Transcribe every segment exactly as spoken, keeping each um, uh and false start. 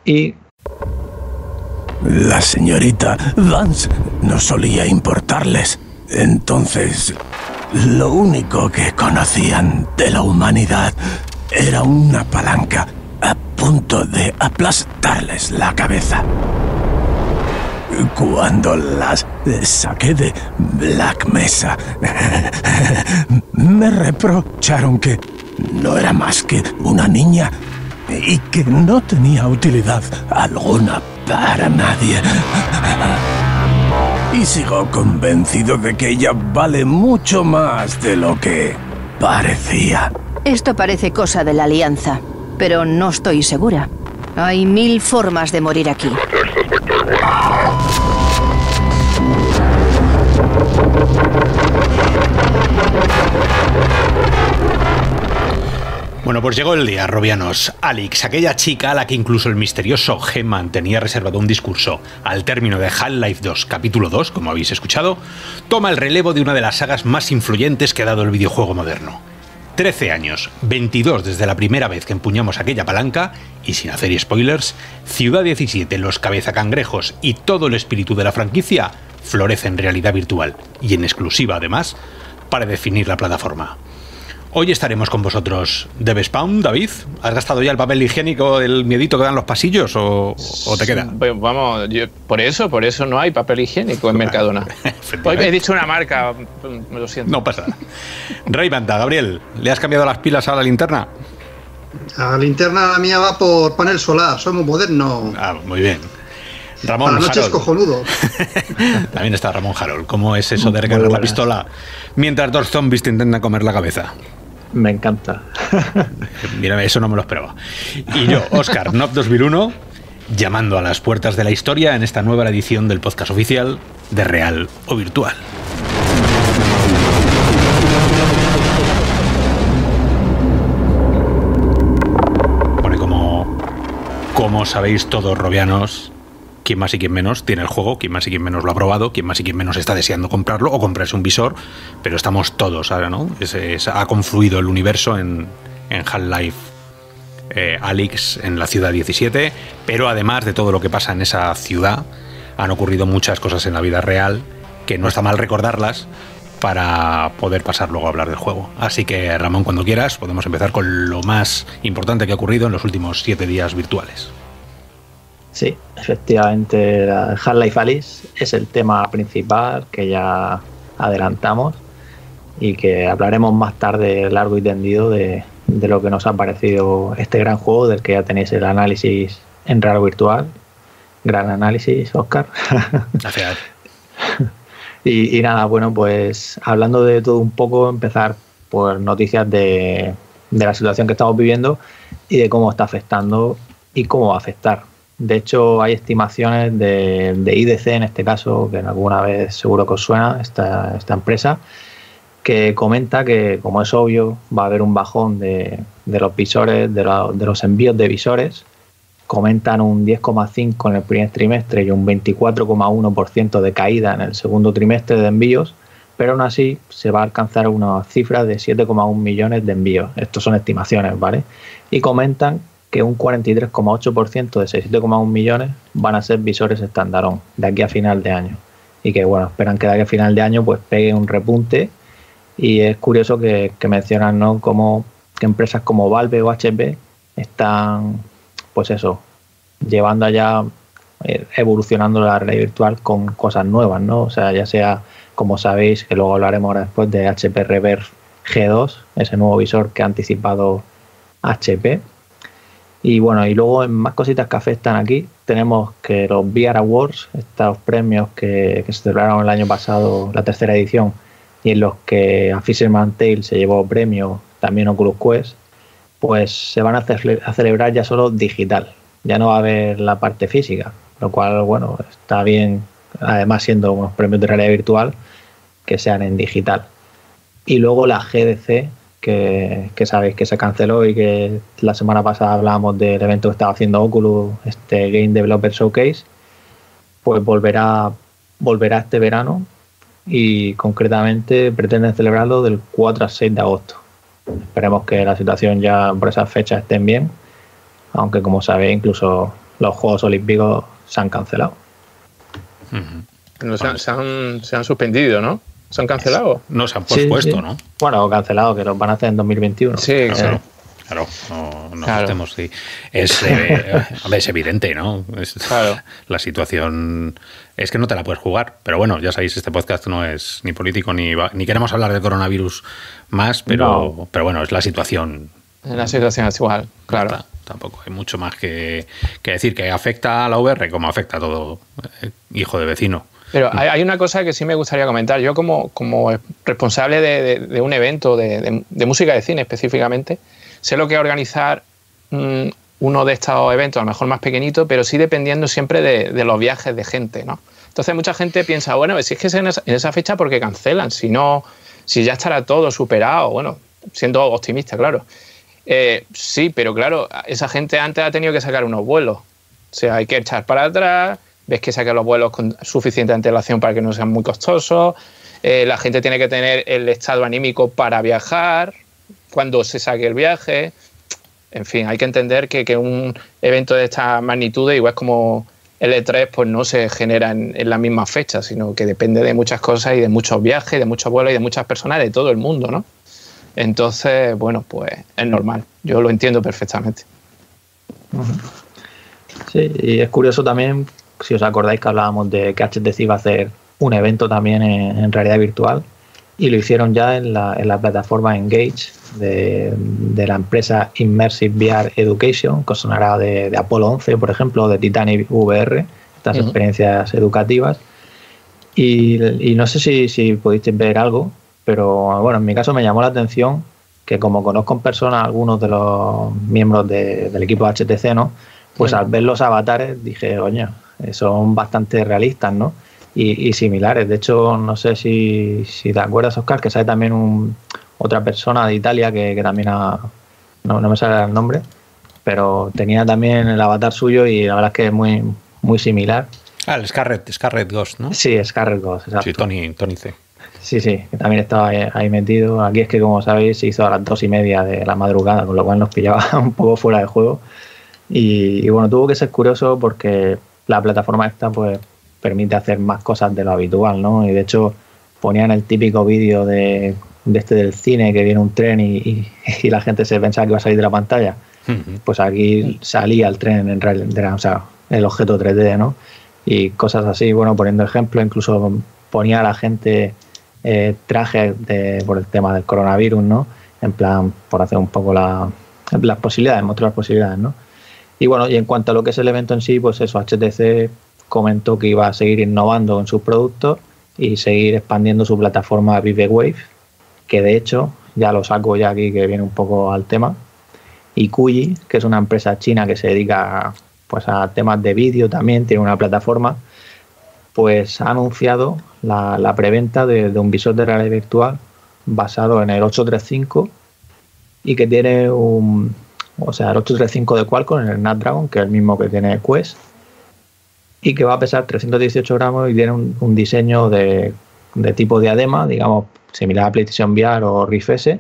y... La señorita Vance no solía importarles. Entonces, lo único que conocían de la humanidad era una palanca a punto de aplastarles la cabeza. Cuando las saqué de Black Mesa, me reprocharon que no era más que una niña y que no tenía utilidad alguna para nadie. Y sigo convencido de que ella vale mucho más de lo que parecía. Esto parece cosa de la Alianza, pero no estoy segura. Hay mil formas de morir aquí. Bueno, pues llegó el día, robianos. Alyx, aquella chica a la que incluso el misterioso G-Man tenía reservado un discurso al término de Half-Life dos, capítulo dos, como habéis escuchado, toma el relevo de una de las sagas más influyentes que ha dado el videojuego moderno. trece años, veintidós desde la primera vez que empuñamos aquella palanca, y sin hacer spoilers, Ciudad diecisiete, los cabezacangrejos y todo el espíritu de la franquicia florece en realidad virtual, y en exclusiva además, para definir la plataforma. Hoy estaremos con vosotros. ¿Devespawn, David? ¿Has gastado ya el papel higiénico, el miedito que dan los pasillos o, o te queda? Vamos, yo, por eso, por eso no hay papel higiénico en Mercadona. Hoy he dicho una marca, me lo siento. No pasa nada. Rey Banda, Gabriel, ¿le has cambiado las pilas a la linterna? La linterna la mía va por panel solar, somos modernos. Ah, muy bien. Ramón Para la noche es Harold. cojonudo. También está Ramón Harold. ¿Cómo es eso de recargar la pistola mientras dos zombies te intentan comer la cabeza? Me encanta. Mira, eso no me lo esperaba. Y yo, Óscar, Nob dos mil uno, llamando a las puertas de la historia en esta nueva edición del podcast oficial de Real o Virtual. Bueno, como, como sabéis todos, robianos, quien más y quien menos tiene el juego, quien más y quien menos lo ha probado, quien más y quien menos está deseando comprarlo o comprarse un visor, pero estamos todos ahora, ¿no? Es, es, ha confluido el universo en, en Half-Life eh, Alyx en la Ciudad diecisiete, pero además de todo lo que pasa en esa ciudad, han ocurrido muchas cosas en la vida real que no está mal recordarlas para poder pasar luego a hablar del juego. Así que, Ramón, cuando quieras, podemos empezar con lo más importante que ha ocurrido en los últimos siete días virtuales. Sí, efectivamente, Half-Life Alyx es el tema principal que ya adelantamos y que hablaremos más tarde largo y tendido de, de lo que nos ha parecido este gran juego, del que ya tenéis el análisis en Real Virtual. Gran análisis, Óscar. Gracias. y, y nada, bueno, pues hablando de todo un poco, empezar por noticias de, de la situación que estamos viviendo y de cómo está afectando y cómo va a afectar. De hecho, hay estimaciones de, de I D C, en este caso, que alguna vez seguro que os suena, esta, esta empresa, que comenta que, como es obvio, va a haber un bajón de, de los visores, de, la, de los envíos de visores. Comentan un diez coma cinco por ciento en el primer trimestre y un veinticuatro coma uno por ciento de caída en el segundo trimestre de envíos, pero aún así se va a alcanzar una cifra de siete coma uno millones de envíos. Estos son estimaciones, ¿vale? Y comentan que un cuarenta y tres coma ocho por ciento de esos siete coma uno millones van a ser visores standalone de aquí a final de año. Y que, bueno, esperan que de aquí a final de año pues pegue un repunte. Y es curioso que, que mencionan, ¿no?, como que empresas como Valve o H P están, pues eso, llevando allá, eh, evolucionando la realidad virtual con cosas nuevas, ¿no? O sea, ya sea, como sabéis, que luego hablaremos ahora después de H P Reverb G dos, ese nuevo visor que ha anticipado H P. Y bueno, y luego en más cositas que afectan aquí, tenemos que los V R Awards, estos premios que, que se celebraron el año pasado, la tercera edición, y en los que a Fisherman's Tale se llevó premio, también Oculus Quest, pues se van a, ce- a celebrar ya solo digital. Ya no va a haber la parte física, lo cual, bueno, está bien, además siendo unos premios de realidad virtual, que sean en digital. Y luego la G D C, que, que sabéis que se canceló y que la semana pasada hablábamos del evento que estaba haciendo Oculus, este Game Developer Showcase, pues volverá, volverá este verano y concretamente pretenden celebrarlo del cuatro al seis de agosto. Esperemos que la situación ya por esas fechas estén bien, aunque como sabéis incluso los Juegos Olímpicos se han cancelado. Uh-huh. No, se, han, se, han, se han suspendido, ¿no? ¿Se han cancelado? No, se han pospuesto, sí, sí. ¿no? Bueno, cancelado, que los van a hacer en dos mil veintiuno. Sí, claro. claro. Claro, no, no claro. Estemos, sí. Es, eh, es evidente, ¿no? Es, claro. La situación es que no te la puedes jugar. Pero bueno, ya sabéis, este podcast no es ni político ni, ni queremos hablar del coronavirus más, pero, no. pero bueno, es la situación. La situación es igual, claro. Está, tampoco hay mucho más que, que decir, que afecta a la V R como afecta a todo eh, hijo de vecino. Pero hay, hay una cosa que sí me gustaría comentar. Yo como, como responsable de, de, de un evento de, de, de música de cine específicamente, sé lo que es organizar mmm, uno de estos eventos, a lo mejor más pequeñito, pero sí dependiendo siempre de, de los viajes de gente, ¿no? Entonces mucha gente piensa, bueno, si es que es en esa, en esa fecha, ¿por qué cancelan? Si no, si ya estará todo superado, bueno, siendo optimista, claro. Eh, sí, pero claro, esa gente antes ha tenido que sacar unos vuelos. O sea, hay que echar para atrás, ves que saquen los vuelos con suficiente antelación para que no sean muy costosos, eh, la gente tiene que tener el estado anímico para viajar cuando se saque el viaje. En fin, hay que entender que, que un evento de esta magnitud, igual como el E tres, pues no se genera en, en la misma fecha, sino que depende de muchas cosas y de muchos viajes, de muchos vuelos y de muchas personas de todo el mundo, ¿no? Entonces, bueno, pues es normal. Yo lo entiendo perfectamente. Sí, y es curioso también, si os acordáis que hablábamos de que H T C iba a hacer un evento también en, en realidad virtual, y lo hicieron ya en la, en la plataforma Engage de, de la empresa Immersive V R Education, que sonará de, de Apolo once, por ejemplo, de Titanic V R, estas uh-huh. experiencias educativas. Y, y no sé si, si pudisteis ver algo, pero bueno, en mi caso me llamó la atención que, como conozco en persona a algunos de los miembros de, del equipo H T C, ¿no? Pues uh-huh. al ver los avatares dije, coño, son bastante realistas, ¿no? Y, y similares. De hecho, no sé si, si te acuerdas, Oscar, que sale también un, otra persona de Italia que, que también ha, no, no me sale el nombre, pero tenía también el avatar suyo y la verdad es que es muy, muy similar. Ah, el Scarlet, Scarlet Ghost, ¿no? Sí, Scarlet Ghost, exacto. Sí, Tony, Tony C. Sí, sí, que también estaba ahí, ahí metido. Aquí es que, como sabéis, se hizo a las dos y media de la madrugada, con lo cual nos pillaba un poco fuera de juego. Y, y bueno, tuvo que ser curioso porque la plataforma esta, pues, permite hacer más cosas de lo habitual, ¿no? Y de hecho ponían el típico vídeo de, de este del cine, que viene un tren y, y, y la gente se pensaba que iba a salir de la pantalla. Uh-huh. Pues aquí salía el tren en realidad, o sea, el objeto tres D, ¿no? Y cosas así, bueno, poniendo ejemplo, incluso ponía a la gente eh, trajes de, por el tema del coronavirus, ¿no? En plan, por hacer un poco la, las posibilidades, mostrar las posibilidades, ¿no? Y bueno, y en cuanto a lo que es el evento en sí, pues eso, H T C comentó que iba a seguir innovando en sus productos y seguir expandiendo su plataforma Vivewave, que de hecho, ya lo saco ya aquí, que viene un poco al tema, y Kuyi, que es una empresa china que se dedica, pues, a temas de vídeo también, tiene una plataforma, pues ha anunciado la, la preventa de, de un visor de realidad virtual basado en el ocho treinta y cinco y que tiene un, o sea, el ocho treinta y cinco de Qualcomm, en el Snapdragon, que es el mismo que tiene Quest, y que va a pesar trescientos dieciocho gramos y tiene un, un diseño de, de tipo diadema, digamos, similar a PlayStation V R o Rift S,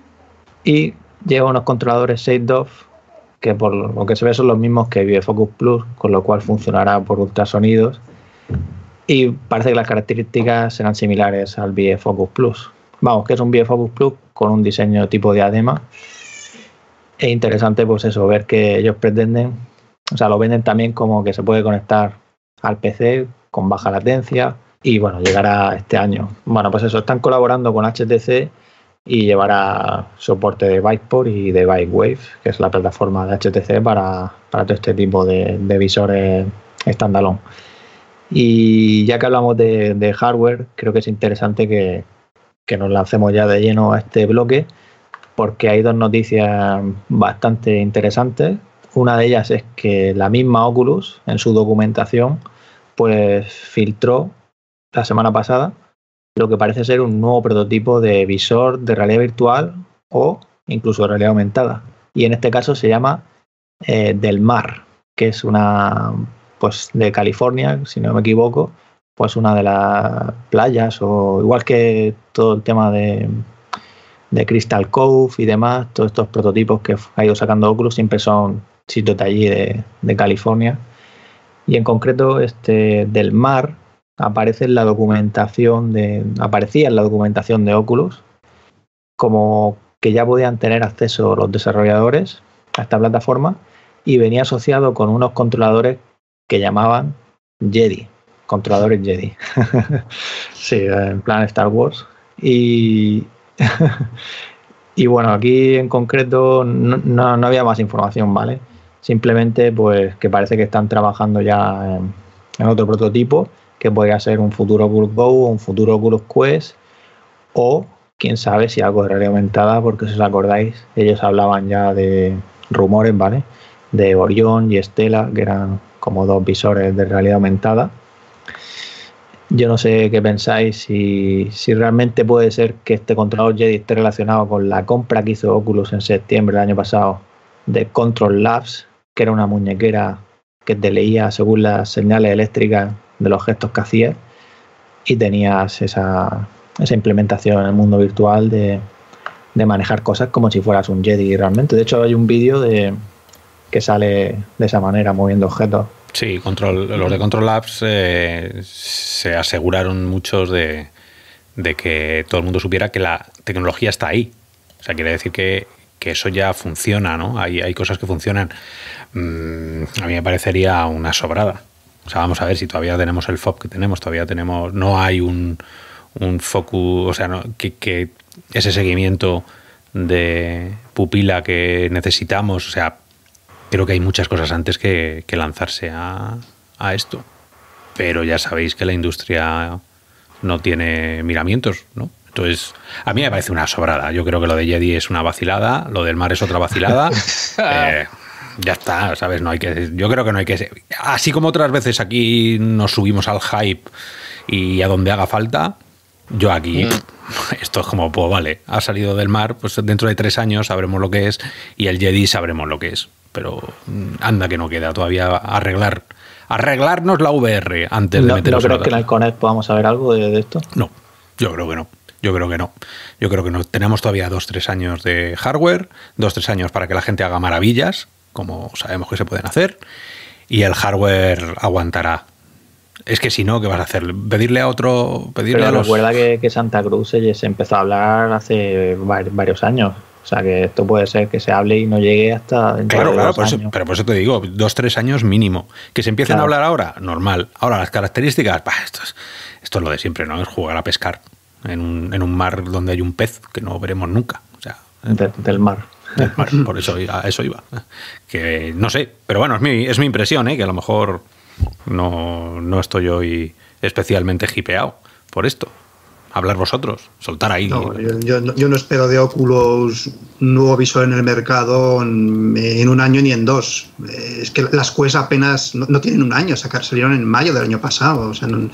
y lleva unos controladores Shade-Off que, por lo que se ve, son los mismos que ViveFocus Plus, con lo cual funcionará por ultrasonidos, y parece que las características serán similares al ViveFocus Plus. Vamos, que es un ViveFocus Plus con un diseño tipo diadema. Es interesante, pues eso, ver que ellos pretenden, o sea, lo venden también como que se puede conectar al P C con baja latencia y bueno, llegará este año. Bueno, pues eso, están colaborando con H T C y llevará soporte de Viveport y de Vivewave, que es la plataforma de H T C para, para todo este tipo de, de visores standalone. Y ya que hablamos de, de hardware, creo que es interesante que, que nos lancemos ya de lleno a este bloque, porque hay dos noticias bastante interesantes. Una de ellas es que la misma Oculus, en su documentación, pues filtró la semana pasada lo que parece ser un nuevo prototipo de visor de realidad virtual o incluso realidad aumentada. Y en este caso se llama eh, Del Mar, que es una, pues, de California, si no me equivoco, pues una de las playas, o igual que todo el tema de, de Crystal Cove y demás, todos estos prototipos que ha ido sacando Oculus siempre son sitio de allí de, de California. Y en concreto este del mar aparece en la documentación de aparecía en la documentación de Oculus como que ya podían tener acceso los desarrolladores a esta plataforma, y venía asociado con unos controladores que llamaban Jedi, controladores Jedi. Sí, en plan Star Wars. Y y bueno, aquí en concreto no, no, no había más información, ¿vale? Simplemente pues que parece que están trabajando ya en, en otro prototipo que podría ser un futuro Oculus Go o un futuro Oculus Quest, o quién sabe si algo de realidad aumentada, porque si os acordáis ellos hablaban ya de rumores, ¿vale? De Orion y Stella, que eran como dos visores de realidad aumentada. Yo no sé qué pensáis, si, si realmente puede ser que este controlador Jedi esté relacionado con la compra que hizo Oculus en septiembre del año pasado de Control Labs, que era una muñequera que te leía según las señales eléctricas de los gestos que hacías, y tenías esa, esa implementación en el mundo virtual de, de manejar cosas como si fueras un Jedi realmente. De hecho hay un vídeo de que sale de esa manera moviendo objetos. Sí, control, los de Control Labs eh, se aseguraron muchos de, de que todo el mundo supiera que la tecnología está ahí. O sea, quiere decir que, que eso ya funciona, ¿no? Hay, hay cosas que funcionan. Mm, a mí me parecería una sobrada. O sea, vamos a ver si todavía tenemos el F O B que tenemos, todavía tenemos, no hay un, un focus, o sea, no, que, que ese seguimiento de pupila que necesitamos, o sea, creo que hay muchas cosas antes que, que lanzarse a, a esto. Pero ya sabéis que la industria no tiene miramientos, ¿no? Entonces, a mí me parece una sobrada. Yo creo que lo de Jedi es una vacilada, lo del mar es otra vacilada. eh, ya está, ¿sabes? No hay que, yo creo que no hay que... Así como otras veces aquí nos subimos al hype y a donde haga falta, yo aquí... Mm. Esto es como, pues vale, ha salido del mar, pues dentro de tres años sabremos lo que es, y el Jedi sabremos lo que es. Pero anda que no queda todavía arreglar arreglarnos la V R antes no, de meternos. ¿No crees que en el Connect podamos saber algo de, de esto? No, yo creo que no. Yo creo que no. Yo creo que no. Tenemos todavía dos, tres años de hardware, dos, tres años para que la gente haga maravillas, como sabemos que se pueden hacer, y el hardware aguantará. Es que si no, ¿qué vas a hacer? ¿Pedirle a otro? Pedirle Pero a los... recuerda que, que Santa Cruz se, se empezó a hablar hace varios años. O sea, que esto puede ser que se hable y no llegue hasta dentro claro, de claro, dos por años. eso, pero por eso te digo, dos, tres años mínimo. Que se empiecen claro. a hablar ahora, normal. Ahora, las características, bah, esto, es, esto es lo de siempre, ¿no? Es jugar a pescar en un, en un mar donde hay un pez que no veremos nunca. O sea, de, del mar. Del mar. Por eso a eso iba. Que no sé, pero bueno, es mi, es mi impresión, ¿eh? Que a lo mejor no, no estoy hoy especialmente hipeado por esto. Hablar vosotros, soltar ahí. No, yo, yo, yo no espero de Oculus un nuevo visor en el mercado en, en un año ni en dos. Es que las Quest apenas no, no tienen un año, sacar, salieron en mayo del año pasado. O sea, no,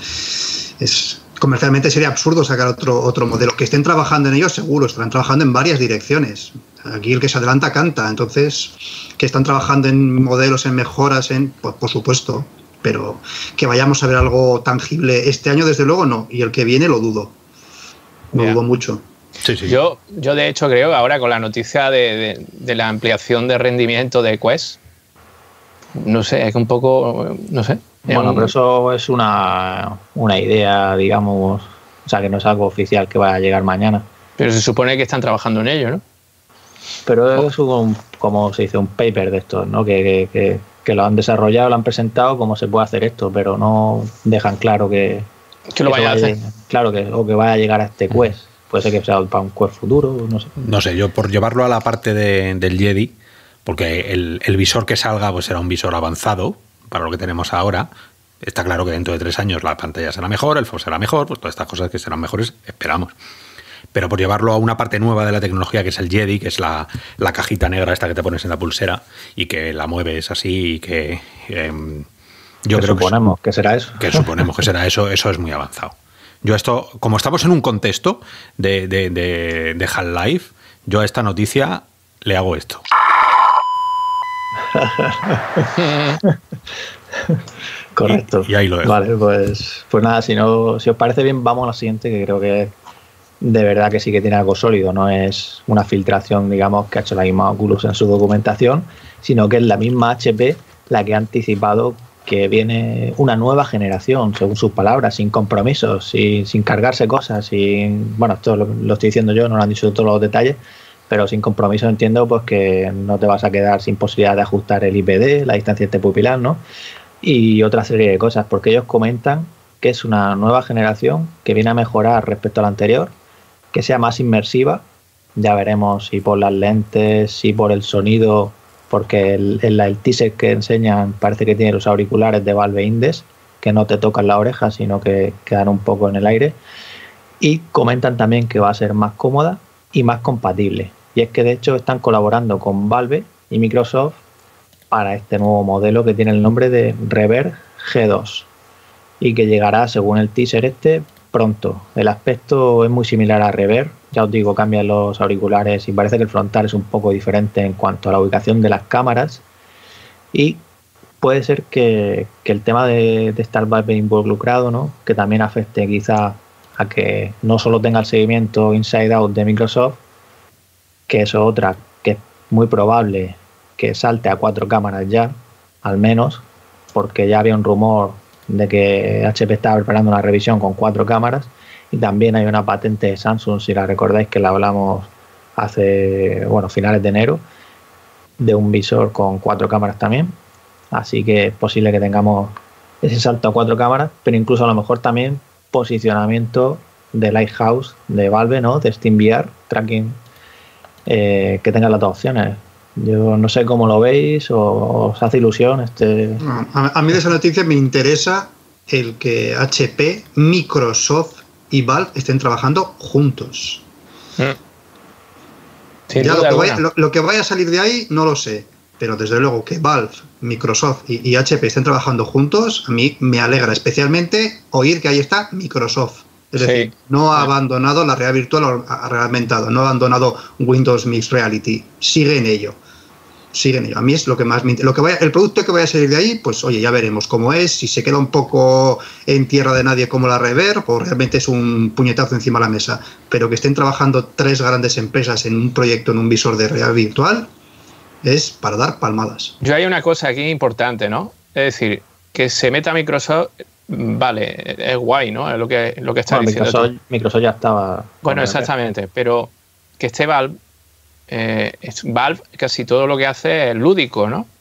es, comercialmente sería absurdo sacar otro, otro modelo. Que estén trabajando en ellos, seguro, estarán trabajando en varias direcciones. Aquí el que se adelanta canta. Entonces, que están trabajando en modelos, en mejoras, en pues, por supuesto. Pero que vayamos a ver algo tangible este año, desde luego, no. Y el que viene lo dudo. Lo dudo mucho. Sí, sí. Yo, yo, de hecho, creo que ahora con la noticia de, de, de la ampliación de rendimiento de Quest, no sé, es que un poco, no sé. Bueno, un... pero eso es una, una idea, digamos, o sea, que no es algo oficial que vaya a llegar mañana. Pero se supone que están trabajando en ello, ¿no? Pero es un, como se dice, un paper de estos, ¿no? Que, que, que, que lo han desarrollado, lo han presentado, cómo se puede hacer esto, pero no dejan claro que... que lo vaya a hacer. Claro, que, o que vaya a llegar a este Quest. Puede ser que sea para un Quest futuro, no sé. No sé, yo por llevarlo a la parte de, del Jedi, porque el, el visor que salga pues será un visor avanzado para lo que tenemos ahora. Está claro que dentro de tres años la pantalla será mejor, el F O B será mejor, pues todas estas cosas que serán mejores, esperamos. Pero por llevarlo a una parte nueva de la tecnología, que es el Jedi, que es la, la cajita negra esta que te pones en la pulsera y que la mueves así y que... Eh, Yo que creo suponemos que, que será eso. Que suponemos que será eso, eso es muy avanzado. Yo esto, como estamos en un contexto de, de, de, de Half-Life, yo a esta noticia le hago esto. Correcto. Y, y ahí lo dejo. Vale, pues, pues nada, si no, si os parece bien, vamos a la siguiente, que creo que de verdad que sí que tiene algo sólido, no es una filtración, digamos, que ha hecho la misma Oculus en su documentación, sino que es la misma H P la que ha anticipado que viene una nueva generación, según sus palabras, sin compromisos, sin, sin cargarse cosas, sin, bueno, esto lo, lo estoy diciendo yo, no lo han dicho todos los detalles, pero sin compromiso entiendo pues que no te vas a quedar sin posibilidad de ajustar el I P D, la distancia interpupilar, ¿no? Y otra serie de cosas, porque ellos comentan que es una nueva generación que viene a mejorar respecto a la anterior, que sea más inmersiva, ya veremos si por las lentes, si por el sonido, porque el, el, el teaser que enseñan parece que tiene los auriculares de Valve Index, que no te tocan la oreja, sino que quedan un poco en el aire, y comentan también que va a ser más cómoda y más compatible, y es que de hecho están colaborando con Valve y Microsoft para este nuevo modelo que tiene el nombre de Reverb G dos y que llegará, según el teaser este, pronto. El aspecto es muy similar a Reverb, ya os digo, cambian los auriculares y parece que el frontal es un poco diferente en cuanto a la ubicación de las cámaras, y puede ser que, que el tema de, de estar Valve involucrado, ¿no?, que también afecte quizá a que no solo tenga el seguimiento inside out de Microsoft, que eso otra, que es muy probable que salte a cuatro cámaras ya, al menos, porque ya había un rumor de que H P estaba preparando una revisión con cuatro cámaras, y también hay una patente de Samsung, si la recordáis, que la hablamos hace, bueno, finales de enero, de un visor con cuatro cámaras también, así que es posible que tengamos ese salto a cuatro cámaras, pero incluso a lo mejor también posicionamiento de Lighthouse de Valve, ¿no?, de SteamVR, tracking, eh, que tenga las dos opciones. Yo no sé cómo lo veis, o os hace ilusión este... A, a mí de esa noticia me interesa el que H P, Microsoft y Valve estén trabajando juntos. Mm. Ya lo que, vaya, lo, lo que vaya a salir de ahí no lo sé, pero desde luego que Valve, Microsoft y, y H P estén trabajando juntos, a mí me alegra especialmente oír que ahí está Microsoft. Es decir, sí, no ha abandonado la realidad virtual, ha reglamentada, no ha abandonado Windows Mixed Reality, sigue en ello. Sigue en ello. A mí es lo que más me interesa. Lo que vaya, el producto que vaya a salir de ahí, pues oye, ya veremos cómo es, si se queda un poco en tierra de nadie como la Reverb, o realmente es un puñetazo encima de la mesa. Pero que estén trabajando tres grandes empresas en un proyecto, en un visor de realidad virtual, es para dar palmadas. Yo hay una cosa aquí importante, ¿no? Es decir, que se meta Microsoft. Vale, es guay, ¿no? Es lo que, lo que está bueno, diciendo Microsoft, tú. Microsoft ya estaba... Bueno, exactamente, pero que esté Valve, eh, Valve casi todo lo que hace es lúdico, ¿no?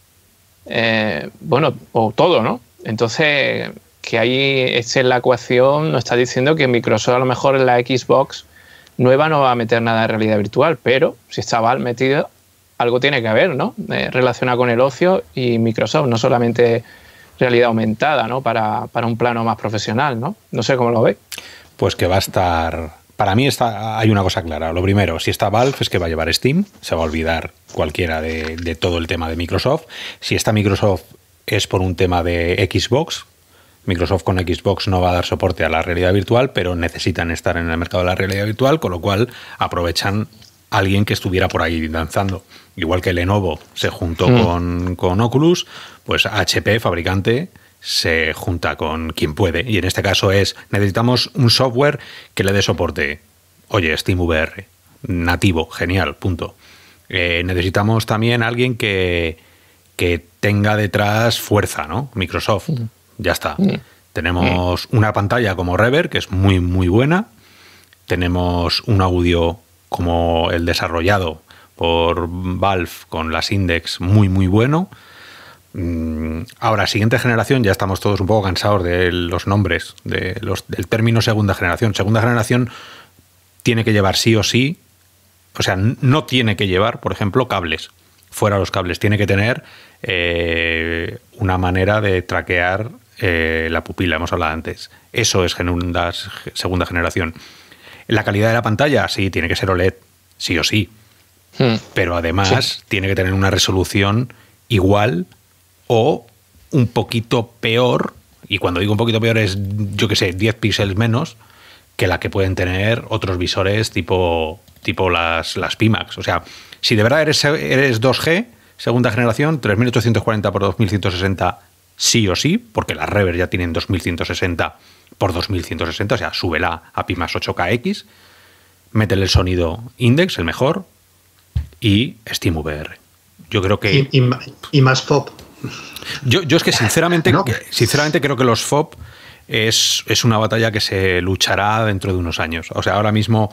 Eh, bueno, o todo, ¿no? Entonces, que ahí esté en la ecuación nos está diciendo que Microsoft a lo mejor en la Xbox nueva no va a meter nada de realidad virtual, pero si está Valve metido, algo tiene que haber, ¿no? Eh, relacionado con el ocio y Microsoft, no solamente... realidad aumentada, ¿no? Para, para un plano más profesional, ¿no? No sé cómo lo veis. Pues que va a estar... Para mí está, hay una cosa clara. Lo primero, si está Valve es que va a llevar Steam. Se va a olvidar cualquiera de, de todo el tema de Microsoft. Si está Microsoft es por un tema de Xbox. Microsoft con Xbox no va a dar soporte a la realidad virtual, pero necesitan estar en el mercado de la realidad virtual, con lo cual aprovechan a alguien que estuviera por ahí danzando. Igual que Lenovo se juntó mm. con, con Oculus, pues H P, fabricante, se junta con quien puede. Y en este caso es, necesitamos un software que le dé soporte. Oye, SteamVR, nativo, genial, punto. Eh, necesitamos también alguien que, que tenga detrás fuerza, ¿no? Microsoft, mm. ya está. Mm. Tenemos mm. una pantalla como Reverb, que es muy, muy buena. Tenemos un audio como el desarrollado por Valve con las Index, muy, muy bueno. Ahora, siguiente generación, ya estamos todos un poco cansados de los nombres, de los, del término segunda generación. Segunda generación tiene que llevar sí o sí, o sea, no tiene que llevar, por ejemplo, cables. Fuera los cables, tiene que tener eh, una manera de traquear eh, la pupila, hemos hablado antes. Eso es segunda, segunda generación. La calidad de la pantalla, sí, tiene que ser O L E D, sí o sí. Hmm. Pero además sí. tiene que tener una resolución igual o un poquito peor, y cuando digo un poquito peor es, yo que sé, diez píxeles menos que la que pueden tener otros visores tipo, tipo las, las Pimax. O sea, si de verdad eres, eres dos G, segunda generación, tres mil ochocientos cuarenta por dos mil ciento sesenta sí o sí, porque las Reverb ya tienen dos mil ciento sesenta por dos mil ciento sesenta, o sea, súbela a Pimax ocho K X. métele el sonido Index, el mejor, y SteamVR. Yo creo que... Y, y, y más F O P. Yo, yo es que sinceramente, ¿No? sinceramente creo que los F O P es, es una batalla que se luchará dentro de unos años. O sea, ahora mismo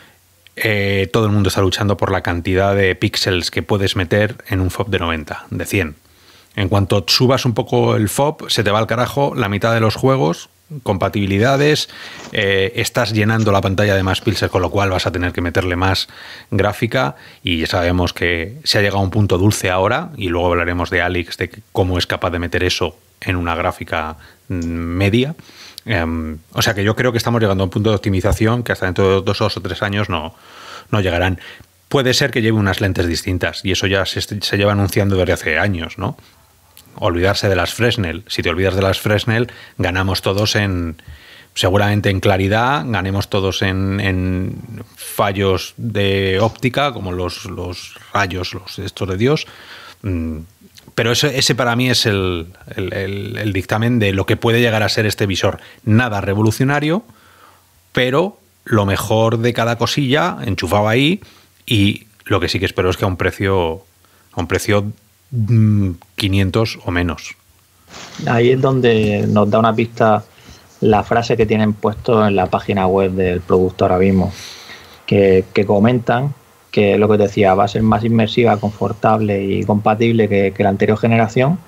eh, todo el mundo está luchando por la cantidad de píxeles que puedes meter en un F O P de noventa, de cien. En cuanto subas un poco el F O P, se te va al carajo la mitad de los juegos, compatibilidades, eh, estás llenando la pantalla de más píxeles, con lo cual vas a tener que meterle más gráfica, y ya sabemos que se ha llegado a un punto dulce ahora, y luego hablaremos de Alex, de cómo es capaz de meter eso en una gráfica media. Um, o sea que yo creo que estamos llegando a un punto de optimización que hasta dentro de dos o tres años no, no llegarán. Puede ser que lleve unas lentes distintas, y eso ya se, se lleva anunciando desde hace años, ¿no? Olvidarse de las Fresnel. Si te olvidas de las Fresnel, ganamos todos en, seguramente en claridad, ganemos todos en, en fallos de óptica, como los, los rayos, los estos de Dios. Pero ese, ese para mí es el, el, el, el dictamen de lo que puede llegar a ser este visor. Nada revolucionario, pero lo mejor de cada cosilla enchufado ahí, y lo que sí que espero es que a un precio, a un precio quinientos o menos. Ahí es donde nos da una pista la frase que tienen puesto en la página web del producto ahora mismo, que, que comentan que lo que te decía, va a ser más inmersiva, confortable y compatible que, que la anterior generación,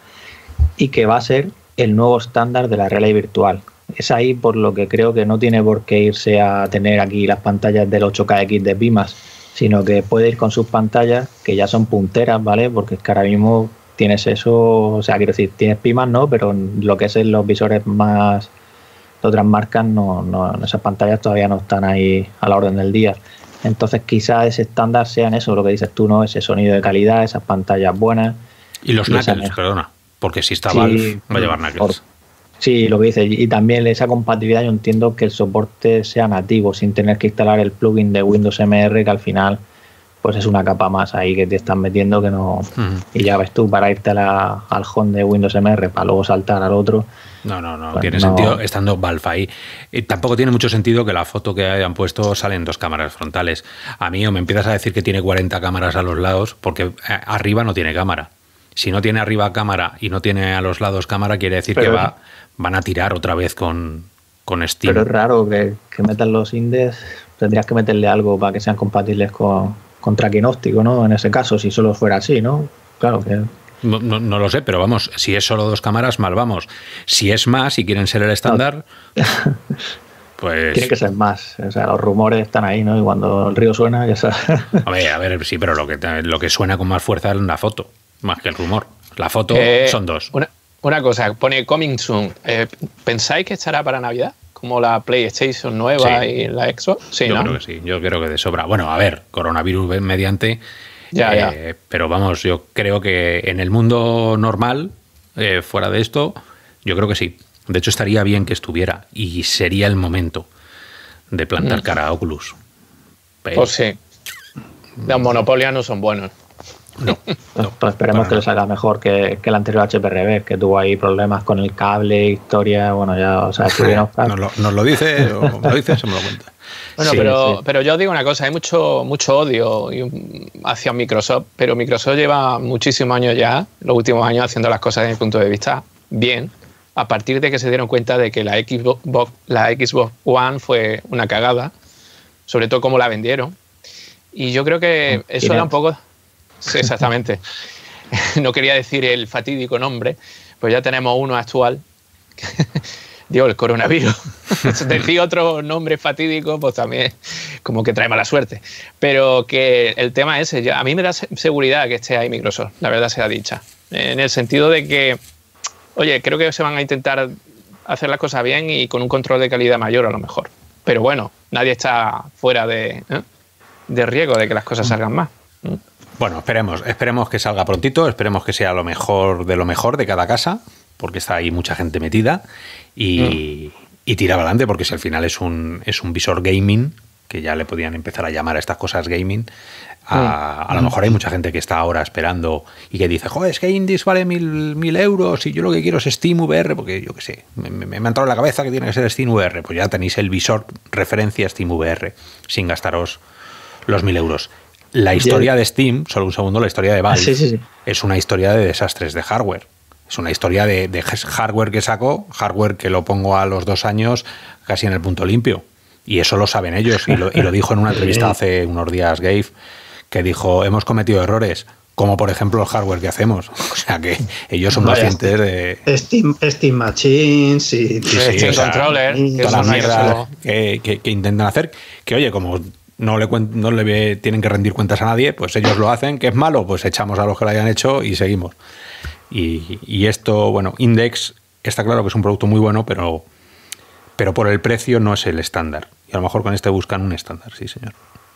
y que va a ser el nuevo estándar de la realidad virtual. Es ahí por lo que creo que no tiene por qué irse a tener aquí las pantallas del ocho K X de Pimax, sino que puede ir con sus pantallas, que ya son punteras, ¿vale? Porque es que ahora mismo tienes eso, o sea, quiero decir, tienes Pimax, ¿no? Pero lo que es en los visores más de otras marcas, no, no, esas pantallas todavía no están ahí a la orden del día. Entonces quizás ese estándar sea en eso, lo que dices tú, ¿no? Ese sonido de calidad, esas pantallas buenas. Y los knuckles, perdona, porque si está sí, Valve, va a llevar knuckles. Por, sí, lo que dices, y también esa compatibilidad, yo entiendo que el soporte sea nativo, sin tener que instalar el plugin de Windows M R, que al final pues es una capa más ahí que te están metiendo que no... Uh-huh. Y ya ves tú, para irte a la, al home de Windows M R para luego saltar al otro... No, no, no, pues tiene no. sentido estando Valve ahí. Y tampoco tiene mucho sentido que la foto que hayan puesto salen dos cámaras frontales. A mí o me empiezas a decir que tiene cuarenta cámaras a los lados, porque arriba no tiene cámara. Si no tiene arriba cámara y no tiene a los lados cámara, quiere decir pero, que va, van a tirar otra vez con, con Steam. Pero es raro que, que metan los index, tendrías que meterle algo para que sean compatibles con, con tracking óptico, ¿no? En ese caso, si solo fuera así, ¿no? Claro que... No, no, no lo sé, pero vamos, si es solo dos cámaras, mal vamos. Si es más y quieren ser el estándar, no. pues... Tiene que ser más. O sea, los rumores están ahí, ¿no? Y cuando el río suena, ya sabes. A ver, a ver, sí, pero lo que, lo que suena con más fuerza es la foto, más que el rumor. La foto eh, son dos. Una, una cosa, pone Coming Soon. Eh, ¿Pensáis que estará para Navidad? Como la PlayStation nueva sí. y la Xbox. Sí, yo ¿no? creo que sí, yo creo que de sobra. Bueno, a ver, coronavirus mediante... Ya, eh, ya. Pero vamos, yo creo que en el mundo normal, eh, fuera de esto, yo creo que sí. De hecho, estaría bien que estuviera y sería el momento de plantar mm. cara a Oculus. Pero... Pues sí. Los monopolios no son buenos. No, no, pues esperemos que le salga mejor que, que el anterior H P R V, que tuvo ahí problemas con el cable, historia, bueno, ya, o sea, estuvieron... nos, lo, nos lo dice, o me lo dice, se me lo cuenta. Bueno, sí, pero, sí. pero yo digo una cosa, hay mucho, mucho odio hacia Microsoft, pero Microsoft lleva muchísimos años ya, los últimos años, haciendo las cosas desde mi punto de vista bien, a partir de que se dieron cuenta de que la Xbox, la Xbox One fue una cagada, sobre todo cómo la vendieron. Y yo creo que eso era un poco... Sí, exactamente. No quería decir el fatídico nombre, pues ya tenemos uno actual. Digo, el coronavirus. Decir otro nombre fatídico, pues también como que trae mala suerte. Pero que el tema es ese. A mí me da seguridad que esté ahí Microsoft, la verdad sea dicha. En el sentido de que, oye, creo que se van a intentar hacer las cosas bien y con un control de calidad mayor a lo mejor. Pero bueno, nadie está fuera de, ¿eh? de riesgo de que las cosas salgan mal. Bueno, esperemos, esperemos que salga prontito, esperemos que sea lo mejor de lo mejor de cada casa, porque está ahí mucha gente metida, y, mm. y tira adelante, porque si al final es un, es un visor gaming que ya le podían empezar a llamar a estas cosas gaming. A, a lo mejor hay mucha gente que está ahora esperando y que dice, joder, es que Indies vale mil, mil euros y yo lo que quiero es SteamVR, porque yo qué sé, me, me, me ha entrado en la cabeza que tiene que ser SteamVR. Pues ya tenéis el visor referencia SteamVR sin gastaros los mil euros. La historia de Steam, solo un segundo, la historia de Valve, sí, sí, sí. es una historia de desastres de hardware. Es una historia de, de hardware que sacó, hardware que lo pongo a los dos años casi en el punto limpio. Y eso lo saben ellos. Y lo, y lo dijo en una entrevista hace unos días Gabe, que dijo, hemos cometido errores, como por ejemplo el hardware que hacemos. O sea que ellos son Vaya, conscientes de... Steam, Steam Machines y... Sí, sí, Steam o sea, Controller, que toda la eso no hay mierda solo- que, que, que intentan hacer, que oye, como no le, cuen- no le ve- tienen que rendir cuentas a nadie, pues ellos lo hacen, que es malo, pues echamos a los que lo hayan hecho y seguimos. Y, y esto, bueno, Index está claro que es un producto muy bueno, pero, pero por el precio no es el estándar. Y a lo mejor con este buscan un estándar, sí, señor.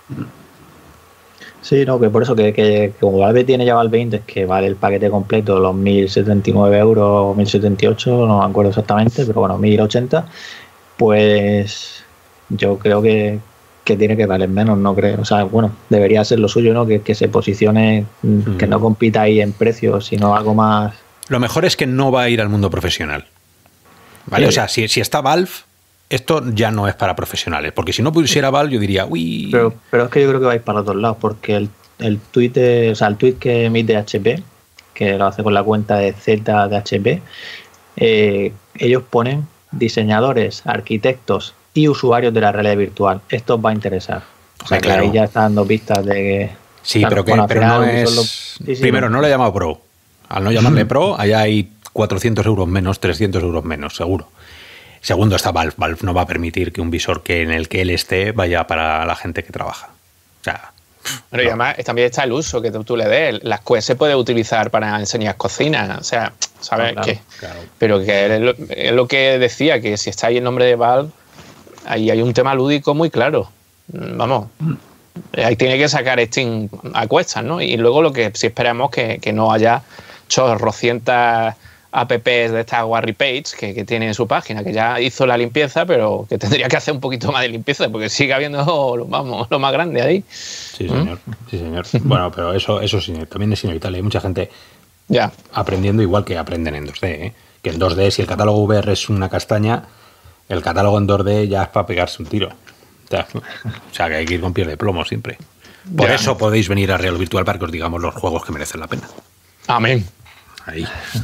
Sí, no, que por eso que, que, que como Valve tiene ya Valve Index, que vale el paquete completo los mil setenta y nueve euros o mil setenta y ocho, no me acuerdo exactamente, pero bueno, mil ochenta, pues yo creo que, que tiene que valer menos, no creo. O sea, bueno, debería ser lo suyo, ¿no? Que, que se posicione, mm. que no compita ahí en precios, sino algo más... Lo mejor es que no va a ir al mundo profesional. ¿Vale? Sí. O sea, si, si está Valve, esto ya no es para profesionales. Porque si no pusiera Valve, yo diría, uy. Pero, pero es que yo creo que va a ir para los dos lados, porque el, el tweet de, o sea, el tweet que emite H P, que lo hace con la cuenta de Z de H P, eh, ellos ponen diseñadores, arquitectos y usuarios de la realidad virtual. Esto os va a interesar. O sea, Hombre, claro. que ahí ya están dando pistas de que... Sí, claro, pero que bueno, al pero final no son es. los- sí, sí, Primero, no. no lo he llamado Pro. Al no llamarle Pro, allá hay cuatrocientos euros menos, trescientos euros menos, seguro. Segundo, está Valve. Valve no va a permitir que un visor que en el que él esté vaya para la gente que trabaja. O sea. Pero y además también está el uso que tú, tú le des. Las Quest se puede utilizar para enseñar cocina. O sea, ¿sabes Ah, claro, qué? claro. Pero que es lo, es lo que decía, que si está ahí el nombre de Valve, ahí hay un tema lúdico muy claro. Vamos. Ahí tiene que sacar Steam a cuestas, ¿no? Y luego lo que sí esperamos que, que no haya chorrocientas apps de estas Warry Page que, que tiene en su página, que ya hizo la limpieza, pero que tendría que hacer un poquito más de limpieza, porque sigue habiendo, vamos, lo más grande ahí. Sí, señor. Sí, señor. Bueno, pero eso, eso sí, también es inevitable. Hay mucha gente Ya. aprendiendo igual que aprenden en dos D, ¿eh? Que en dos D, si el catálogo V R es una castaña, el catálogo en dos D ya es para pegarse un tiro. O sea, o sea, que hay que ir con pies de plomo siempre. Por Ya. eso podéis venir a Real Virtual para que os digamos los juegos que merecen la pena. Amén. Ahí.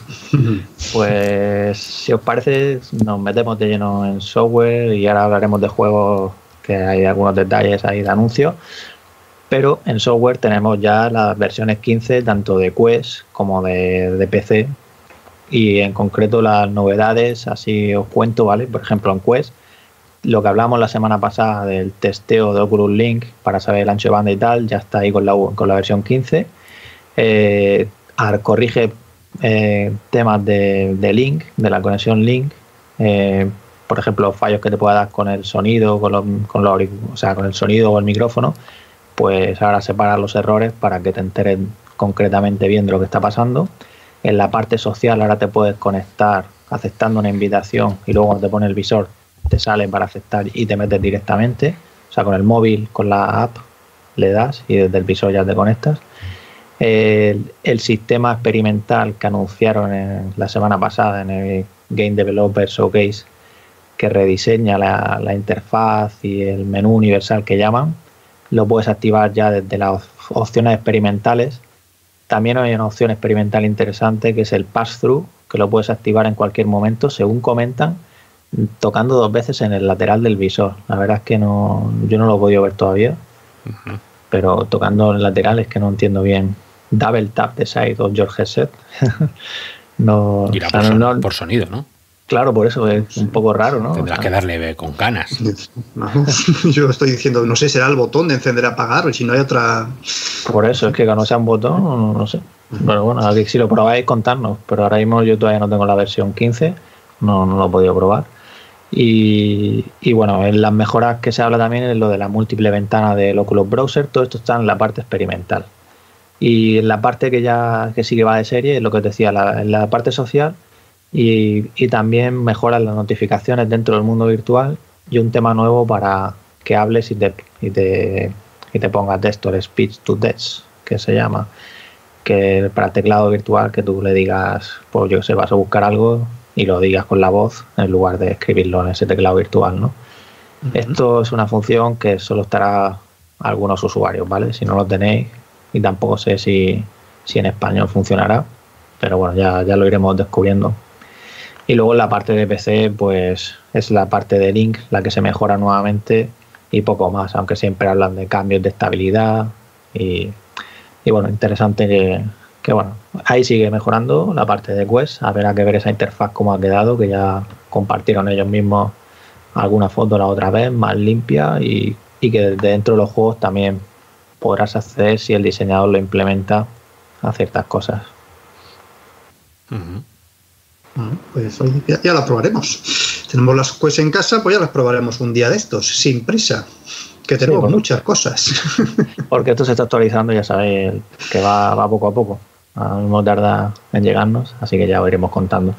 Pues si os parece, nos metemos de lleno en software y ahora hablaremos de juegos, que hay algunos detalles ahí de anuncios. Pero en software tenemos ya las versiones quince, tanto de Quest como de, de P C. Y en concreto las novedades, así os cuento, ¿vale? Por ejemplo, en Quest, lo que hablamos la semana pasada del testeo de Oculus Link para saber el ancho de banda y tal, ya está ahí con la, con la versión quince. Eh, corrige eh, temas de, de Link, de la conexión Link. Eh, por ejemplo, fallos que te pueda dar con el sonido, con, los, con, los, o sea, con el sonido o el micrófono. Pues ahora separa los errores para que te enteres concretamente bien de lo que está pasando. En la parte social ahora te puedes conectar aceptando una invitación y luego cuando te pone el visor te sale para aceptar y te metes directamente. O sea, con el móvil, con la app, le das y desde el visor ya te conectas. El, el sistema experimental que anunciaron en, la semana pasada en el Game Developer Showcase, que rediseña la, la interfaz y el menú universal que llaman, lo puedes activar ya desde las opciones experimentales. También hay una opción experimental interesante que es el pass-through, que lo puedes activar en cualquier momento, según comentan, tocando dos veces en el lateral del visor. La verdad es que no, yo no lo he podido ver todavía, uh-huh. pero tocando en el lateral es que no entiendo bien. Double tap the side of your headset. no, Irá o sea, por, son, no, por sonido, ¿no? Claro, por eso es un poco raro, ¿no? Tendrás o sea, que darle con ganas. Vamos, yo estoy diciendo, no sé, será el botón de encender y apagar, o si no hay otra... Por eso, es que no sea un botón, no, no sé. Pero bueno, aquí si lo probáis, contadnos. Pero ahora mismo yo todavía no tengo la versión quince, no, no lo he podido probar. Y, y bueno, en las mejoras que se habla también es lo de la múltiple ventana del Oculus Browser. Todo esto está en la parte experimental. Y en la parte que ya que sí que va de serie, es lo que os decía, la, en la parte social. Y, y también mejoran las notificaciones dentro del mundo virtual y un tema nuevo para, que hables y te, y te, y te ponga text or speech to text, que se llama, que para el teclado virtual que tú le digas, pues yo que sé, vas a buscar algo y lo digas con la voz en lugar de escribirlo en ese teclado virtual, ¿no? Uh-huh. Esto es una función que solo estará algunos usuarios, ¿vale? Si no lo tenéis, y tampoco sé si, si en español funcionará, pero bueno, ya, ya lo iremos descubriendo. Y luego en la parte de P C, pues es la parte de Link la que se mejora nuevamente y poco más, aunque siempre hablan de cambios de estabilidad y, y bueno, interesante que, que bueno, ahí sigue mejorando la parte de Quest. Habrá que ver esa interfaz cómo ha quedado, que ya compartieron ellos mismos alguna foto la otra vez, más limpia, y, y que desde dentro de los juegos también podrás acceder, si el diseñador lo implementa, a ciertas cosas. Uh-huh. Bueno, pues hoy ya, ya la probaremos. Tenemos las Quest en casa, pues ya las probaremos un día de estos, sin prisa, que tenemos sí, bueno, muchas cosas. Porque esto se está actualizando, ya sabéis, que va, va poco a poco. No tarda en llegarnos, así que ya os iremos contando.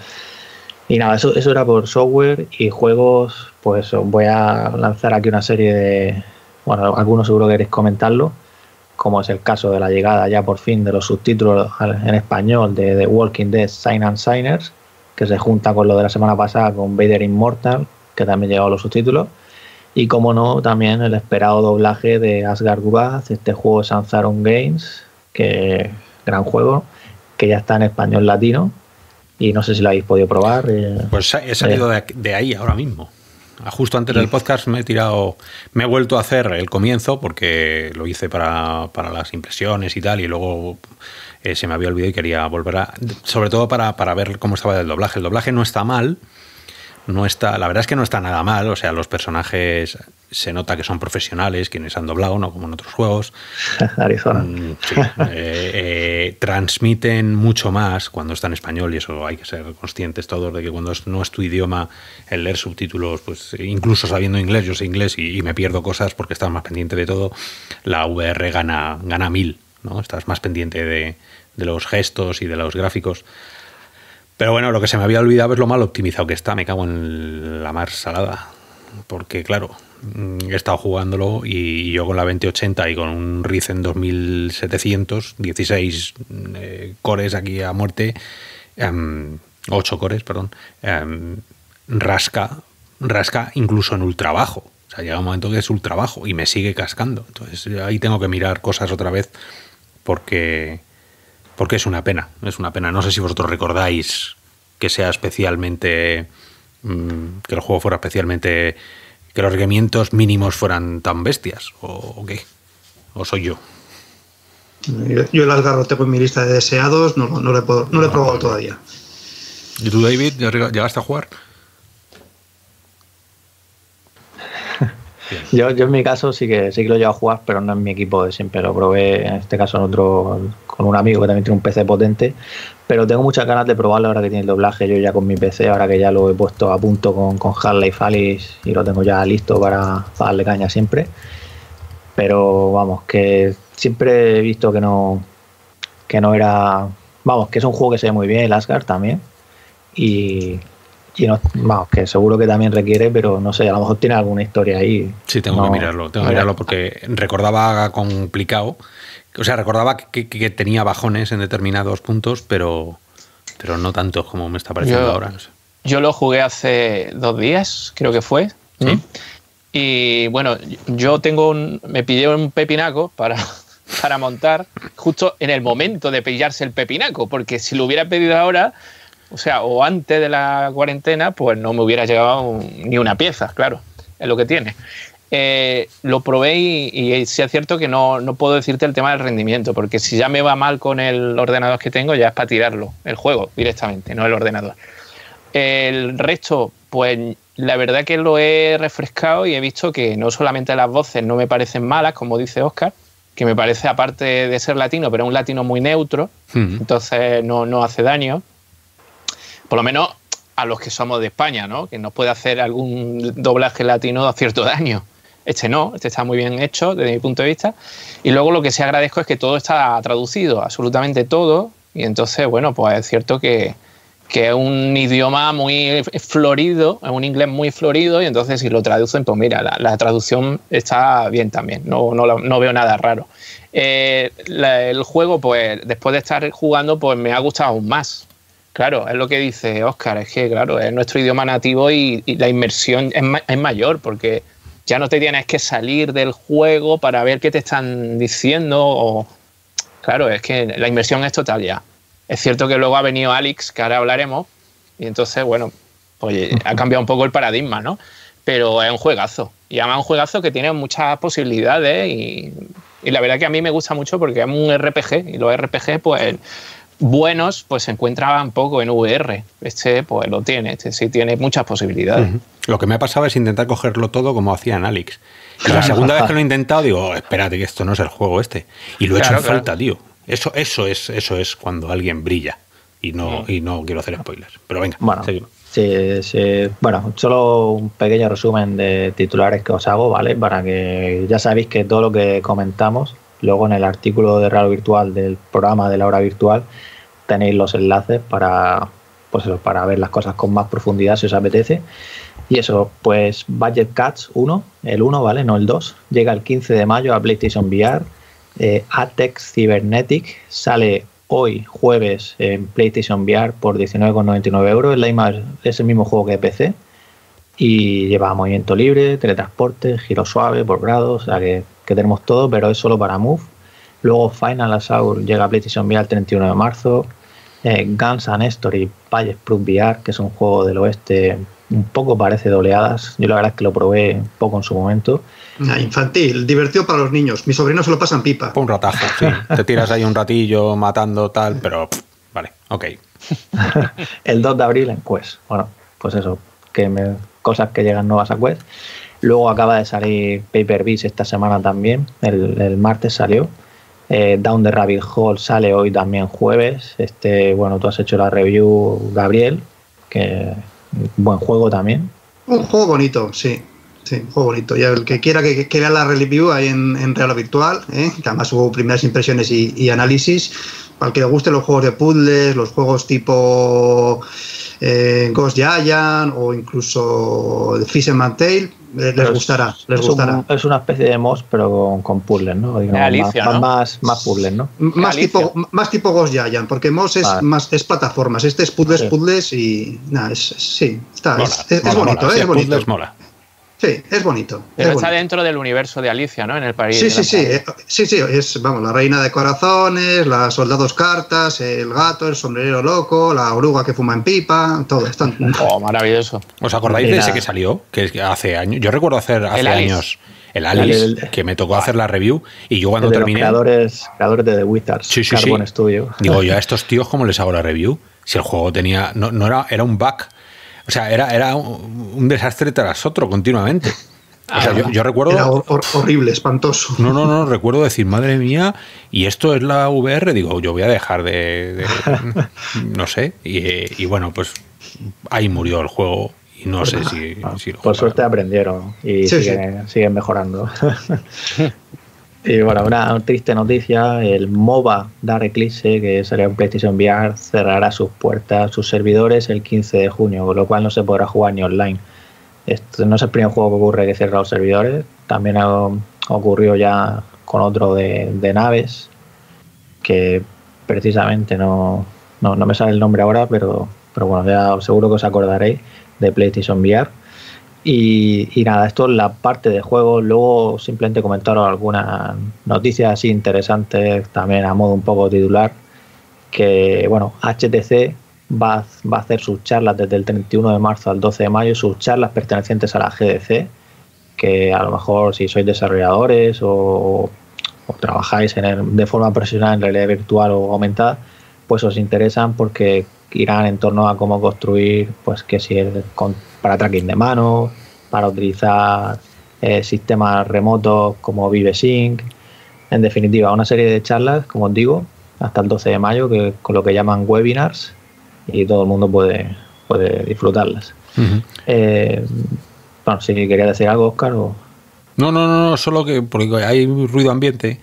Y nada, eso, eso era por software y juegos. Pues os voy a lanzar aquí una serie de, bueno, algunos seguro queréis comentarlo, como es el caso de la llegada ya por fin de los subtítulos en español de The Walking Dead Sign and Signers, que se junta con lo de la semana pasada con Vader Immortal, que también llegó los subtítulos, y como no, también el esperado doblaje de Asgard Wrath, este juego de Sanzaron Games, que gran juego, que ya está en español latino, y no sé si lo habéis podido probar. Eh, pues he salido eh. de, de ahí ahora mismo. Justo antes del podcast me he tirado, me he vuelto a hacer el comienzo porque lo hice para, para las impresiones y tal, y luego eh, se me había olvidado y quería volver a, sobre todo para, para ver cómo estaba el doblaje. El doblaje no está mal, no está, la verdad es que no está nada mal, o sea, los personajes se nota que son profesionales quienes han doblado, no como en otros juegos. Arizona. Sí, eh, eh, transmiten mucho más cuando está en español, y eso hay que ser conscientes todos de que cuando no es tu idioma, el leer subtítulos, pues incluso sabiendo inglés, yo sé inglés y, y me pierdo cosas porque estás más pendiente de todo, la V R gana, gana mil, ¿no? Estás más pendiente de, de los gestos y de los gráficos. Pero bueno, lo que se me había olvidado es lo mal optimizado que está, me cago en la mar salada, porque claro, he estado jugándolo y yo con la veinte ochenta y con un Ryzen dos mil setecientos, dieciséis eh, cores aquí a muerte, um, ocho cores, perdón, um, rasca, rasca incluso en ultra bajo. O sea, llega un momento que es ultra bajo y me sigue cascando. Entonces ahí tengo que mirar cosas otra vez porque, porque es una pena, es una pena. No sé si vosotros recordáis que sea especialmente, mmm, que el juego fuera especialmente, que los requerimientos mínimos fueran tan bestias, o, o qué, o soy yo. Yo, yo el Asgard lo tengo en mi lista de deseados, no, no, le, puedo, no lo he probado todavía. ¿Y tú, David, llegaste a jugar? Yo, yo en mi caso sí que sí que lo llevo a jugar, pero no en mi equipo de siempre. Lo probé en este caso en otro, con un amigo que también tiene un P C potente, pero tengo muchas ganas de probarlo ahora que tiene el doblaje. Yo ya con mi P C, ahora que ya lo he puesto a punto con, con Half-Life Alyx y lo tengo ya listo para, para darle caña siempre. Pero vamos, que siempre he visto que no que no era, vamos, que es un juego que se ve muy bien, el Asgard también, y Y no, vamos, que seguro que también requiere, pero no sé, a lo mejor tiene alguna historia ahí. Sí, tengo no, que mirarlo, tengo que mirarlo porque recordaba complicado, o sea, recordaba que, que, que tenía bajones en determinados puntos, pero, pero no tantos como me está pareciendo yo, ahora. No sé. Yo lo jugué hace dos días, creo que fue. ¿Sí? ¿no? Y bueno, yo tengo un, me pillé un pepinaco para, para montar justo en el momento de pillarse el pepinaco, porque si lo hubiera pedido ahora, o sea, o antes de la cuarentena, pues no me hubiera llegado un, ni una pieza, claro, es lo que tiene. Eh, lo probé y, y sí es cierto que no, no puedo decirte el tema del rendimiento, porque si ya me va mal con el ordenador que tengo, ya es para tirarlo, el juego directamente, no el ordenador. El resto, pues la verdad que lo he refrescado y he visto que no solamente las voces no me parecen malas, como dice Óscar, que me parece, aparte de ser latino, pero un latino muy neutro, uh-huh. entonces no, no hace daño. Por lo menos a los que somos de España, ¿no? Que nos puede hacer algún doblaje latino a cierto daño. Este no, este está muy bien hecho desde mi punto de vista. Y luego lo que sí agradezco es que todo está traducido, absolutamente todo. Y entonces, bueno, pues es cierto que, que es un idioma muy florido, es un inglés muy florido, y entonces si lo traducen, pues mira, la, la traducción está bien también, no, no, no veo nada raro. Eh, la, el juego, pues después de estar jugando, pues me ha gustado aún más. Claro, es lo que dice Óscar, es que claro, es nuestro idioma nativo y, y la inmersión es, ma es mayor, porque ya no te tienes que salir del juego para ver qué te están diciendo. O, claro, es que la inmersión es total ya. Es cierto que luego ha venido Alyx, que ahora hablaremos, y entonces, bueno, pues ha cambiado un poco el paradigma, ¿no? Pero es un juegazo, y además un juegazo que tiene muchas posibilidades, y, y la verdad que a mí me gusta mucho porque es un R P G, y los R P G, pues, buenos, pues se encuentran poco en V R. Este, pues, lo tiene, este sí tiene muchas posibilidades. Uh-huh. Lo que me ha pasado es intentar cogerlo todo como hacían Alyx. Y la segunda vez que lo he intentado, digo, oh, espérate, que esto no es el juego este. Y lo he claro, hecho en claro. falta, tío. Eso, eso, es, eso es cuando alguien brilla. Y no, y no quiero hacer spoilers. Pero venga, bueno, seguimos. Sí, sí. Bueno, solo un pequeño resumen de titulares que os hago, ¿vale? Para que ya sabéis que todo lo que comentamos, luego en el artículo de Real Virtual del programa de la hora virtual, tenéis los enlaces para, pues eso, para ver las cosas con más profundidad si os apetece. Y eso, pues Budget Cats uno, el uno, ¿vale? No el dos, llega el quince de mayo a PlayStation V R. Eh, Atex Cybernetic sale hoy, jueves, en PlayStation V R por diecinueve con noventa y nueve euros. Es, la misma, es el mismo juego que P C. Y lleva movimiento libre, teletransporte, giro suave por grados, o sea que, que tenemos todo, pero es solo para Move. Luego Final Assault llega a PlayStation V R el treinta y uno de marzo. Eh, Guns and Story Payes Plus V R, que es un juego del oeste, un poco parece de oleadas. Yo la verdad es que lo probé un poco en su momento. Ah, infantil, divertido para los niños. Mis sobrinos se lo pasan pipa. Un ratazo, sí. Te tiras ahí un ratillo matando tal, pero pff, vale, ok. El dos de abril en Quest. Bueno, pues eso, que me, cosas que llegan nuevas a Quest. Luego acaba de salir Paper Beast esta semana también. El, el martes salió. Eh, Down the Rabbit Hole sale hoy también jueves. Este, bueno, tú has hecho la review, Gabriel, que buen juego también. Un juego bonito, sí. Sí, un juego bonito. Y el que quiera que, que vea la review ahí en, en Real Virtual, ¿eh? Que además hubo primeras impresiones y, y análisis. Para el que le gusten los juegos de puzzles, los juegos tipo eh, Ghost Giant o incluso Fisherman Tale, eh, les gustará. Les es, gustará. Un, es una especie de M O S, pero con, con puzzles, ¿no? Digamos, Alicia, más, ¿no? más, más puzzles, ¿no? Más tipo, más tipo Ghost Giant, porque M O S es, vale. más, es plataformas. Este es puzzles, Sí. puzzles y. Nada, es, es, sí, está, Mola, es, es, mola, es bonito, mola. ¿eh? Sí, Es bonito. puzzles mola. Sí, es bonito. Pero es está bonito. dentro del universo de Alicia, ¿no? En el París. Sí, de sí, la sí, Maravilla. eh, sí, sí, es, vamos, la reina de corazones, la soldados cartas, el gato, el sombrerero loco, la oruga que fuma en pipa, todo, están. Oh, maravilloso. ¿Os acordáis Mira. de ese que salió? Que es que hace años. Yo recuerdo hacer hace El Alice. años el Alice, El- el- que me tocó hacer la review y yo cuando El de terminé. los creadores, creadores de The Wizards, Sí, sí, Carbon sí. Studio. Digo, yo a estos tíos, ¿cómo les hago la review? Si el juego tenía. No, no era, era un bug. O sea, era, era un, un desastre tras otro continuamente. O sea, yo, yo recuerdo. Era hor- hor- horrible, espantoso. No, no, no, recuerdo decir, madre mía, y esto es la V R, digo, yo voy a dejar de, de- no sé, y, y bueno, pues ahí murió el juego y no sé si, Ah, si lo por jugaré. suerte aprendieron y Sí, siguen, siguen mejorando. Y bueno, una triste noticia, el MOBA Dark Eclipse, que sería un PlayStation V R, cerrará sus puertas, sus servidores el quince de junio, con lo cual no se podrá jugar ni online. Este no es el primer juego que ocurre que cierra los servidores, también ha ocurrido ya con otro de, de naves, que precisamente no, no, no me sale el nombre ahora, pero, pero bueno, ya seguro que os acordaréis, de PlayStation V R. Y, y nada, esto es la parte de juego. Luego simplemente comentaros algunas noticias así interesantes, también a modo un poco titular, que bueno, H T C va a, va a hacer sus charlas desde el treinta y uno de marzo al doce de mayo, sus charlas pertenecientes a la G D C, que a lo mejor si sois desarrolladores o, o trabajáis en el, de forma profesional en realidad virtual o aumentada, pues os interesan porque irán en torno a cómo construir, pues que si es con, para tracking de mano, para utilizar eh, sistemas remotos como ViveSync, en definitiva una serie de charlas, como os digo, hasta el doce de mayo, que con lo que llaman webinars, y todo el mundo puede, puede disfrutarlas. Uh-huh. Eh, bueno, si quería decir algo, Óscar, o... No, no, no, no, solo que porque hay ruido ambiente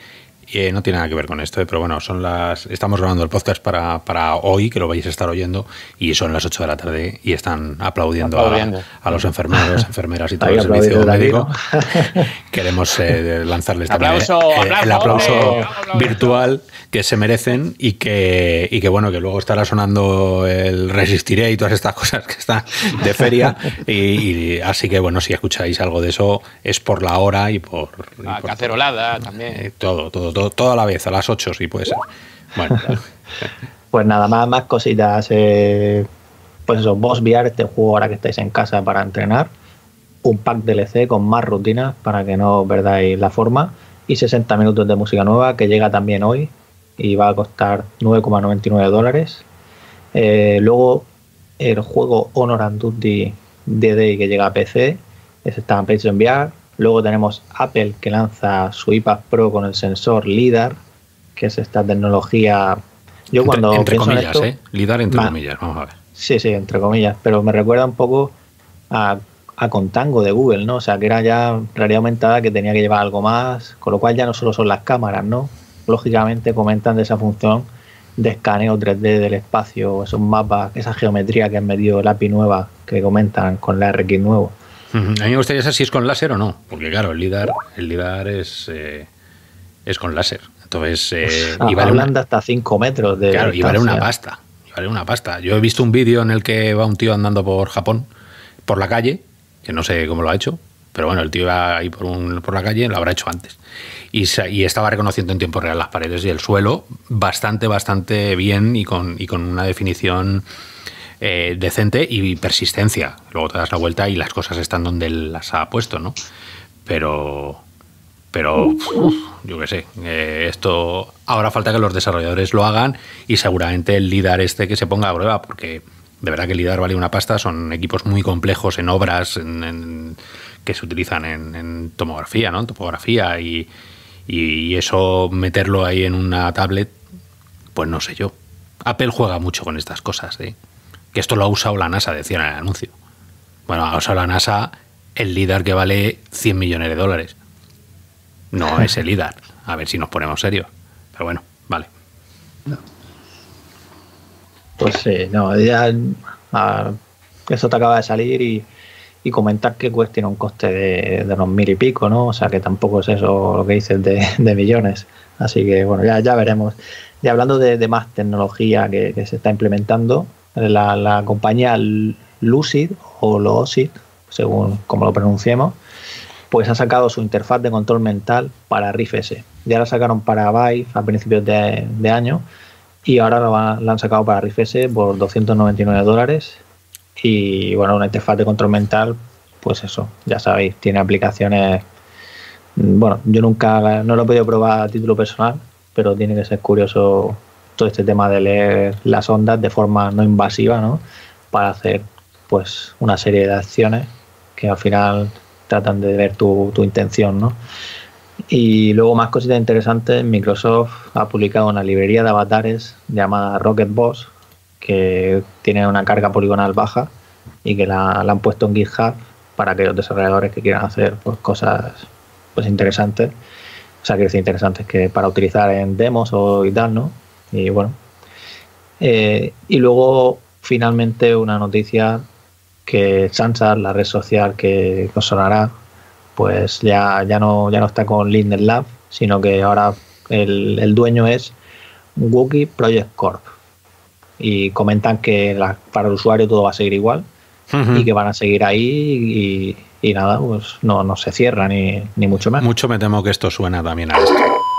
Eh, no tiene nada que ver con esto, eh, pero bueno, son las. Estamos grabando el podcast para, para hoy, que lo vais a estar oyendo, y son las ocho de la tarde y están aplaudiendo, aplaudiendo. A, a los enfermeros, enfermeras y todo el servicio médico. Queremos eh, lanzarles también aplauso, eh, aplauso, el aplauso hombre, virtual que se merecen y que, y que bueno, que luego estará sonando el Resistiré y todas estas cosas que están de feria. y, y así que bueno, si escucháis algo de eso es por la hora y por. La y por cacerolada también. Eh, todo, todo, todo, todo a la vez, a las ocho, si puede ser. Bueno. Pues nada, más, más cositas. Eh, pues eso, Boss V R, este juego ahora que estáis en casa para entrenar. Un pack D L C con más rutinas para que no perdáis la forma. Y sesenta minutos de música nueva que llega también hoy y va a costar nueve coma noventa y nueve dólares. Eh, luego el juego Honor and Duty D Day que llega a P C. Ese está en PlayStation V R. Luego tenemos Apple que lanza su iPad Pro con el sensor LiDAR, que es esta tecnología. Yo cuando entre, entre pienso comillas, en esto, ¿eh? LiDAR entre ma, comillas, vamos a ver. Sí, sí, entre comillas, pero me recuerda un poco a, a Contango de Google, ¿no? O sea, que era ya realidad aumentada que tenía que llevar algo más, con lo cual ya no solo son las cámaras, ¿no? Lógicamente comentan de esa función de escaneo tres D del espacio, esos mapas, esa geometría que han medido el A P I nueva que comentan con la R X nuevo. A mí me gustaría saber si es con láser o no, porque claro, el LiDAR, el LiDAR es, eh, es con láser. Entonces, eh, ah, y vale hablando una, hasta cinco metros de claro, distancia. y vale una pasta, y vale una pasta. Yo he visto un vídeo en el que va un tío andando por Japón, por la calle, que no sé cómo lo ha hecho, pero bueno, el tío iba ahí por, un, por la calle, lo habrá hecho antes. Y, se, y estaba reconociendo en tiempo real las paredes y el suelo bastante, bastante bien y con, y con una definición Eh, decente y persistencia. Luego te das la vuelta y las cosas están donde él las ha puesto, ¿no? Pero, pero uf, yo qué sé, eh, esto ahora falta que los desarrolladores lo hagan y seguramente el LiDAR este que se ponga a prueba, porque de verdad que el LiDAR vale una pasta, son equipos muy complejos en obras en, en, que se utilizan en, en tomografía, ¿no? En topografía y, y, y eso meterlo ahí en una tablet, pues no sé yo. Apple juega mucho con estas cosas, ¿eh? Que esto lo ha usado la NASA, decía en el anuncio. Bueno, ha usado la NASA el LiDAR que vale cien millones de dólares. No es el LiDAR. A ver si nos ponemos serios. Pero bueno, vale. No. Pues sí, no, ya a, eso te acaba de salir y, y comentar que pues tiene un coste de, de unos mil y pico, ¿no? O sea que tampoco es eso lo que dices de, de millones. Así que bueno, ya, ya veremos. Y hablando de, de más tecnología que, que se está implementando, La, la compañía Lucid o Lucid, según como lo pronunciemos, pues ha sacado su interfaz de control mental para Rift S. Ya la sacaron para Vive a principios de, de año y ahora la, va, la han sacado para Rift S por doscientos noventa y nueve dólares. Y bueno, una interfaz de control mental, pues eso, ya sabéis, tiene aplicaciones. Bueno, yo nunca no lo he podido probar a título personal, pero tiene que ser curioso todo este tema de leer las ondas de forma no invasiva, ¿no? Para hacer pues una serie de acciones que al final tratan de ver tu, tu intención, ¿no? Y luego más cositas interesantes, Microsoft ha publicado una librería de avatares llamada Rocket Boss que tiene una carga poligonal baja y que la, la han puesto en GitHub para aquellos desarrolladores que quieran hacer pues cosas pues interesantes, o sea, que es interesantes que para utilizar en demos o y tal, ¿no? Y bueno, eh, y luego finalmente una noticia que Sansar, la red social que os sonará, pues ya, ya, no, ya no está con Linden Lab, sino que ahora el, el dueño es Wookiee Project Corp. Y comentan que la, para el usuario todo va a seguir igual, uh-huh, y que van a seguir ahí y, y nada, pues no, no se cierra ni, ni mucho más. Mucho me temo que esto suena también a esto.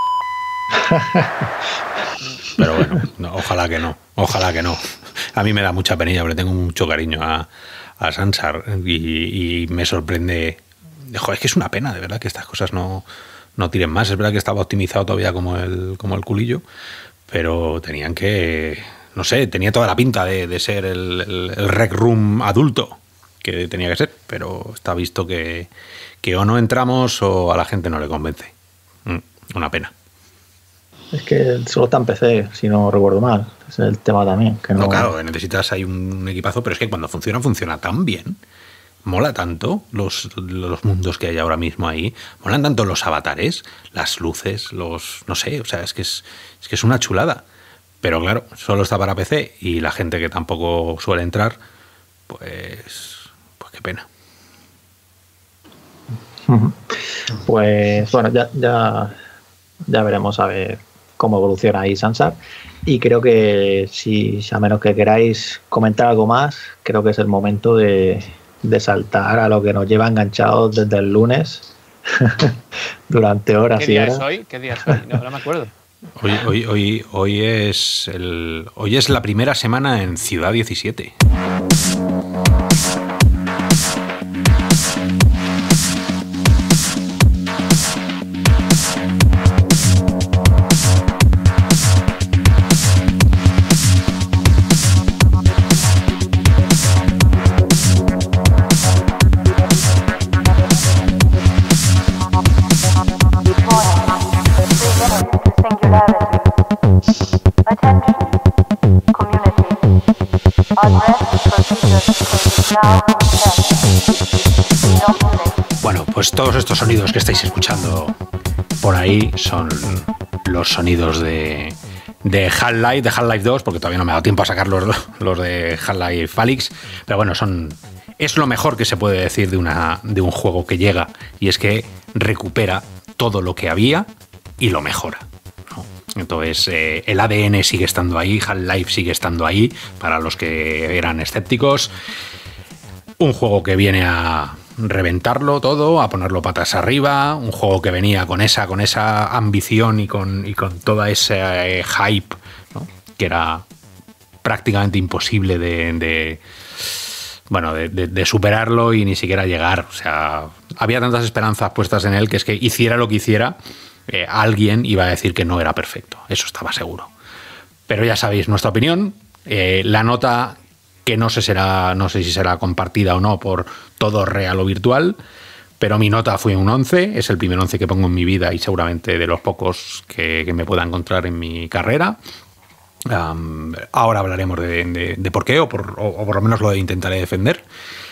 Pero bueno, no, ojalá que no, ojalá que no. A mí me da mucha penilla porque tengo mucho cariño a, a Sansar y, y me sorprende. Joder, es que es una pena, de verdad, que estas cosas no, no tiren más. Es verdad que estaba optimizado todavía como el, como el culillo, pero tenían que, no sé, tenía toda la pinta de, de ser el, el, el Rec Room adulto que tenía que ser, pero está visto que, que o no entramos o a la gente no le convence. Mm, una pena. Es que solo está en P C, si no recuerdo mal. Ese es el tema también. Que no... no, claro, necesitas ahí un equipazo, pero es que cuando funciona, funciona tan bien mola tanto los, los mundos que hay ahora mismo ahí, molan tanto los avatares, las luces, los... no sé, o sea, es que es, es que es una chulada. Pero claro, solo está para P C y la gente que tampoco suele entrar, pues... pues qué pena. Pues bueno, ya, ya, ya veremos a ver cómo evoluciona ahí Sansar. Y creo que si a menos que queráis comentar algo más, creo que es el momento de, de saltar a lo que nos lleva enganchados desde el lunes durante horas ¿Qué y día horas. es hoy? ¿Qué día es hoy? No, no me acuerdo. Hoy, hoy, hoy, hoy, es el, hoy es la primera semana en Ciudad diecisiete. Bueno, pues todos estos sonidos que estáis escuchando por ahí son los sonidos de, de Half-Life, de Half-Life dos, porque todavía no me ha dado tiempo a sacar los, los de Half-Life Alyx, pero bueno, son, es lo mejor que se puede decir de, una, de un juego que llega, y es que recupera todo lo que había y lo mejora. Entonces, eh, el A D N sigue estando ahí, Half-Life sigue estando ahí, para los que eran escépticos. Un juego que viene a reventarlo todo, a ponerlo patas arriba, un juego que venía con esa, con esa ambición y con, y con toda ese eh, hype, ¿no? Que era prácticamente imposible de, de bueno, de, de, de superarlo y ni siquiera llegar. O sea, había tantas esperanzas puestas en él que es que hiciera lo que hiciera, Eh, alguien iba a decir que no era perfecto, eso estaba seguro. Pero ya sabéis nuestra opinión, eh, la nota que no sé, será, no sé si será compartida o no por todo real o virtual, pero mi nota fue un once, es el primer once que pongo en mi vida y seguramente de los pocos que, que me pueda encontrar en mi carrera. Um, ahora hablaremos de, de, de por qué, o por, o, o por lo menos lo intentaré defender,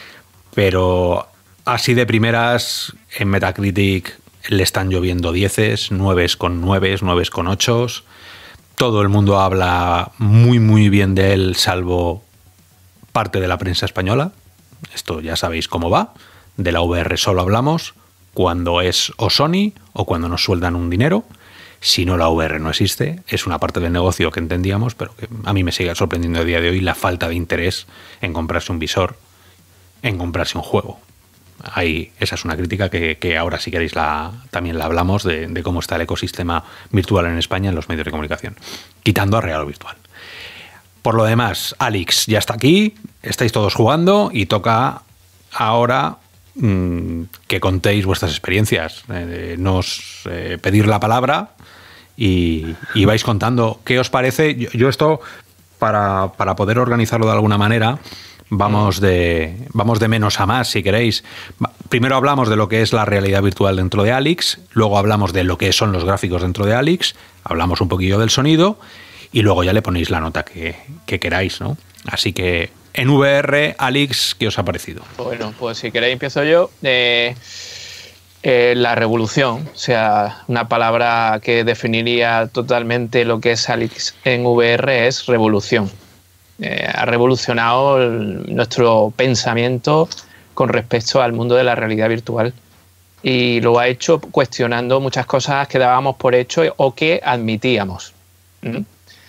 pero así de primeras en Metacritic le están lloviendo dieces, nueves con nueves, nueves con ochos. Todo el mundo habla muy muy bien de él, salvo parte de la prensa española. Esto ya sabéis cómo va. De la V R solo hablamos cuando es o Sony o cuando nos sueldan un dinero. Si no, la V R no existe. Es una parte del negocio que entendíamos, pero que a mí me sigue sorprendiendo a día de hoy la falta de interés en comprarse un visor, en comprarse un juego. Ahí, esa es una crítica que, que ahora, si queréis, la, también la hablamos de, de cómo está el ecosistema virtual en España en los medios de comunicación, quitando a real o virtual. Por lo demás, Alyx ya está aquí, estáis todos jugando y toca ahora mmm, que contéis vuestras experiencias, eh, nos eh, pedir la palabra y, y vais contando qué os parece. Yo, yo esto, para, para poder organizarlo de alguna manera, Vamos de, vamos de menos a más, si queréis. Primero hablamos de lo que es la realidad virtual dentro de Alyx, luego hablamos de lo que son los gráficos dentro de Alyx, hablamos un poquillo del sonido y luego ya le ponéis la nota que, que queráis, ¿no? Así que en V R, Alyx, ¿qué os ha parecido? Bueno, pues si queréis empiezo yo. Eh, eh, la revolución, o sea, una palabra que definiría totalmente lo que es Alyx en V R es revolución. Eh, ha revolucionado el, nuestro pensamiento con respecto al mundo de la realidad virtual y lo ha hecho cuestionando muchas cosas que dábamos por hecho o que admitíamos. ¿Mm?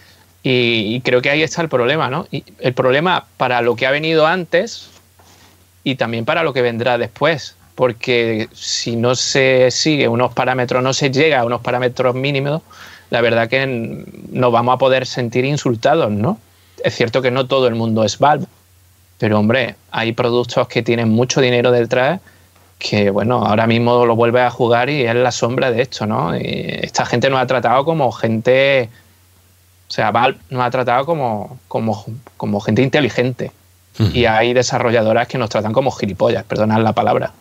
Y, y creo que ahí está el problema, ¿no? Y el problema para lo que ha venido antes y también para lo que vendrá después, porque si no se sigue unos parámetros, no se llega a unos parámetros mínimos, la verdad que nos vamos a poder sentir insultados, ¿no? Es cierto que no todo el mundo es Valve, pero hombre, hay productos que tienen mucho dinero detrás que, bueno, ahora mismo lo vuelves a jugar y es la sombra de esto, ¿no? Y esta gente nos ha tratado como gente, o sea, Valve nos ha tratado como, como, como gente inteligente. Uh-huh. Y hay desarrolladoras que nos tratan como gilipollas, perdonad la palabra.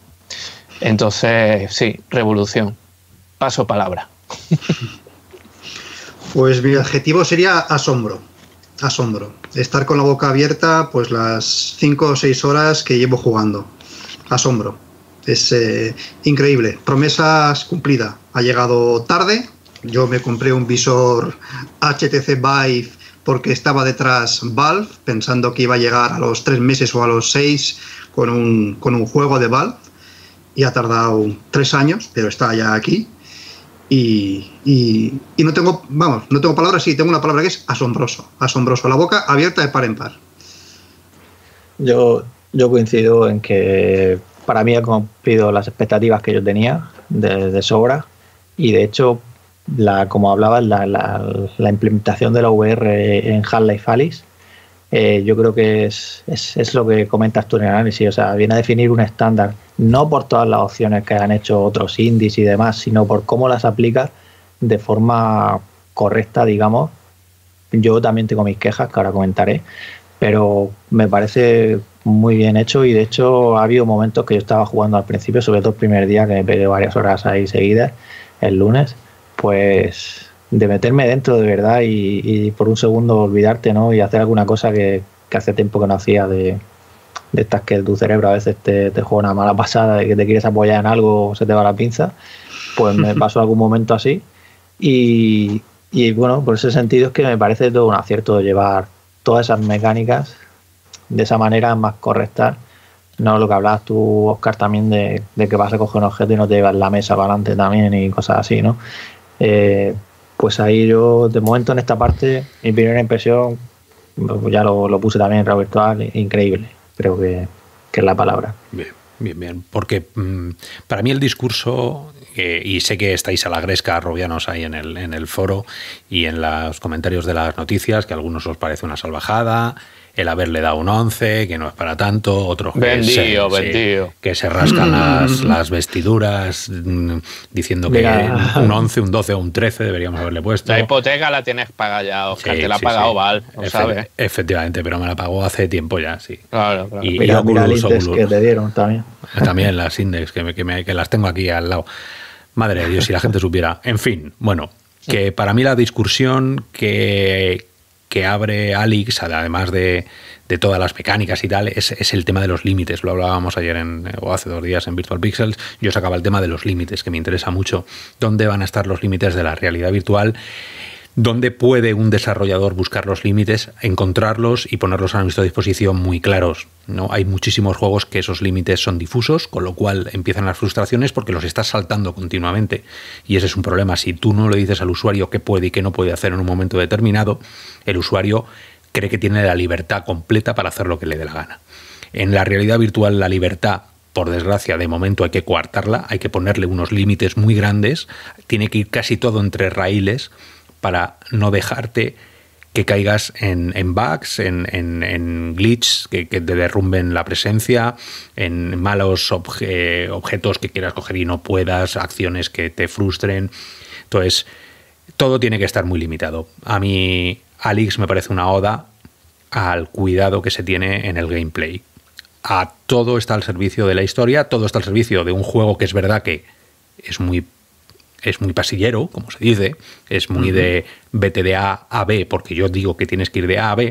Entonces, sí, revolución. Paso palabra. Pues mi adjetivo sería asombro. Asombro. Estar con la boca abierta pues las cinco o seis horas que llevo jugando. asombro. Es eh, increíble. Promesas cumplidas. Ha llegado tarde. Yo me compré un visor H T C Vive porque estaba detrás Valve, pensando que iba a llegar a los tres meses o a los seis con un, con un juego de Valve. Y ha tardado tres años, pero está ya aquí. Y, y, y no tengo, vamos, no tengo palabras, sí, tengo una palabra que es asombroso. Asombroso. La boca abierta de par en par. Yo, yo coincido en que para mí ha cumplido las expectativas que yo tenía de, de sobra, y de hecho, la, como hablabas, la, la, la implementación de la V R en Half-Life Alyx, eh, yo creo que es, es, es lo que comentas tú en el análisis, o sea, viene a definir un estándar, no por todas las opciones que han hecho otros indies y demás, sino por cómo las aplica de forma correcta, digamos. Yo también tengo mis quejas, que ahora comentaré, pero me parece muy bien hecho, y de hecho ha habido momentos que yo estaba jugando al principio, sobre todo el primer día, que me pegué varias horas ahí seguidas, el lunes, pues de meterme dentro de verdad y, y por un segundo olvidarte, ¿no? Y hacer alguna cosa que, que hace tiempo que no hacía, de, de estas que tu cerebro a veces te, te juega una mala pasada, de que te quieres apoyar en algo o se te va la pinza. Pues me pasó algún momento así, y, y bueno, por ese sentido es que me parece todo un acierto llevar todas esas mecánicas de esa manera más correcta. No lo que hablabas tú, Oscar, también de, de que vas a coger un objeto y no te llevas la mesa para adelante también y cosas así, ¿no? Eh, pues ahí yo, de momento en esta parte, mi primera impresión, ya lo, lo puse también en Real Virtual, increíble, creo que, que es la palabra. Bien, bien, bien, porque mmm, para mí el discurso, eh, y sé que estáis a la gresca, robianos, ahí en el, en el foro y en los comentarios de las noticias, que a algunos os parece una salvajada, el haberle dado un once, que no es para tanto, otros que, Vendío, se, vendío. Sí, que se rascan las, las vestiduras mmm, diciendo que Mira. un once, un doce o un trece deberíamos haberle puesto. La hipoteca la tienes pagada ya, Oscar, sí, te la ha sí, pagado sí. Val, lo Efe sabes. Efectivamente, pero me la pagó hace tiempo ya, sí. Claro, claro. Y, mira, y Oculus, mira el index Oculus. que te dieron también. También las index, que, me, que, me, que las tengo aquí al lado. Madre de Dios, si la gente supiera. En fin, bueno, que para mí la discusión que, que abre Alyx, además de, de todas las mecánicas y tal, es, es el tema de los límites. Lo hablábamos ayer en, o hace dos días en Virtual Pixels. Yo sacaba el tema de los límites, que me interesa mucho. ¿Dónde van a estar los límites de la realidad virtual? ¿Dónde puede un desarrollador buscar los límites, encontrarlos y ponerlos a nuestra disposición muy claros? ¿No? Hay muchísimos juegos que esos límites son difusos, con lo cual empiezan las frustraciones porque los estás saltando continuamente. Y ese es un problema. Si tú no le dices al usuario qué puede y qué no puede hacer en un momento determinado, el usuario cree que tiene la libertad completa para hacer lo que le dé la gana. En la realidad virtual, la libertad, por desgracia, de momento hay que coartarla, hay que ponerle unos límites muy grandes, tiene que ir casi todo entre raíles, para no dejarte que caigas en, en bugs, en, en, en glitches que, que te derrumben la presencia, en malos obje, objetos que quieras coger y no puedas, acciones que te frustren. Entonces, todo tiene que estar muy limitado. A mí, Alyx me parece una oda al cuidado que se tiene en el gameplay. A todo está al servicio de la historia, todo está al servicio de un juego que es verdad que es muy es muy pasillero, como se dice, es muy uh-huh. de vete de A a B, porque yo digo que tienes que ir de A a B,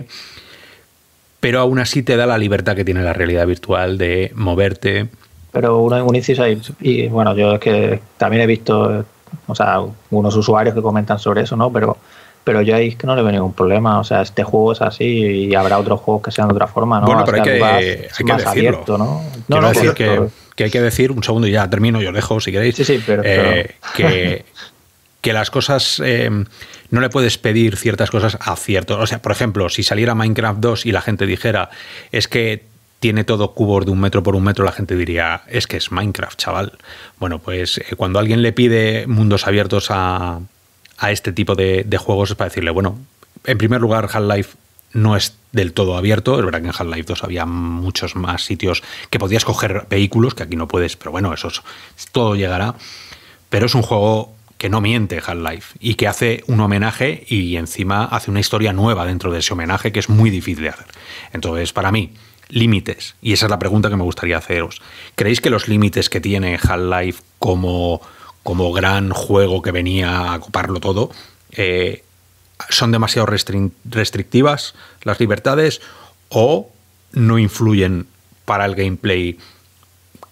pero aún así te da la libertad que tiene la realidad virtual de moverte. Pero uno un inciso ahí, y bueno, yo es que también he visto, o sea, unos usuarios que comentan sobre eso, ¿no? Pero pero yo ahí es que no le veo ningún problema, o sea, este juego es así y habrá otros juegos que sean de otra forma, ¿no? Bueno, pero hay que, más, hay que más decirlo. Abierto, ¿no? Quiero no, decir no, que, pero... que hay que decir, un segundo y ya termino, yo os dejo si queréis, sí, sí, pero, eh, pero... que, que las cosas, eh, no le puedes pedir ciertas cosas a ciertos, o sea, por ejemplo, si saliera Minecraft dos y la gente dijera, es que tiene todo cubos de un metro por un metro, la gente diría, es que es Minecraft, chaval. Bueno, pues eh, cuando alguien le pide mundos abiertos a, a este tipo de, de juegos es para decirle, bueno, en primer lugar, Half-Life no es del todo abierto. Es verdad que en Half-Life dos había muchos más sitios que podías coger vehículos, que aquí no puedes, pero bueno, eso es, todo llegará. Pero es un juego que no miente, Half-Life, y que hace un homenaje y encima hace una historia nueva dentro de ese homenaje que es muy difícil de hacer. Entonces, para mí, límites, y esa es la pregunta que me gustaría haceros. ¿Creéis que los límites que tiene Half-Life como, como gran juego que venía a coparlo todo, eh, son demasiado restri- restrictivas las libertades o no influyen para el gameplay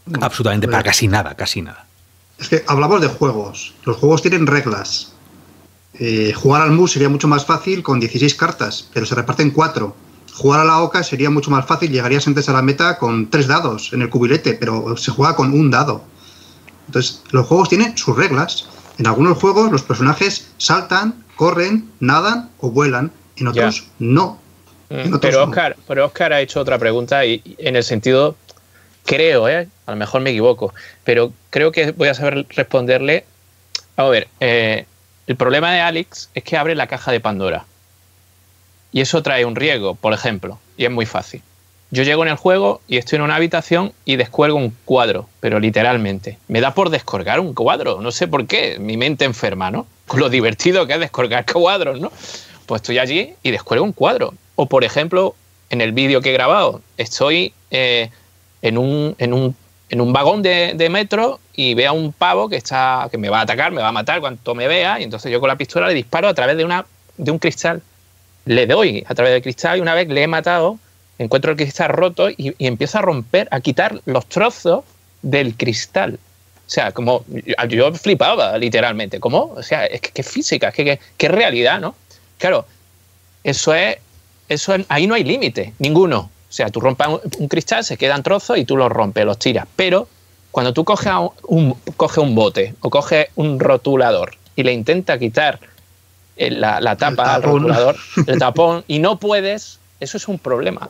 Absolutamente, para casi nada, casi nada. Es que hablamos de juegos. Los juegos tienen reglas. Eh, jugar al mus sería mucho más fácil con dieciséis cartas, pero se reparten cuatro. Jugar a la oca sería mucho más fácil, llegarías antes a la meta con tres dados en el cubilete, pero se juega con un dado. Entonces, los juegos tienen sus reglas. En algunos juegos los personajes saltan, corren, nadan o vuelan. En otros ya. no. En otros pero, Oscar, no. pero Oscar ha hecho otra pregunta y, y en el sentido, creo, ¿eh? a lo mejor me equivoco, pero creo que voy a saber responderle. A ver, eh, el problema de Alex es que abre la caja de Pandora. Y eso trae un riesgo, por ejemplo, y es muy fácil. Yo llego en el juego y estoy en una habitación y descuelgo un cuadro, pero literalmente. Me da por descolgar un cuadro, no sé por qué, mi mente enferma, ¿no? Con lo divertido que es descolgar cuadros, ¿no? Pues estoy allí y descuelgo un cuadro. O, por ejemplo, en el vídeo que he grabado, estoy eh, en, un, en, un, en un vagón de, de metro y veo a un pavo que, está, que me va a atacar, me va a matar cuando me vea, y entonces yo con la pistola le disparo a través de, una, de un cristal. Le doy a través del cristal y una vez le he matado, encuentro el cristal roto y, y empiezo a romper, a quitar los trozos del cristal. O sea, como yo flipaba literalmente. ¿Cómo? O sea, es que, que física, es que, que, que realidad, ¿no? Claro, eso es, eso es, ahí no hay límite, ninguno. O sea, tú rompes un, un cristal, se quedan trozos y tú los rompes, los tiras. Pero cuando tú coges un, un, coges un bote o coges un rotulador y le intentas quitar la, la tapa al rotulador, el tapón, y no puedes, eso es un problema.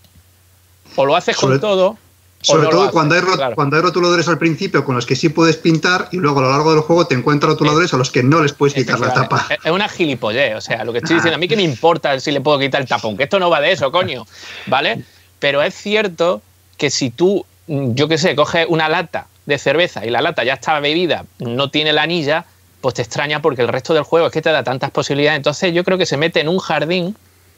O lo haces sobre, con todo. Sobre o no todo lo haces, cuando, hay rot, claro. cuando hay rotuladores al principio con los que sí puedes pintar y luego a lo largo del juego te encuentras rotuladores a los que no les puedes quitar la tapa. Es una gilipollez, o sea, lo que estoy diciendo, a mí que me importa si le puedo quitar el tapón, que esto no va de eso, coño, ¿vale? Pero es cierto que si tú, yo qué sé, coges una lata de cerveza y la lata ya está bebida, no tiene la anilla, pues te extraña porque el resto del juego es que te da tantas posibilidades. Entonces yo creo que se mete en un jardín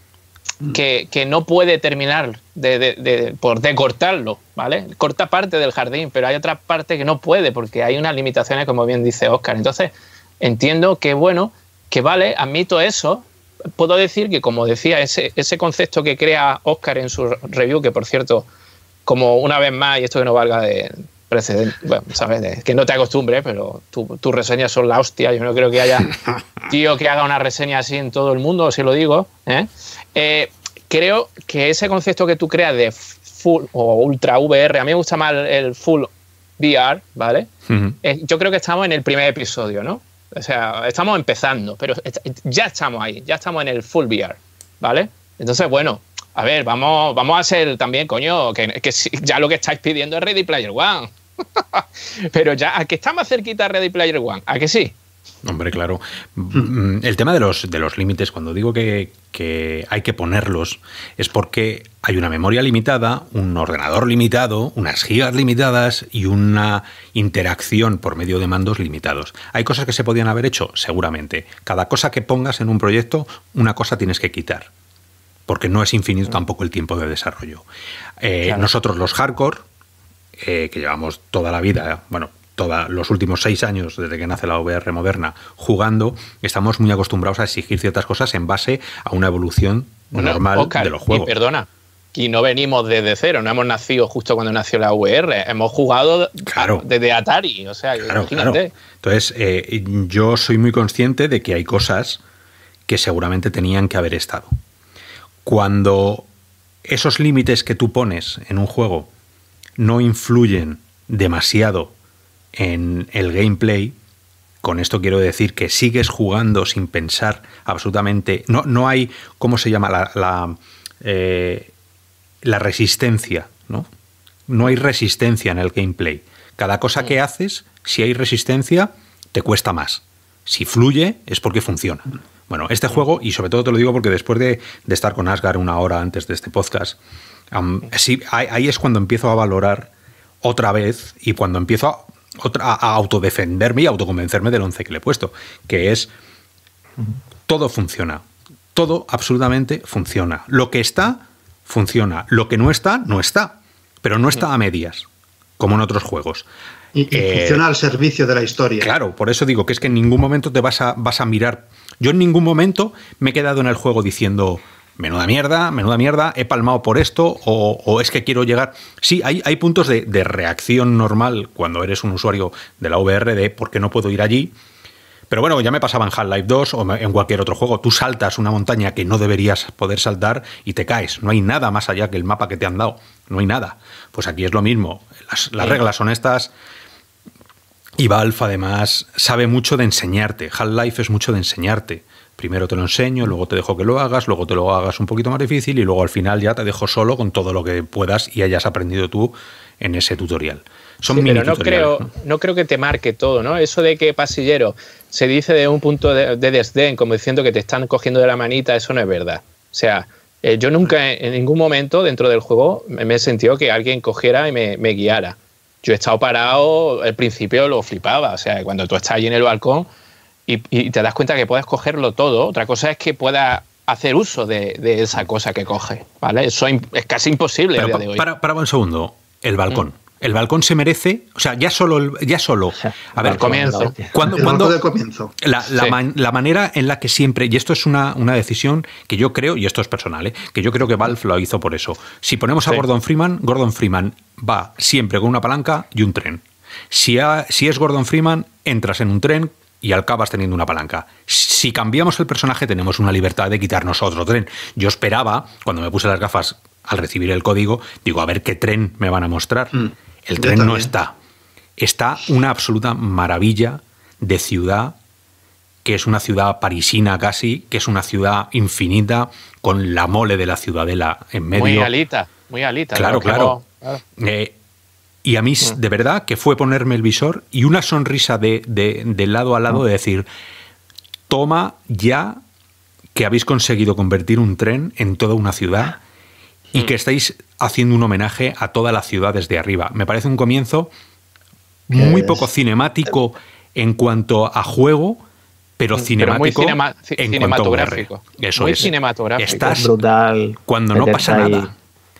que, que no puede terminar de, de, de, por de cortarlo, ¿vale? Corta parte del jardín, pero hay otra parte que no puede porque hay unas limitaciones, como bien dice Oscar. Entonces entiendo que, bueno, que vale, admito eso. Puedo decir que, como decía, ese, ese concepto que crea Oscar en su review, que por cierto, como una vez más, y esto que no valga de precedente, bueno, sabes, que no te acostumbres, pero tus tu reseñas son la hostia. Yo no creo que haya tío que haga una reseña así en todo el mundo, si lo digo, ¿eh? Eh, creo que ese concepto que tú creas de full o ultra V R, a mí me gusta más el, el full V R, ¿vale? Uh-huh. eh, yo creo que estamos en el primer episodio, ¿no? O sea, estamos empezando, pero ya estamos ahí, ya estamos en el full V R, ¿vale? Entonces, bueno, a ver, vamos, vamos a ser también, coño, que, que ya lo que estáis pidiendo es Ready Player One. Pero ya, ¿a que está más cerquita Ready Player One? ¿A que sí? Hombre, claro. El tema de los, de los límites, cuando digo que, que hay que ponerlos, es porque hay una memoria limitada, un ordenador limitado, unas gigas limitadas y una interacción por medio de mandos limitados. ¿Hay cosas que se podían haber hecho? Seguramente. Cada cosa que pongas en un proyecto, una cosa tienes que quitar, porque no es infinito tampoco el tiempo de desarrollo. Eh, claro. Nosotros los hardcore, eh, que llevamos toda la vida, bueno, todos los últimos seis años desde que nace la V R moderna jugando, estamos muy acostumbrados a exigir ciertas cosas en base a una evolución bueno, normal Oscar, de los juegos. Y perdona, y no venimos desde cero, no hemos nacido justo cuando nació la V R, hemos jugado claro. desde Atari, o sea, claro, imagínate. Claro. Entonces, eh, yo soy muy consciente de que hay cosas que seguramente tenían que haber estado. Cuando esos límites que tú pones en un juego no influyen demasiado en el gameplay, con esto quiero decir que sigues jugando sin pensar absolutamente, no, no hay, ¿cómo se llama? La, la, eh, la resistencia, ¿no? No hay resistencia en el gameplay. Cada cosa que haces, si hay resistencia, te cuesta más. Si fluye, es porque funciona. Bueno, este juego, y sobre todo te lo digo porque después de, de estar con Asgard una hora antes de este podcast, um, sí, ahí, ahí es cuando empiezo a valorar otra vez y cuando empiezo a, otra, a autodefenderme y autoconvencerme del once que le he puesto, que es todo funciona. Todo absolutamente funciona. Lo que está, funciona. Lo que no está, no está. Pero no está a medias, como en otros juegos. Y, y eh, funciona al servicio de la historia. Claro, por eso digo que es que en ningún momento te vas a, vas a mirar. Yo en ningún momento me he quedado en el juego diciendo menuda mierda, menuda mierda, he palmado por esto, o, o es que quiero llegar... Sí, hay, hay puntos de, de reacción normal cuando eres un usuario de la V R de por qué no puedo ir allí, pero bueno, ya me pasaba en Half-Life dos o en cualquier otro juego. Tú saltas una montaña que no deberías poder saltar y te caes. No hay nada más allá que el mapa que te han dado. No hay nada. Pues aquí es lo mismo. Las, las reglas son estas. Y Valve, además, sabe mucho de enseñarte. Half-Life es mucho de enseñarte. Primero te lo enseño, luego te dejo que lo hagas, luego te lo hagas un poquito más difícil y luego al final ya te dejo solo con todo lo que puedas y hayas aprendido tú en ese tutorial. Son sí, mini pero no creo, ¿no? no creo que te marque todo, ¿no? Eso de que pasillero se dice de un punto de, de desdén, como diciendo que te están cogiendo de la manita, eso no es verdad. O sea, eh, yo nunca en ningún momento dentro del juego me he sentido que alguien cogiera y me, me guiara. Yo he estado parado, al principio lo flipaba, o sea, cuando tú estás allí en el balcón y, y te das cuenta que puedes cogerlo todo, otra cosa es que puedas hacer uso de, de esa cosa que coges, ¿vale? Eso es casi imposible pero a día de hoy. Para, para un segundo, el balcón. Mm. El balcón se merece, o sea, ya solo, ya solo. A ver, comienzo. Cuando, el cuando del comienzo. La, la, sí. man, la manera en la que siempre, y esto es una, una decisión que yo creo, y esto es personal, ¿eh? que yo creo que Valve lo hizo por eso. Si ponemos a sí. Gordon Freeman, Gordon Freeman va siempre con una palanca y un tren. Si, ha, si es Gordon Freeman, entras en un tren y acabas teniendo una palanca. Si cambiamos el personaje, tenemos una libertad de quitarnos otro tren. Yo esperaba, cuando me puse las gafas al recibir el código, digo, a ver qué tren me van a mostrar. Mm. El tren no está. Está una absoluta maravilla de ciudad, que es una ciudad parisina casi, que es una ciudad infinita, con la mole de la ciudadela en medio. Muy alita, muy alita. Claro, claro. claro. Eh, y a mí, mm. de verdad, que fue ponerme el visor y una sonrisa de, de, de lado a lado mm. de decir, toma ya que habéis conseguido convertir un tren en toda una ciudad y que estáis haciendo un homenaje a toda la ciudad desde arriba. Me parece un comienzo muy poco cinemático en cuanto a juego, pero cinemático pero muy cinema, en cinematográfico. Cuanto a Eso muy es. cinematográfico. Estás brutal cuando no pasa ahí. nada.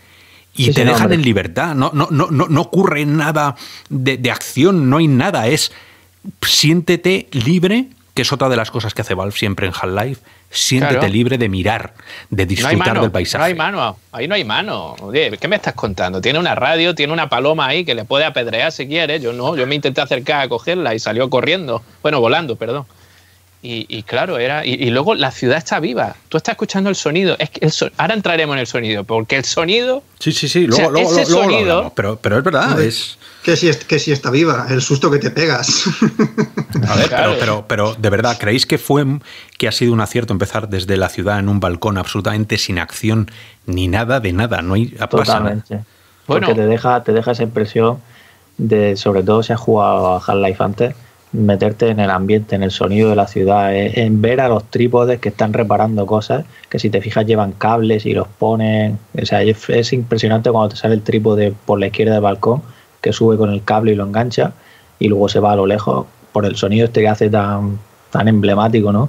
Y sí, te sí, dejan no, en libertad. No, no, no, no, no ocurre nada de, de acción, no hay nada. Es siéntete libre, que es otra de las cosas que hace Valve siempre en Half-Life. Siéntete claro. libre de mirar, de disfrutar no hay mano, del paisaje. No hay mano, ahí no hay mano. Oye, ¿qué me estás contando? Tiene una radio, tiene una paloma ahí que le puede apedrear si quiere. Yo no, yo me intenté acercar a cogerla y salió corriendo. Bueno, volando, perdón. Y, y claro, era. Y, y luego la ciudad está viva. Tú estás escuchando el sonido. Es que el son, ahora entraremos en el sonido, porque el sonido. Sí, sí, sí. Luego, o sea, luego, ese luego, sonido. luego pero, pero es verdad. Joder, es que si, que si está viva, el susto que te pegas. A ver, claro. pero, pero, pero de verdad, ¿creéis que fue que ha sido un acierto empezar desde la ciudad en un balcón absolutamente sin acción ni nada de nada? No hay Totalmente. Bueno. Porque te deja, te deja esa impresión de, sobre todo si has jugado a Half-Life antes, meterte en el ambiente, en el sonido de la ciudad, en ver a los trípodes que están reparando cosas, que si te fijas llevan cables y los ponen. O sea, es, es impresionante cuando te sale el trípode por la izquierda del balcón, que sube con el cable y lo engancha, y luego se va a lo lejos por el sonido este que hace tan, tan emblemático, ¿no?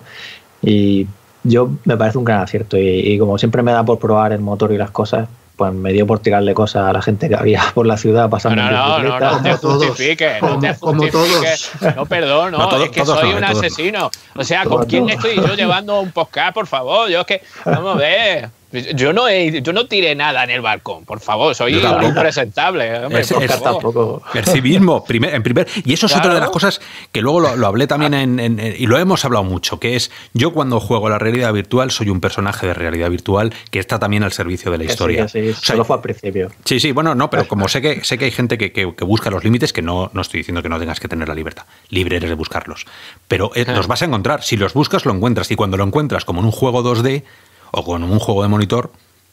Y yo me parece un gran acierto, y, y como siempre me da por probar el motor y las cosas, pues me dio por tirarle cosas a la gente que había por la ciudad pasando. No, no, no, no, no te justifiques, no te justifiques. No, perdón, no, no todo, es que soy no, un asesino. O sea, ¿con quién estoy yo llevando un podcast, por favor? Yo es que, vamos a ver. Yo no, he, yo no tiré nada en el balcón, por favor, soy un impresentable. Hombre, es, es tampoco. Percibismo, primer, en primer. Y eso es claro. otra de las cosas que luego lo, lo hablé también en, en, en. Y lo hemos hablado mucho, que es yo cuando juego la realidad virtual soy un personaje de realidad virtual que está también al servicio de la historia. Sí, sí, sí. O sea, solo fue al principio. Sí, sí, bueno, no, pero como sé que sé que hay gente que, que, que busca los límites, que no, no estoy diciendo que no tengas que tener la libertad. Libre eres de buscarlos. Pero eh, los vas a encontrar. Si los buscas, lo encuentras. Y cuando lo encuentras como en un juego dos D. O con un juego de monitor,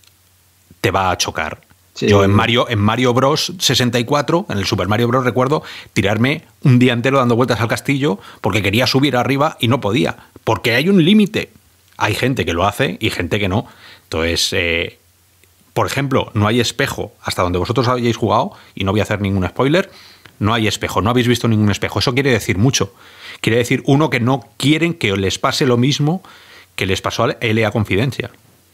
te va a chocar. Sí. Yo en Mario, en Mario Bros sesenta y cuatro, en el Super Mario Bros, recuerdo tirarme un día entero dando vueltas al castillo porque quería subir arriba y no podía. Porque hay un límite. Hay gente que lo hace y gente que no. Entonces, eh, por ejemplo, no hay espejo hasta donde vosotros hayáis jugado, y no voy a hacer ningún spoiler, no hay espejo, no habéis visto ningún espejo. Eso quiere decir mucho. Quiere decir, uno, que no quieren que les pase lo mismo que les pasó a L A Confidencial.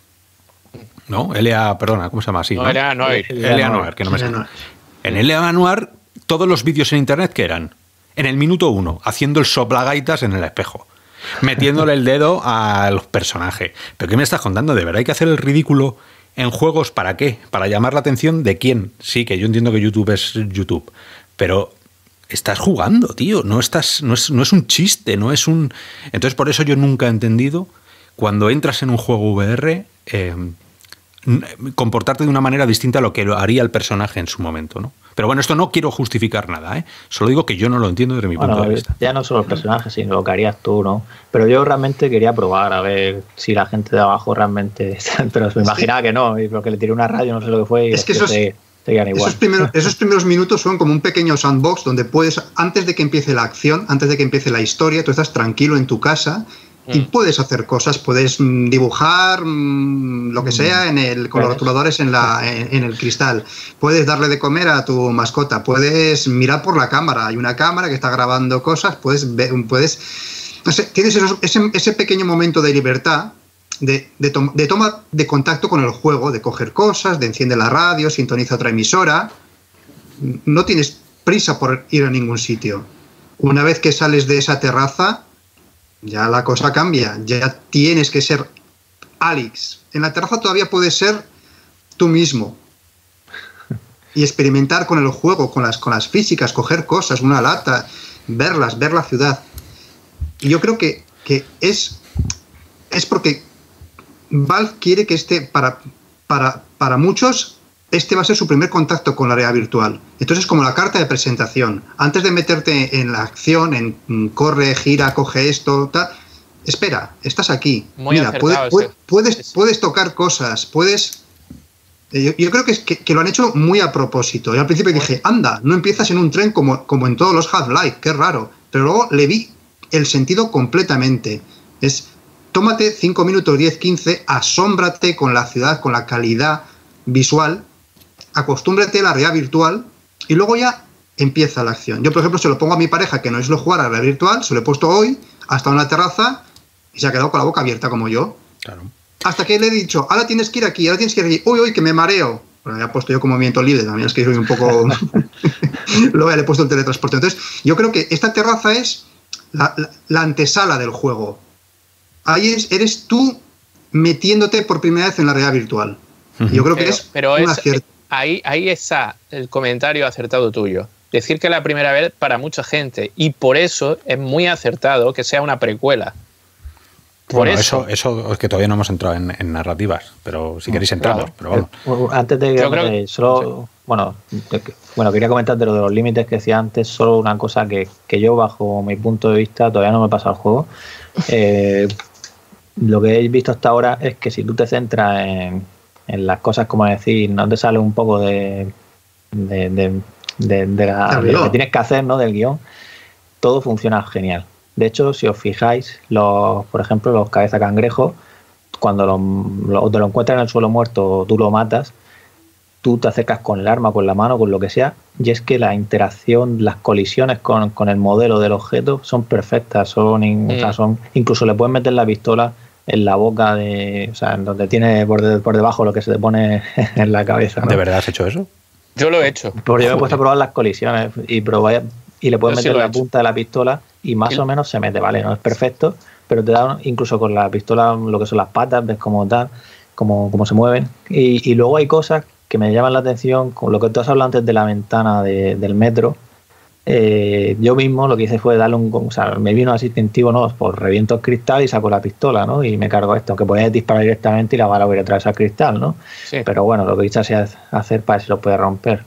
¿No? L A, perdona, ¿cómo se llama así? No, ¿no? L A Noir. L A Noir, que no me sale. En L A Noir, todos los vídeos en internet, ¿qué eran? En el minuto uno, haciendo el soplagaitas en el espejo. metiéndole el dedo al personaje. ¿Pero qué me estás contando? ¿De verdad hay que hacer el ridículo en juegos? ¿Para qué? ¿Para llamar la atención de quién? Sí, que yo entiendo que YouTube es YouTube, pero estás jugando, tío. No, estás, no, es, no es un chiste, no es un... Entonces, por eso yo nunca he entendido, cuando entras en un juego V R, eh, comportarte de una manera distinta a lo que lo haría el personaje en su momento, ¿no? Pero bueno, esto no quiero justificar nada, ¿eh? Solo digo que yo no lo entiendo desde mi bueno, punto de vista. Ya no solo el personaje, sino lo que harías tú, ¿no? Pero yo realmente quería probar a ver si la gente de abajo realmente... Pero me imaginaba que no, y porque le tiré una radio, no sé lo que fue, y es que esos, se, seguían igual. Esos primeros, esos primeros minutos son como un pequeño sandbox donde puedes, antes de que empiece la acción, antes de que empiece la historia, tú estás tranquilo en tu casa y puedes hacer cosas, puedes mm, dibujar mm, lo que sea en el, con los rotuladores en, la, en, en el cristal, puedes darle de comer a tu mascota, puedes mirar por la cámara, hay una cámara que está grabando cosas, puedes ver, puedes, no sé, tienes esos, ese, ese pequeño momento de libertad, de, de, to, de toma de contacto con el juego, de coger cosas, de enciende la radio, sintoniza otra emisora, no tienes prisa por ir a ningún sitio. Una vez que sales de esa terraza, ya la cosa cambia, ya tienes que ser Alex. En la terraza todavía puedes ser tú mismo y experimentar con el juego, con las, con las físicas, coger cosas, una lata, verlas, ver la ciudad. Y yo creo que, que es, es porque Valve quiere que este, para, para, para muchos, este va a ser su primer contacto con la realidad virtual. Entonces es como la carta de presentación. Antes de meterte en la acción, en mm, corre, gira, coge esto, tal, espera, estás aquí. Muy Mira, puedes, puedes, puedes, puedes tocar cosas, puedes... Yo, yo creo que, es que, que lo han hecho muy a propósito. Yo al principio dije, anda, no empiezas en un tren como, como en todos los Half-Life, qué raro. Pero luego le vi el sentido completamente. Es, tómate cinco minutos, diez, quince, asómbrate con la ciudad, con la calidad visual, acostúmbrate a la realidad virtual y luego ya empieza la acción. Yo, por ejemplo, se lo pongo a mi pareja que no es lo jugar a la realidad virtual, se lo he puesto hoy, hasta una terraza y se ha quedado con la boca abierta como yo. Claro. Hasta que le he dicho, ahora tienes que ir aquí, ahora tienes que ir aquí, uy, uy, que me mareo. Bueno, ya he puesto yo como movimiento libre, también es que soy un poco... Luego ya le he puesto el teletransporte. Entonces, yo creo que esta terraza es la, la, la antesala del juego. Ahí es, eres tú metiéndote por primera vez en la realidad virtual. Y yo creo que pero, es pero un es, acierto. Ahí, ahí está el comentario acertado tuyo. Decir que la primera vez para mucha gente, y por eso es muy acertado que sea una precuela. Por bueno, eso. eso, eso es que todavía no hemos entrado en, en narrativas, pero si queréis entrar, claro. Pero bueno. Antes de que, que solo, sí. bueno, bueno, quería comentarte lo de los límites que decía antes, solo una cosa que, que yo bajo mi punto de vista todavía no me he pasado el juego. Eh, lo que he visto hasta ahora es que si tú te centras en, en las cosas, como decir, no te sale un poco de, de, de, de, de, la, de lo que tienes que hacer, ¿no? Del guión, todo funciona genial. De hecho, si os fijáis, los, por ejemplo, los cabeza cangrejos, cuando lo, lo, te lo encuentras en el suelo muerto, tú lo matas, tú te acercas con el arma, con la mano, con lo que sea, y es que la interacción, las colisiones con, con el modelo del objeto son perfectas, son, mm. o sea, son incluso le puedes meter la pistola en la boca, de, o sea, en donde tiene por, de, por debajo lo que se te pone en la cabeza, ¿no? ¿De verdad has hecho eso? Yo lo he hecho. Pues yo me he puesto a probar las colisiones y probé, y le puedes yo meter sí la punta de la pistola y más o menos se mete, ¿vale? No es perfecto, pero te da incluso con la pistola lo que son las patas, ves cómo tal, cómo, cómo se mueven. Y, y luego hay cosas que me llaman la atención, con lo que tú has hablado antes de la ventana de, del metro. Eh, yo mismo lo que hice fue darle un... O sea, me vino así instintivo, ¿no? Pues reviento el cristal y saco la pistola, ¿no? Y me cargo esto, aunque podías disparar directamente y la bala hubiera atravesado el cristal, ¿no? Sí. Pero bueno, lo que quise así hacer para ver si lo puede romper.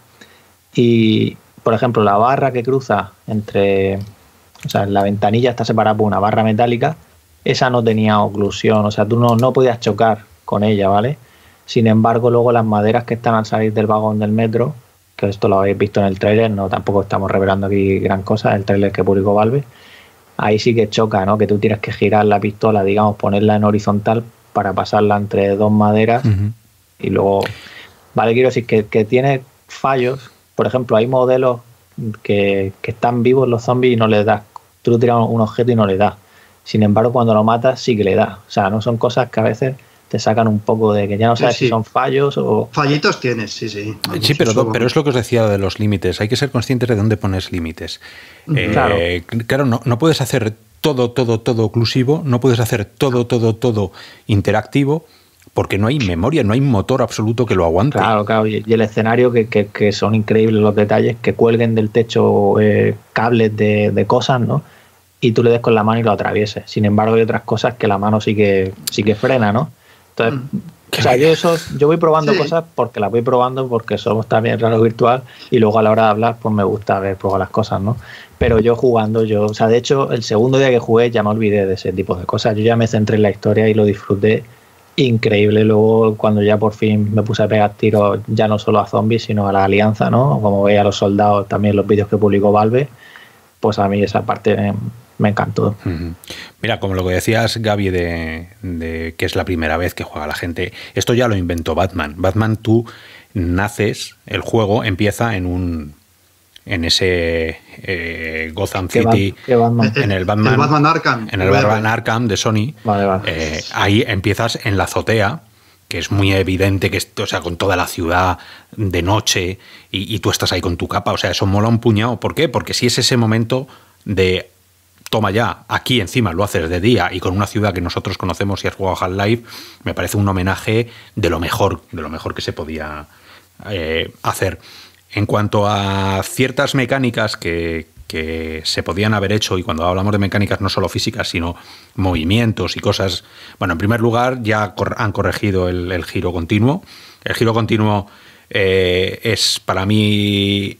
Y, por ejemplo, la barra que cruza entre... O sea, la ventanilla está separada por una barra metálica, esa no tenía oclusión, o sea, tú no, no podías chocar con ella, ¿vale? Sin embargo, luego las maderas que están al salir del vagón del metro, que esto lo habéis visto en el tráiler, no tampoco estamos revelando aquí gran cosa, el tráiler que publicó Valve, ahí sí que choca, ¿no? Que tú tienes que girar la pistola, digamos, ponerla en horizontal para pasarla entre dos maderas. Uh-huh. Y luego, vale, quiero decir que, que tiene fallos. Por ejemplo, hay modelos que, que están vivos los zombies y no les das. Tú le tiras un objeto y no le das. Sin embargo, cuando lo matas sí que le das. O sea, no son cosas que a veces te sacan un poco de que ya no sabes sí, sí. si son fallos o... Fallitos tienes, sí, sí. Vamos, sí, pero, eso... pero es lo que os decía de los límites. Hay que ser conscientes de dónde pones límites. Eh, claro, claro no, no puedes hacer todo, todo, todo oclusivo, no puedes hacer todo, todo, todo interactivo, porque no hay memoria, no hay motor absoluto que lo aguante. Claro, claro, y el escenario que, que, que son increíbles los detalles, que cuelguen del techo eh, cables de, de cosas, ¿no? Y tú le des con la mano y lo atravieses. Sin embargo, hay otras cosas que la mano sí que sí que frena, ¿no? Entonces, mm. o sea, yo eso, yo voy probando sí. cosas porque las voy probando, porque somos también raro virtual, y luego a la hora de hablar, pues me gusta ver probar las cosas, ¿no? Pero yo jugando, yo, o sea, de hecho, el segundo día que jugué ya me olvidé de ese tipo de cosas. Yo ya me centré en la historia y lo disfruté increíble. Luego, cuando ya por fin me puse a pegar tiros, ya no solo a zombies, sino a la alianza, ¿no? Como veía a los soldados, también los vídeos que publicó Valve, pues a mí esa parte me, me encantó. Uh-huh. Mira, como lo que decías, Gaby, de, de que es la primera vez que juega la gente, esto ya lo inventó Batman. Batman, tú naces, el juego empieza en un en ese eh, Gotham City, ¿Qué Batman? en el Batman, el Batman Arkham, en el Batman Arkham de Sony. Vale, vale. Eh, ahí empiezas en la azotea, que es muy evidente, que es, o sea, con toda la ciudad de noche y, y tú estás ahí con tu capa, o sea, eso mola un puñado. ¿Por qué? Porque si es ese momento de toma ya, aquí encima lo haces de día y con una ciudad que nosotros conocemos y has jugado Half-Life, me parece un homenaje de lo mejor, de lo mejor que se podía eh, hacer. En cuanto a ciertas mecánicas que, que se podían haber hecho, y cuando hablamos de mecánicas no solo físicas, sino movimientos y cosas, bueno, en primer lugar ya cor- han corregido el, el giro continuo. El giro continuo eh, es para mí...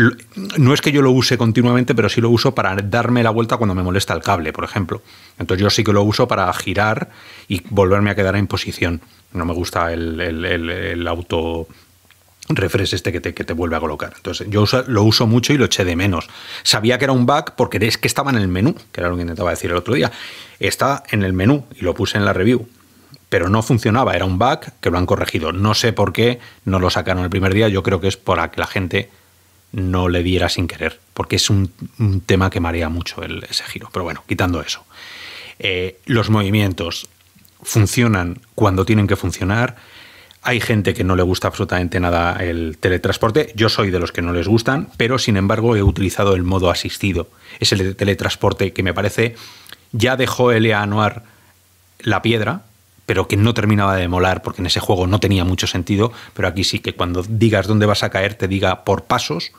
No es que yo lo use continuamente, pero sí lo uso para darme la vuelta cuando me molesta el cable, por ejemplo. Entonces yo sí que lo uso para girar y volverme a quedar en posición. No me gusta el, el, el, el auto refresh este que te, que te vuelve a colocar. Entonces yo uso, lo uso mucho y lo eché de menos. Sabía que era un bug porque es que estaba en el menú, que era lo que intentaba decir el otro día. Está en el menú y lo puse en la review, pero no funcionaba. Era un bug que lo han corregido. No sé por qué no lo sacaron el primer día. Yo creo que es para que la gente no le diera sin querer, porque es un, un tema que marea mucho el, ese giro. Pero bueno, quitando eso. Eh, los movimientos funcionan cuando tienen que funcionar. Hay gente que no le gusta absolutamente nada el teletransporte. Yo soy de los que no les gustan, pero sin embargo he utilizado el modo asistido. Es el teletransporte que me parece ya dejó Elia Noir la piedra, pero que no terminaba de molar porque en ese juego no tenía mucho sentido. Pero aquí sí, que cuando digas dónde vas a caer, te diga por pasos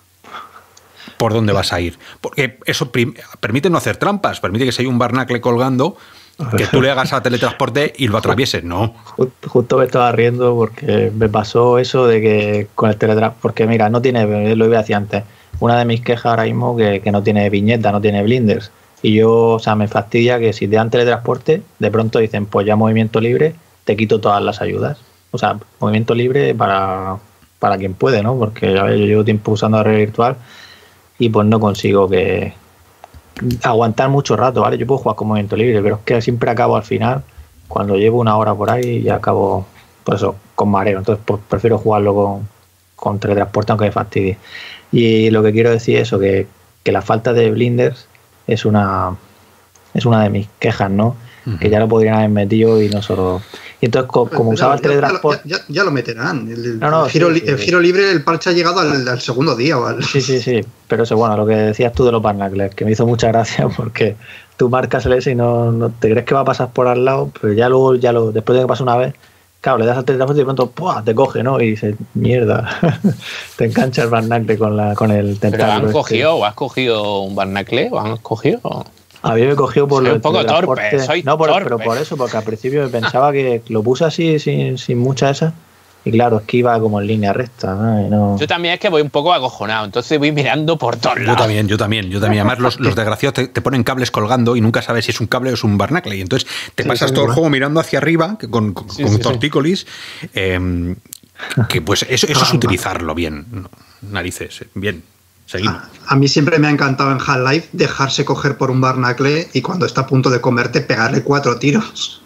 por dónde vas a ir. Porque eso prim- permite no hacer trampas, permite que si hay un barnacle colgando, que tú le hagas a teletransporte y lo atravieses, no. Justo me estaba riendo porque me pasó eso de que con el teletransporte, porque mira, no tiene, lo iba a decir antes, una de mis quejas ahora mismo que, que no tiene viñeta, no tiene blinders. Y yo, o sea, me fastidia que si te dan teletransporte, de pronto dicen, pues ya movimiento libre, te quito todas las ayudas. O sea, movimiento libre para, para quien puede, ¿no? Porque ya ves, yo llevo tiempo usando la realidad virtual y pues no consigo que aguantar mucho rato, ¿vale? Yo puedo jugar con movimiento libre, pero es que siempre acabo al final, cuando llevo una hora por ahí, y acabo, por eso, con mareo. Entonces, pues prefiero jugarlo con, con teletransporte, aunque me fastidie. Y lo que quiero decir es eso, que, que la falta de blinders es una es una de mis quejas, ¿no? Uh-huh. Que ya lo podrían haber metido y no solo... Y entonces, co- como ya, usaba el teletransporte... Ya, ya, ya lo meterán. El, no, no, el, giro, sí, sí, el sí. giro libre, el parche ha llegado al, al segundo día. ¿Vale? Sí, sí, sí. Pero eso, bueno, lo que decías tú de los barnacles, que me hizo mucha gracia porque tú marcas el S y no, no te crees que va a pasar por al lado, pero ya luego, ya lo, después de que pasa una vez, claro, le das al teletransporte y de pronto ¡pua!, te coge, ¿no? Y dices, mierda, te engancha el barnacle con, la, con el tentáculo. ¿Pero han cogido este. o has cogido un barnacle o han cogido...? A mí me cogió por soy lo un poco torpe, soy no, por, torpe. Pero por eso, porque al principio pensaba que lo puse así, sin, sin mucha esa, y claro, es que iba como en línea recta, ¿no? Y no... Yo también es que voy un poco acojonado, entonces voy mirando por todos lados. Yo también, yo también, yo también. Además, los, los desgraciados te, te ponen cables colgando y nunca sabes si es un cable o es un barnacle. Y entonces te sí, pasas sí, todo sí. el juego mirando hacia arriba, que con, con, Sí, con sí, tortícolis. Eh, que pues eso, eso es utilizarlo bien. Narices, bien. Seguimos. A, a mí siempre me ha encantado en Half-Life dejarse coger por un barnacle y cuando está a punto de comerte pegarle cuatro tiros.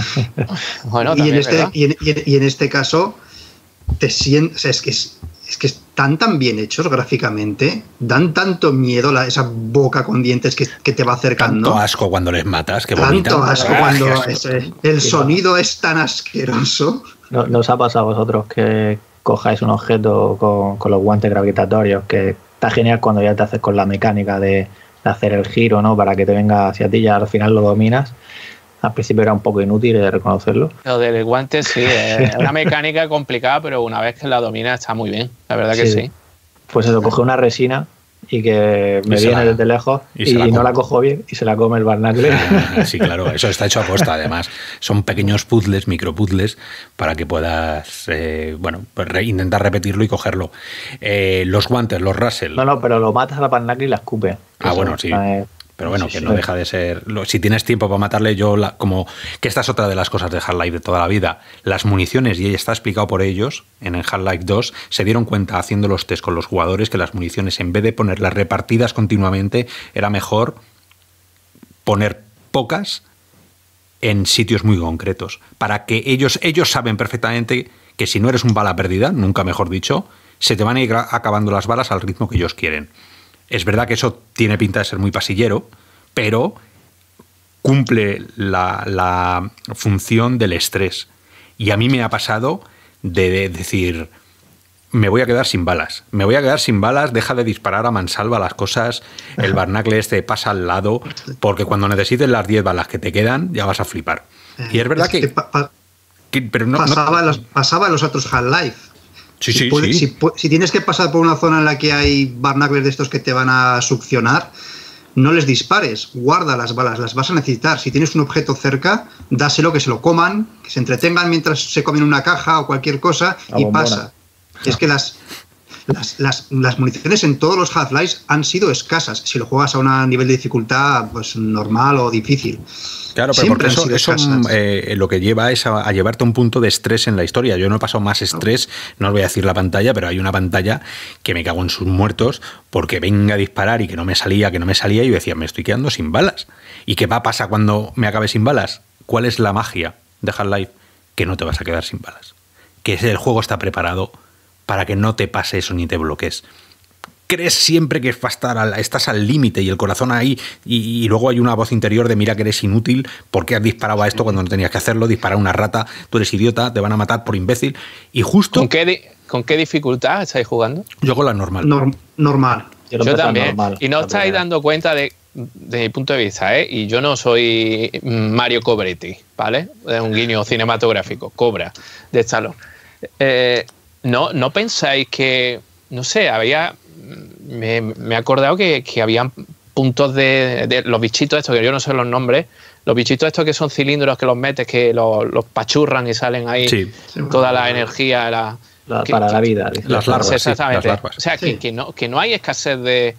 Bueno, y, en también, este, y, en, y, en, y en este caso te sientes, o sea, es que es, es que están tan bien hechos gráficamente, dan tanto miedo la, esa boca con dientes que, que te va acercando. Tanto asco cuando les matas, que Tanto vomitan. asco Ah, cuando asco. ese, el sonido es tan asqueroso. ¿No, ¿No os ha pasado a vosotros que cojáis un objeto con, con los guantes gravitatorios, que está genial cuando ya te haces con la mecánica de de hacer el giro, ¿no? Para que te venga hacia ti, ya al final lo dominas. Al principio era un poco inútil de reconocerlo. Lo del guante sí, es una mecánica complicada, pero una vez que la domina está muy bien, la verdad que sí. sí. Pues eso, coge una resina y que me y viene la, desde lejos y, y la no la cojo bien y se la come el barnacle. Sí, claro, eso está hecho a posta, además. Son pequeños puzzles, micropuzzles, para que puedas, eh, bueno, pues re, intentar repetirlo y cogerlo. Eh, los guantes, los Russell. No, no, pero lo matas a la barnacle y la escupe. Ah, eso, bueno, sí. Eh, Pero bueno, sí, que sí, no sí. deja de ser... Si tienes tiempo para matarle, yo... La, como que esta es otra de las cosas de Half-Life de toda la vida. Las municiones, y está explicado por ellos, en el Half-Life dos, se dieron cuenta haciendo los test con los jugadores que las municiones, en vez de ponerlas repartidas continuamente, era mejor poner pocas en sitios muy concretos. Para que ellos, ellos saben perfectamente que si no eres un bala perdida, nunca mejor dicho, se te van a ir acabando las balas al ritmo que ellos quieren. Es verdad que eso tiene pinta de ser muy pasillero, pero cumple la, la función del estrés. Y a mí me ha pasado de, de decir, me voy a quedar sin balas. Me voy a quedar sin balas, deja de disparar a mansalva las cosas, el barnacle este pasa al lado, porque cuando necesites las diez balas que te quedan, ya vas a flipar. Y es verdad es que... que, pa, pa, que pero no, pasaba, no, los, pasaba en los otros Half-Life. Sí, si, sí, puede, sí. Si, si tienes que pasar por una zona en la que hay barnacles de estos que te van a succionar, no les dispares, guarda las balas, las vas a necesitar. Si tienes un objeto cerca, dáselo, que se lo coman, que se entretengan mientras se comen una caja o cualquier cosa La y bombona. pasa. Es que las, las, las, las municiones en todos los Half-Life han sido escasas, si lo juegas a un nivel de dificultad pues normal o difícil. Claro, pero porque eso, eso eh, lo que lleva es a, a llevarte a un punto de estrés en la historia. Yo no he pasado más estrés, no os voy a decir la pantalla, pero hay una pantalla que me cago en sus muertos porque venga a disparar y que no me salía, que no me salía, y yo decía, me estoy quedando sin balas. ¿Y qué va a pasar cuando me acabe sin balas? ¿Cuál es la magia de Half-Life? Que no te vas a quedar sin balas. Que el juego está preparado para que no te pase eso ni te bloquees. Crees siempre que va a estar al, estás al límite y el corazón ahí, y, y luego hay una voz interior de mira que eres inútil, porque has disparado a esto cuando no tenías que hacerlo, disparar a una rata, tú eres idiota, te van a matar por imbécil. Y justo... ¿Con qué, di ¿con qué dificultad estáis jugando? Yo con la normal. Norm normal. Yo, yo también. Normal, y no estáis primera. dando cuenta de, de mi punto de vista, ¿eh? Y yo no soy Mario Cobretti, ¿vale? Es un guiño cinematográfico, Cobra, de Stallone. Eh, no, ¿No pensáis que, no sé, había... Me, me he acordado que, que habían puntos de, de los bichitos estos, que yo no sé los nombres, los bichitos estos que son cilindros que los metes, que los, los pachurran y salen ahí sí. toda la energía la, la, que, para la vida. Las larvas, exactamente. Sí, las larvas. O sea, sí. que, que, no, que no hay escasez de...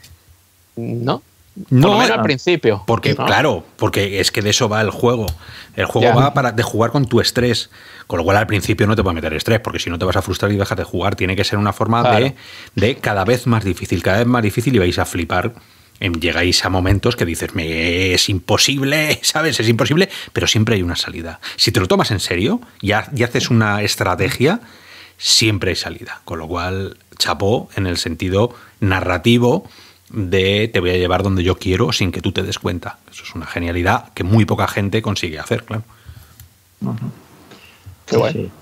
¿No? No, por lo menos al principio. Porque, ¿no? Claro, porque es que de eso va el juego. El juego ya. va para de jugar con tu estrés. Con lo cual al principio no te puede meter estrés, porque si no te vas a frustrar y dejas de jugar. Tiene que ser una forma claro. de, de cada vez más difícil, cada vez más difícil, y vais a flipar. Llegáis a momentos que dices, me es imposible, ¿sabes? Es imposible, pero siempre hay una salida. Si te lo tomas en serio y, ha, y haces una estrategia, siempre hay salida. Con lo cual, chapó en el sentido narrativo de te voy a llevar donde yo quiero sin que tú te des cuenta. Eso es una genialidad que muy poca gente consigue hacer, claro. Uh-huh. Qué bueno. Sí.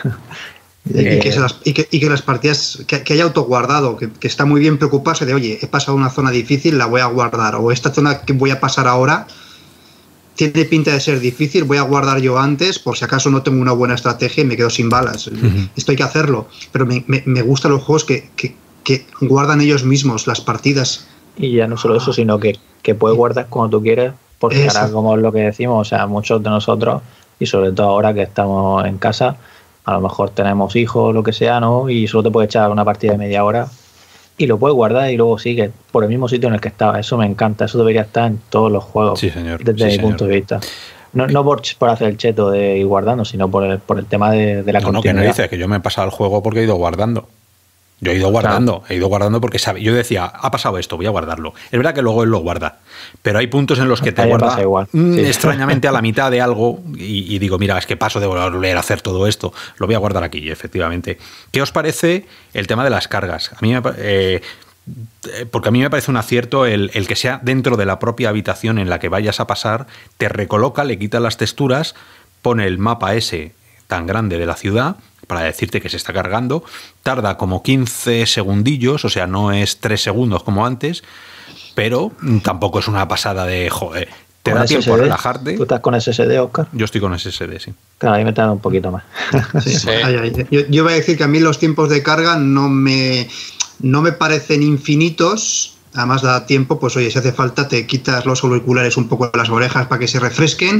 y, y, que se las, y, que, y que las partidas, que, que haya autoguardado, que, que está muy bien preocuparse de, oye, he pasado una zona difícil, la voy a guardar, o esta zona que voy a pasar ahora tiene pinta de ser difícil, voy a guardar yo antes, por si acaso no tengo una buena estrategia y me quedo sin balas. Uh-huh. Esto hay que hacerlo, pero me, me, me gustan los juegos que, que que guardan ellos mismos las partidas. Y ya no solo eso, sino que, que puedes guardar cuando tú quieras, porque eso. Ahora, como es lo que decimos, o sea, muchos de nosotros, y sobre todo ahora que estamos en casa, a lo mejor tenemos hijos o lo que sea, ¿no? Y solo te puedes echar una partida de media hora y lo puedes guardar y luego sigues por el mismo sitio en el que estaba. Eso me encanta, eso debería estar en todos los juegos, sí, señor. desde sí, mi señor. punto de vista. No, no por, por hacer el cheto de ir guardando, sino por el, por el tema de, de la no, continuidad. No, que no dices, que yo me he pasado el juego porque he ido guardando. Yo he ido guardando, claro. he ido guardando porque sabe, yo decía, ha pasado esto, voy a guardarlo. Es verdad que luego él lo guarda, pero hay puntos en los que te Ahí guarda igual. Mm, sí. extrañamente a la mitad de algo y, y digo, mira, es que paso de volver a hacer todo esto, lo voy a guardar aquí, efectivamente. ¿Qué os parece el tema de las cargas? A mí me, eh, porque a mí me parece un acierto el, el que sea dentro de la propia habitación en la que vayas a pasar, te recoloca, le quita las texturas, pone el mapa ese tan grande de la ciudad para decirte que se está cargando, tarda como quince segundillos, o sea, no es tres segundos como antes, pero tampoco es una pasada de, joder, te ¿Con da S S D? tiempo a relajarte. ¿Tú estás con S S D, Oscar? Yo estoy con S S D, sí. Claro, ahí me tarda un poquito más. Sí, sí. Ay, ay. Yo, yo voy a decir que a mí los tiempos de carga no me, no me parecen infinitos. Además da tiempo, pues oye, si hace falta te quitas los auriculares un poco de las orejas para que se refresquen.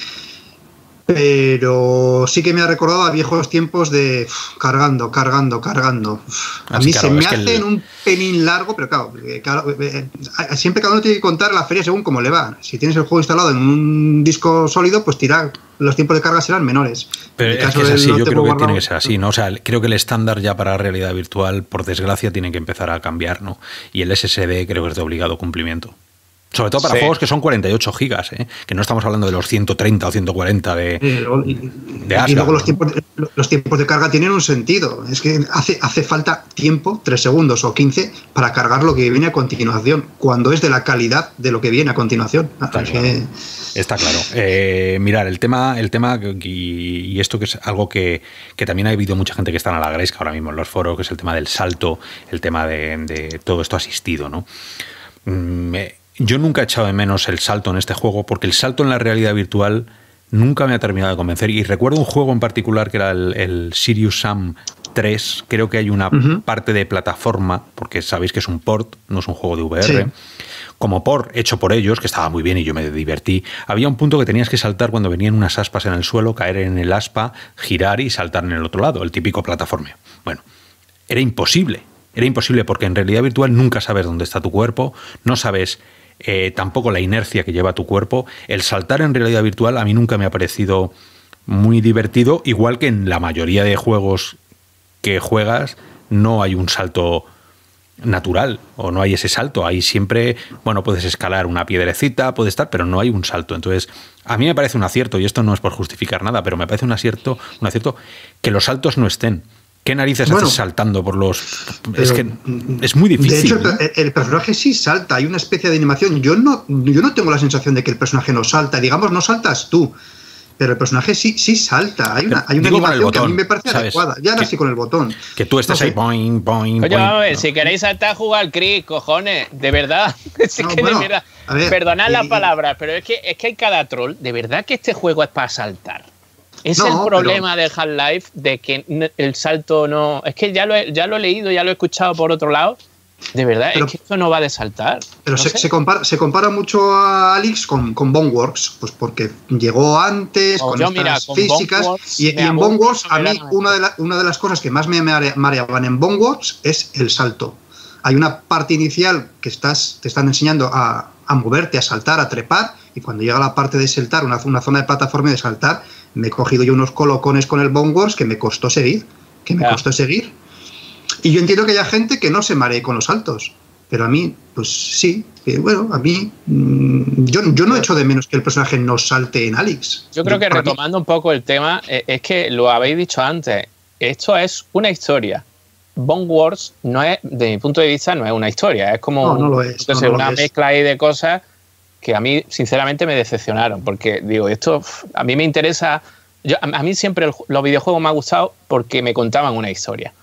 Pero sí que me ha recordado a viejos tiempos de uf, cargando, cargando, cargando. Uf, a Así mí claro, se me es que hacen el... un pelín largo, pero claro, claro eh, eh, siempre cada uno tiene que contar la feria según cómo le va. Si tienes el juego instalado en un disco sólido, pues tirar, los tiempos de carga serán menores. Pero es que es así, yo creo que tiene que ser así, ¿no? O sea, creo que el estándar ya para realidad virtual, por desgracia, tiene que empezar a cambiar, ¿no? Y el S S D creo que es de obligado cumplimiento. Sobre todo para sí. juegos que son cuarenta y ocho gigas, ¿eh? Que no estamos hablando de los ciento treinta o ciento cuarenta de, eh, y, de Asgard, y luego los tiempos de, los tiempos de carga tienen un sentido. Es que hace, hace falta tiempo, tres segundos o quince, para cargar lo que viene a continuación, cuando es de la calidad de lo que viene a continuación. Está es claro. Que... Está claro. Eh, mirar, el tema, el tema y, y esto que es algo que, que también ha habido mucha gente que está en la gresca ahora mismo en los foros, que es el tema del salto, el tema de, de todo esto asistido, ¿no? Me, Yo nunca he echado de menos el salto en este juego, porque el salto en la realidad virtual nunca me ha terminado de convencer. Y recuerdo un juego en particular que era el, el Serious Sam tres. Creo que hay una uh-huh. parte de plataforma, porque sabéis que es un port, no es un juego de V R. Sí. Como port hecho por ellos, que estaba muy bien y yo me divertí. Había un punto que tenías que saltar cuando venían unas aspas en el suelo, caer en el aspa, girar y saltar en el otro lado, el típico plataformeo. Bueno, era imposible. Era imposible porque en realidad virtual nunca sabes dónde está tu cuerpo, no sabes... Eh, tampoco la inercia que lleva tu cuerpo. El saltar en realidad virtual a mí nunca me ha parecido muy divertido, igual que en la mayoría de juegos que juegas no hay un salto natural o no hay ese salto. Hay siempre, bueno, puedes escalar una piedrecita, puedes estar, pero no hay un salto. Entonces, a mí me parece un acierto, y esto no es por justificar nada, pero me parece un acierto, un acierto que los saltos no estén. ¿Qué narices bueno, haces saltando por los...? Es que es muy difícil. De hecho, ¿no? el, el personaje sí salta, hay una especie de animación. Yo no, yo no tengo la sensación de que el personaje no salta. Digamos, no saltas tú, pero el personaje sí, sí salta. Hay una, hay una animación que a mí me parece ¿sabes? adecuada. Ya ahora sí con el botón. Que tú estés no ahí, sé. boing, boing, Oye, boing. vamos a ver, no. si queréis saltar, jugar al Chris, cojones. De verdad. Es no, que bueno, de verdad. Ver, perdonad y, las palabras, pero es que, es que hay cada troll. De verdad que este juego es para saltar. Es no, el problema pero... de Half-Life, de que el salto no... Es que ya lo, he, ya lo he leído, ya lo he escuchado por otro lado. De verdad, pero, es que esto no va de saltar. Pero no se, se, compara, se compara mucho a Alyx con, con Boneworks, pues porque llegó antes, oh, con yo, estas mira, con físicas. Y, y en Boneworks, a mí, una de, la, una de las cosas que más me mareaban en Boneworks es el salto. Hay una parte inicial que estás, te están enseñando a, a moverte, a saltar, a trepar, y cuando llega la parte de saltar, una, una zona de plataforma de saltar, me he cogido yo unos colocones con el Boneworks que me costó seguir, que me claro. costó seguir. Y yo entiendo que haya gente que no se maree con los saltos, pero a mí, pues sí, eh, bueno, a mí, mmm, yo, yo no echo de menos que el personaje no salte en Alyx. Yo creo que yo, retomando mí... un poco el tema, eh, es que lo habéis dicho antes, esto es una historia. Boneworks no es, de mi punto de vista, no es una historia, es como no, no lo es, entonces, no, no una lo mezcla ahí de cosas que a mí sinceramente me decepcionaron, porque digo, esto a mí me interesa, yo, a, a mí siempre el, los videojuegos me han gustado porque me contaban una historia.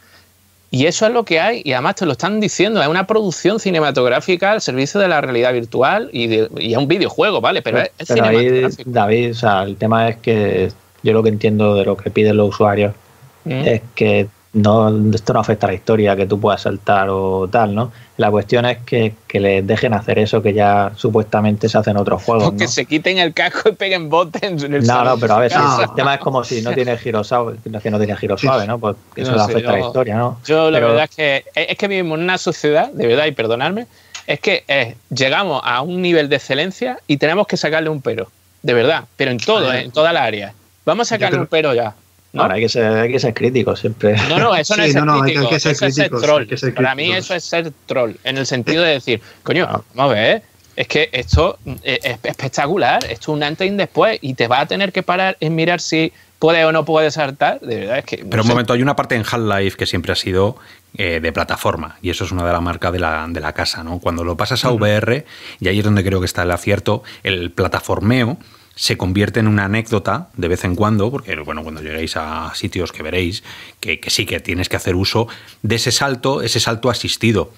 Y eso es lo que hay, y además te lo están diciendo, es una producción cinematográfica al servicio de la realidad virtual y, de, y es un videojuego, ¿vale? Pero, pero es, es pero cinematográfico. Ahí, David, o sea, el tema es que yo lo que entiendo de lo que piden los usuarios ¿Mm? es que no, esto no afecta a la historia, que tú puedas saltar o tal, ¿no? La cuestión es que, que les dejen hacer eso que ya supuestamente se hace en otros juegos, o que ¿no? se quiten el casco y peguen botes en el No, salón. no, pero a ver, no. sí, el tema es como si no tiene giro suave, que no tiene giro suave, ¿no? Pues eso no le sé, afecta yo, a la historia, ¿no? Yo la pero, verdad es que es que vivimos en una sociedad, de verdad, y perdonadme, es que eh, llegamos a un nivel de excelencia y tenemos que sacarle un pero, de verdad, pero en todo, eh, en toda la área. Vamos a sacarle creo... un pero ya. ¿No? Ahora hay que ser, hay que ser crítico siempre. No, no, eso no sí, es ser no, crítico, hay que, hay que ser eso críticos, es ser troll. Que ser Para mí eso es ser troll, en el sentido de decir, coño, no. vamos a ver, es que esto es espectacular, esto es un antes y un después, y te vas a tener que parar en mirar si puede o no puede saltar, de verdad es que... No Pero un sé. momento, hay una parte en Half-Life que siempre ha sido eh, de plataforma, y eso es una de las marcas de la, de la casa, ¿no? Cuando lo pasas a uh-huh. V R, y ahí es donde creo que está el acierto, el plataformeo se convierte en una anécdota de vez en cuando, porque bueno, cuando lleguéis a sitios que veréis que, que sí que tienes que hacer uso de ese salto, ese salto asistido.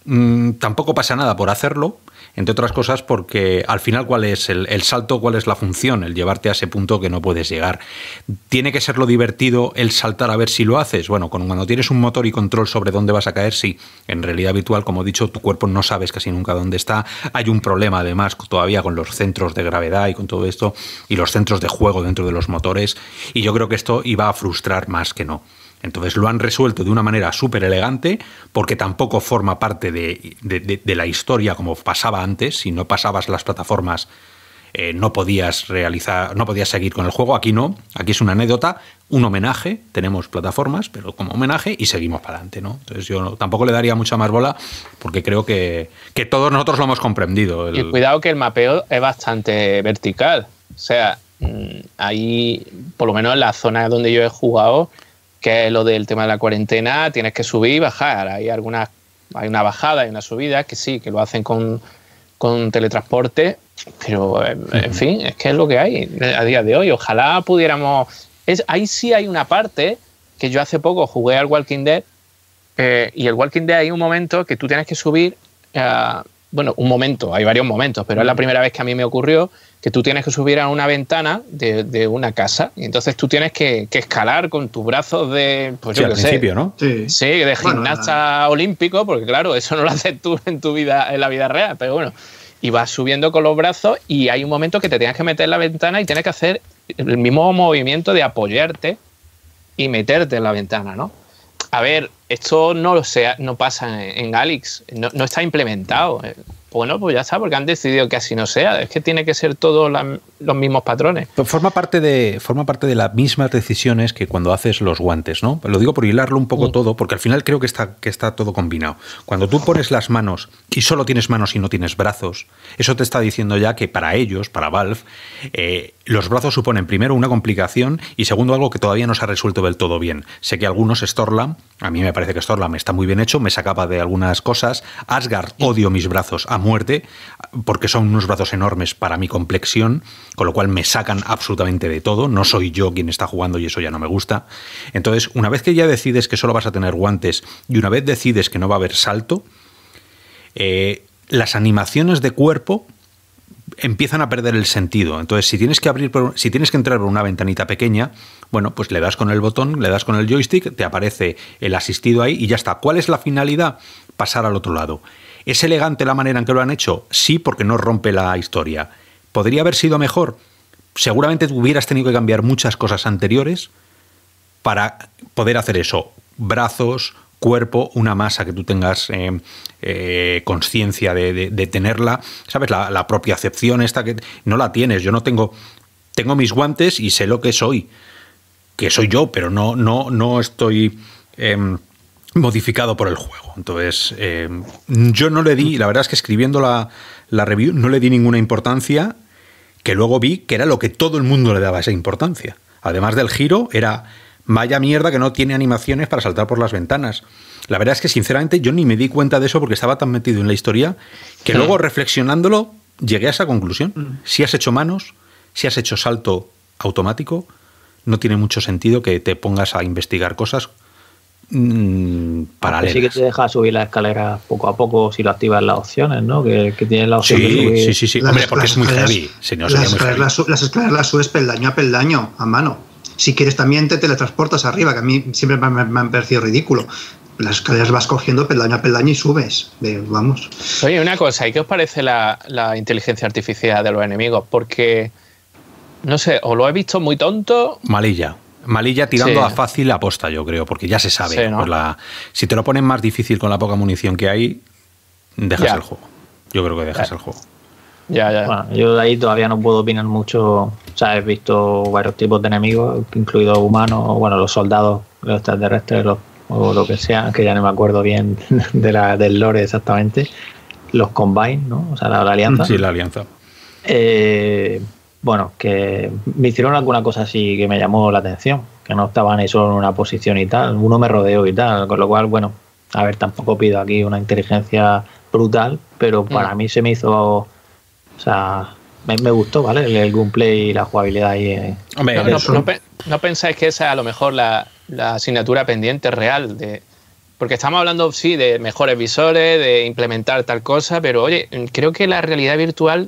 mmm, tampoco pasa nada por hacerlo, entre otras cosas porque al final cuál es el, el salto, cuál es la función, el llevarte a ese punto que no puedes llegar. ¿Tiene que ser lo divertido el saltar a ver si lo haces? Bueno, cuando tienes un motor y control sobre dónde vas a caer, sí. En realidad virtual, como he dicho, tu cuerpo no sabes casi nunca dónde está. Hay un problema además todavía con los centros de gravedad y con todo esto, y los centros de juego dentro de los motores, y yo creo que esto iba a frustrar más que no. Entonces lo han resuelto de una manera súper elegante, porque tampoco forma parte de, de, de, de la historia como pasaba antes. Si no pasabas las plataformas, eh, no podías realizar, no podías seguir con el juego. Aquí no, aquí es una anécdota, un homenaje. Tenemos plataformas, pero como homenaje, y seguimos para adelante, ¿no? Entonces yo no, tampoco le daría mucha más bola, porque creo que, que todos nosotros lo hemos comprendido. El... Y cuidado que el mapeo es bastante vertical. O sea, ahí, por lo menos en la zona donde yo he jugado, que es lo del tema de la cuarentena, tienes que subir y bajar. Hay algunas, hay una bajada, hay una subida, que sí, que lo hacen con, con teletransporte, pero en, en fin, es que es lo que hay a día de hoy. Ojalá pudiéramos... Es, ahí sí hay una parte que yo hace poco jugué al Walking Dead, eh, y el Walking Dead hay un momento que tú tienes que subir, uh, bueno, un momento, hay varios momentos, pero es la primera vez que a mí me ocurrió que tú tienes que subir a una ventana de, de una casa, y entonces tú tienes que, que escalar con tus brazos de, pues sí, yo al qué principio, sé, ¿no? Sí, sí, de gimnasta bueno, olímpico, porque claro, eso no lo haces tú en tu vida, en la vida real, pero bueno, y vas subiendo con los brazos y hay un momento que te tienes que meter en la ventana y tienes que hacer el mismo movimiento de apoyarte y meterte en la ventana, ¿no? A ver, esto no lo sea, no pasa en, en Alyx, no, no está implementado. Bueno, pues ya está, porque han decidido que así no sea. Es que tiene que ser todos la, los mismos patrones. Pues forma parte de forma parte de las mismas decisiones que cuando haces los guantes, ¿no? Lo digo por hilarlo un poco mm. todo, porque al final creo que está, que está todo combinado. Cuando tú pones las manos y solo tienes manos y no tienes brazos, eso te está diciendo ya que para ellos, para Valve, eh, los brazos suponen primero una complicación y segundo algo que todavía no se ha resuelto del todo bien. Sé que algunos Storlam, a mí me parece que Storlam está muy bien hecho, me sacaba de algunas cosas. Asgard, odio mis brazos a muerte, porque son unos brazos enormes para mi complexión, con lo cual me sacan absolutamente de todo. No soy yo quien está jugando y eso ya no me gusta. Entonces, una vez que ya decides que solo vas a tener guantes y una vez decides que no va a haber salto, eh, las animaciones de cuerpo empiezan a perder el sentido. Entonces, si tienes que abrir, por, si tienes que entrar por una ventanita pequeña, bueno, pues le das con el botón, le das con el joystick, te aparece el asistido ahí y ya está. ¿Cuál es la finalidad? Pasar al otro lado. ¿Es elegante la manera en que lo han hecho? Sí, porque no rompe la historia. ¿Podría haber sido mejor? Seguramente hubieras tenido que cambiar muchas cosas anteriores para poder hacer eso. Brazos, cuerpo, una masa que tú tengas eh, eh, conciencia de, de, de tenerla. ¿Sabes? La, la propiocepción esta que no la tienes. Yo no tengo... Tengo mis guantes y sé lo que soy. Que soy yo, pero no, no, no estoy... Eh, modificado por el juego. Entonces, eh, yo no le di, la verdad es que escribiendo la, la review, no le di ninguna importancia, que luego vi que era lo que todo el mundo le daba esa importancia. Además del giro, era vaya mierda que no tiene animaciones para saltar por las ventanas. La verdad es que, sinceramente, yo ni me di cuenta de eso porque estaba tan metido en la historia que sí. Luego, reflexionándolo, llegué a esa conclusión. Si has hecho manos, si has hecho salto automático, no tiene mucho sentido que te pongas a investigar cosas Mm, paralelas. Sí que te deja subir la escalera poco a poco si lo activas las opciones, ¿no? Que, que tienes la opción sí, de subir. Sí, sí, sí. Las, Hombre, porque las es muy escaleras, heavy. Si no, las, sería muy escaleras, heavy. las escaleras las subes peldaño a peldaño, a mano. Si quieres también te teletransportas arriba, que a mí siempre me, me, me han parecido ridículo. Las escaleras vas cogiendo peldaño a peldaño y subes. De, vamos. Oye, una cosa, ¿y qué os parece la, la inteligencia artificial de los enemigos? Porque, no sé, o lo he visto muy tonto... Malilla. Malilla tirando sí. a fácil aposta, yo creo, porque ya se sabe. Sí, ¿no? Pues la, si te lo ponen más difícil con la poca munición que hay, dejas ya. el juego. Yo creo que dejas ya. el juego. Ya, ya. Bueno, yo de ahí todavía no puedo opinar mucho. O sea, he visto varios tipos de enemigos, incluidos humanos, o bueno, los soldados, los extraterrestres, los, o lo que sea, que ya no me acuerdo bien de la, del lore exactamente. Los Combine, ¿no? O sea, la, la alianza. Sí, la alianza. Eh... Bueno, que me hicieron alguna cosa así que me llamó la atención, que no estaban ahí solo en una posición y tal, uno me rodeó y tal, con lo cual, bueno, a ver, tampoco pido aquí una inteligencia brutal, pero para mm. mí se me hizo, o sea, me, me gustó, ¿vale? El, el gameplay y la jugabilidad ahí. Eh, Hombre, no, no, no, no pensáis que esa a lo mejor la, la asignatura pendiente real de, Porque estamos hablando, sí, de mejores visores, de implementar tal cosa, pero oye, creo que la realidad virtual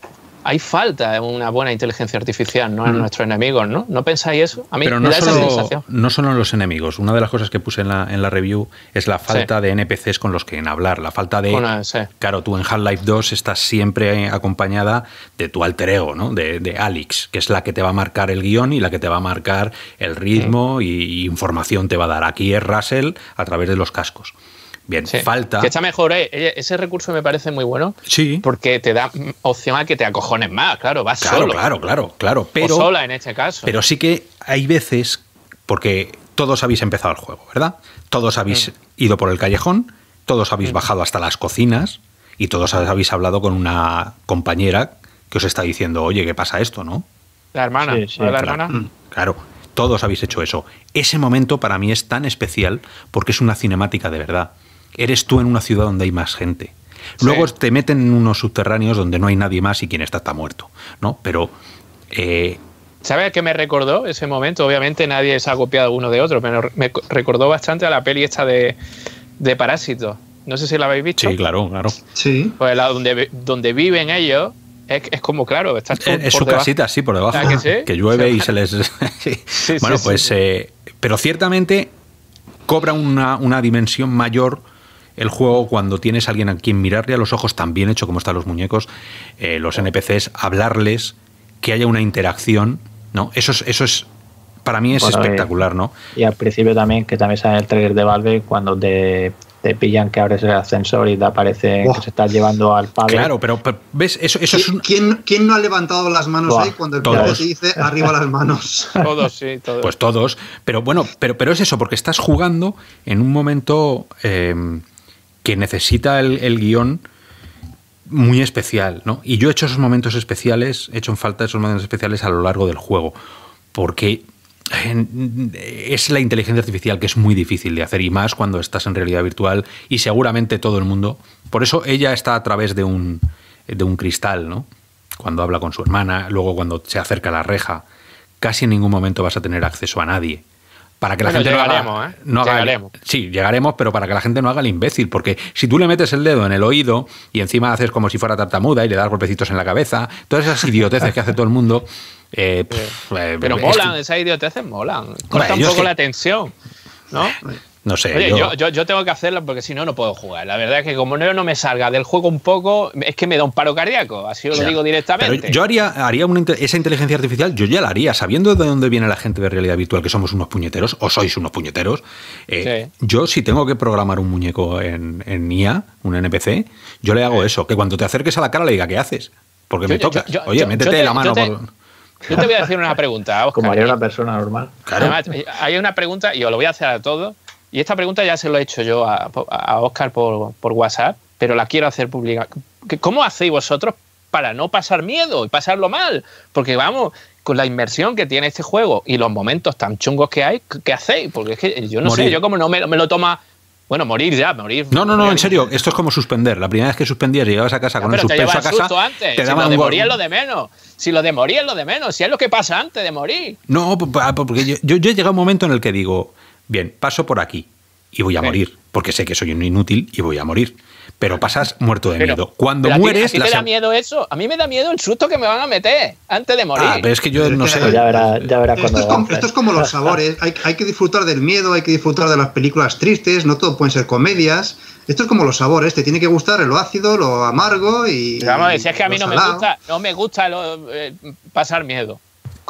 hay falta de una buena inteligencia artificial, ¿no? En mm. nuestros enemigos, ¿no? ¿No pensáis eso? A mí pero me no da solo, esa sensación. No solo en los enemigos. Una de las cosas que puse en la, en la review es la falta sí. de N P Cs con los que hablar. La falta de... Una, sí. Claro, tú en Half-Life dos estás siempre acompañada de tu alter ego, ¿no? De, de Alyx, que es la que te va a marcar el guión y la que te va a marcar el ritmo mm. y, y información te va a dar. Aquí es Russell a través de los cascos. Bien, sí. falta... Que está mejor, ¿eh? Ese recurso me parece muy bueno. Sí. Porque te da opción a que te acojones más, claro, vas claro, solo. Claro, claro, claro. Pero, o sola en este caso. Pero sí que hay veces, porque todos habéis empezado el juego, ¿verdad? Todos habéis mm. ido por el callejón, todos habéis mm. bajado hasta las cocinas y todos habéis hablado con una compañera que os está diciendo, oye, ¿qué pasa esto, no? La hermana, sí, sí, ¿la claro. hermana? Mm, claro, todos habéis hecho eso. Ese momento para mí es tan especial porque es una cinemática de verdad. Eres tú en una ciudad donde hay más gente. Luego sí. te meten en unos subterráneos donde no hay nadie más y quien está está muerto, ¿no? Pero... Eh... ¿Sabes qué me recordó ese momento? Obviamente nadie se ha copiado uno de otro, pero me recordó bastante a la peli esta de, de Parásitos. No sé si la habéis visto. Sí, claro, claro. Sí. Pues la donde, donde viven ellos... Es, es como, claro, estás por, Es por su debajo. casita, sí, por debajo. ¿Ah, que, sí? que llueve sí. y se les... sí. Sí, bueno, sí, pues... Sí. Eh, pero ciertamente cobra una, una dimensión mayor el juego cuando tienes a alguien a quien mirarle a los ojos, tan bien hecho como están los muñecos, eh, los N P Cs, hablarles, que haya una interacción, ¿no? Eso es... Eso es para mí es bueno, espectacular, ¿no? Y al principio también, que también sale el trailer de Valve, cuando te... te pillan que abres el ascensor y te aparece wow. que se está llevando al padre. Claro, pero, pero ¿ves? Eso, eso es un... ¿Quién, ¿Quién no ha levantado las manos wow. ahí cuando el padre te dice arriba las manos? Todos, sí, todos. Pues todos. Pero bueno, pero, pero es eso, porque estás jugando en un momento eh, que necesita el, el guión muy especial, ¿no? Y yo he hecho esos momentos especiales, he hecho en falta esos momentos especiales a lo largo del juego, porque... es la inteligencia artificial que es muy difícil de hacer y más cuando estás en realidad virtual y seguramente todo el mundo, por eso ella está a través de un, de un cristal, ¿no? Cuando habla con su hermana, luego cuando se acerca a la reja, casi en ningún momento vas a tener acceso a nadie. Para que la bueno, gente llegaremos, no haga, ¿eh? no haga llegaremos. El, sí, llegaremos, pero para que la gente no haga el imbécil, porque si tú le metes el dedo en el oído y encima haces como si fuera tartamuda y le das golpecitos en la cabeza, todas esas idioteces que hace todo el mundo. Eh, sí. pff, eh, pero molan, que, esas idioteces molan. Corta un poco que, la tensión, ¿no? No sé. Oye, yo, yo, yo tengo que hacerlo porque si no, no puedo jugar. La verdad es que como no, no me salga del juego un poco, es que me da un paro cardíaco. Así os lo digo directamente. Pero yo haría, haría una, esa inteligencia artificial, yo ya la haría, sabiendo de dónde viene la gente de realidad virtual, que somos unos puñeteros, o sois unos puñeteros. Eh, sí. Yo, si tengo que programar un muñeco en, en I A, un N P C, yo le hago sí. eso, que cuando te acerques a la cara le diga, ¿qué haces? Porque yo, me toca. Yo, yo, Oye, yo, métete te, la mano te, por... Yo te voy a decir una pregunta, Oscar. Como haría una persona normal. Claro. Además, hay una pregunta, y os lo voy a hacer a todos. Y esta pregunta ya se lo he hecho yo a, a Oscar por, por WhatsApp, pero la quiero hacer pública. ¿Cómo hacéis vosotros para no pasar miedo y pasarlo mal? Porque vamos, con la inmersión que tiene este juego y los momentos tan chungos que hay, ¿qué hacéis? Porque es que yo no morir. sé, yo como no me, me lo toma... Bueno, morir ya, morir. No, no, no, morir. en serio, esto es como suspender. La primera vez que suspendías y llegabas a casa no, con el suspenso a casa, antes. te si daban lo de un morir es lo de menos. Si lo de morir es lo de menos. Si es lo que pasa antes de morir. No, porque yo, yo, yo he llegado a un momento en el que digo, bien, paso por aquí y voy a sí. morir, porque sé que soy un inútil y voy a morir. Pero pasas muerto de pero, miedo. Cuando pero mueres... ¿A ti te da miedo eso? A mí me da miedo el susto que me van a meter antes de morir. Ah, pero es que yo no sé... Ya verás ya verá cuando... Esto es, como, esto es como los sabores. Hay, hay que disfrutar del miedo, hay que disfrutar de las películas tristes, no todo pueden ser comedias. Esto es como los sabores, te tiene que gustar lo ácido, lo amargo y... Pero vamos a decir, es que a mí no me gusta, no me gusta lo, eh, pasar miedo.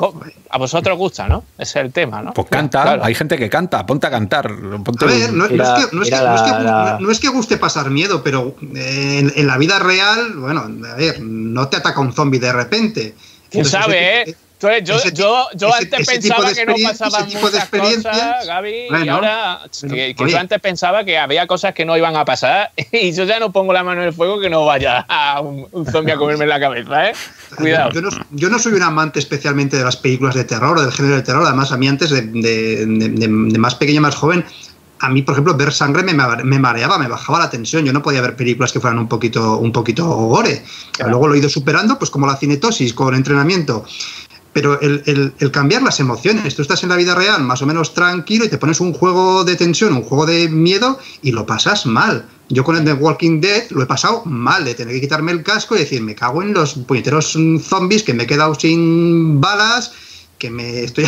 A vosotros os gusta, ¿no? Ese es el tema, ¿no? Pues canta, claro. Hay gente que canta, ponte a cantar. Ponte a ver, no, no, es que, no, es que, no, es que, no, no es que guste pasar miedo, pero en, en la vida real, bueno, a ver, no te ataca un zombie de repente. ¿Quién Entonces, sabe, ese, eh? Yo, ese, yo, yo ese, antes pensaba que no pasaban muchas cosas, Gaby, bueno, y ahora bueno, que, que yo antes pensaba que había cosas que no iban a pasar y yo ya no pongo la mano en el fuego que no vaya a un, un zombie a comerme en la cabeza, ¿eh? Cuidado. Yo no, yo no soy un amante especialmente de las películas de terror o del género de terror, además a mí antes de, de, de, de, de más pequeño, más joven, a mí, por ejemplo, ver sangre me, me mareaba, me bajaba la tensión. Yo no podía ver películas que fueran un poquito, un poquito gore. Claro. Luego lo he ido superando, pues como la cinetosis, con entrenamiento. pero el, el, el cambiar las emociones, tú estás en la vida real más o menos tranquilo y te pones un juego de tensión, un juego de miedo y lo pasas mal. Yo con el The Walking Dead lo he pasado mal, de tener que quitarme el casco y decir, me cago en los puñeteros zombies, que me he quedado sin balas, que me estoy...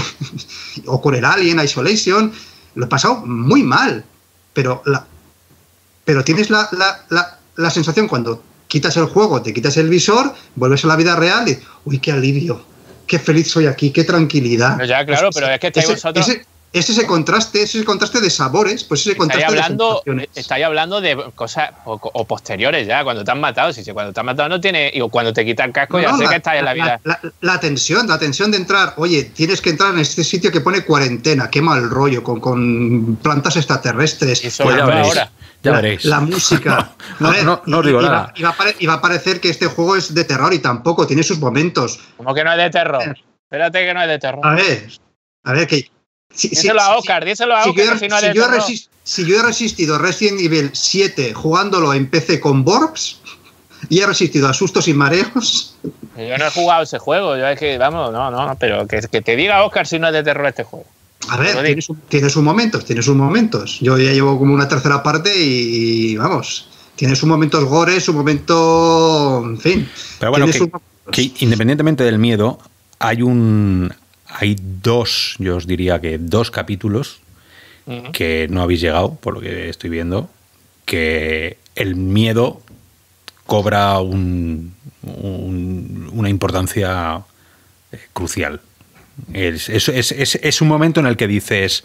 o con el Alien Isolation, lo he pasado muy mal, pero la... pero tienes la, la, la, la sensación cuando quitas el juego, te quitas el visor, vuelves a la vida real y, uy, qué alivio, qué feliz soy aquí, qué tranquilidad. Pero ya, claro, pero es que estáis ese, vosotros... Ese, es ese contraste, ese contraste de sabores, pues ese contraste estáis hablando, de sensaciones. Estáis hablando de cosas o, o posteriores ya, cuando te han matado. Si cuando te han matado no tiene... Y cuando te quita el casco no, ya no, sé la, que estás en la vida. La, la, la tensión, la tensión de entrar, oye, tienes que entrar en este sitio que pone cuarentena, qué mal rollo, con, con plantas extraterrestres. Eso pues ya veréis, ahora. Ya la, veréis. La música. no, ver, no, no os digo iba, nada. Iba, iba, iba a parecer que este juego es de terror y tampoco, tiene sus momentos. ¿Cómo que no es de terror? Espérate que no es de terror. A ver, a ver, que... Si, díselo si, a Oscar, si, díselo a si Oscar, yo, que si no es si de yo terror. Resist, si yo he resistido Resident Evil siete jugándolo en P C con Borgs y he resistido a sustos y mareos... Yo no he jugado ese juego, yo es que, vamos, no, no, pero que, que te diga Oscar si no es de terror este juego. A ver, tiene, su, tiene sus momentos, tiene sus momentos. Yo ya llevo como una tercera parte y, vamos, tiene sus momentos gore, su momento, en fin. Pero bueno, que, sus... que independientemente del miedo, hay un... Hay dos, yo os diría que dos capítulos uh-huh. que no habéis llegado, por lo que estoy viendo, que el miedo cobra un, un, una importancia crucial. Es, es, es, es, es un momento en el que dices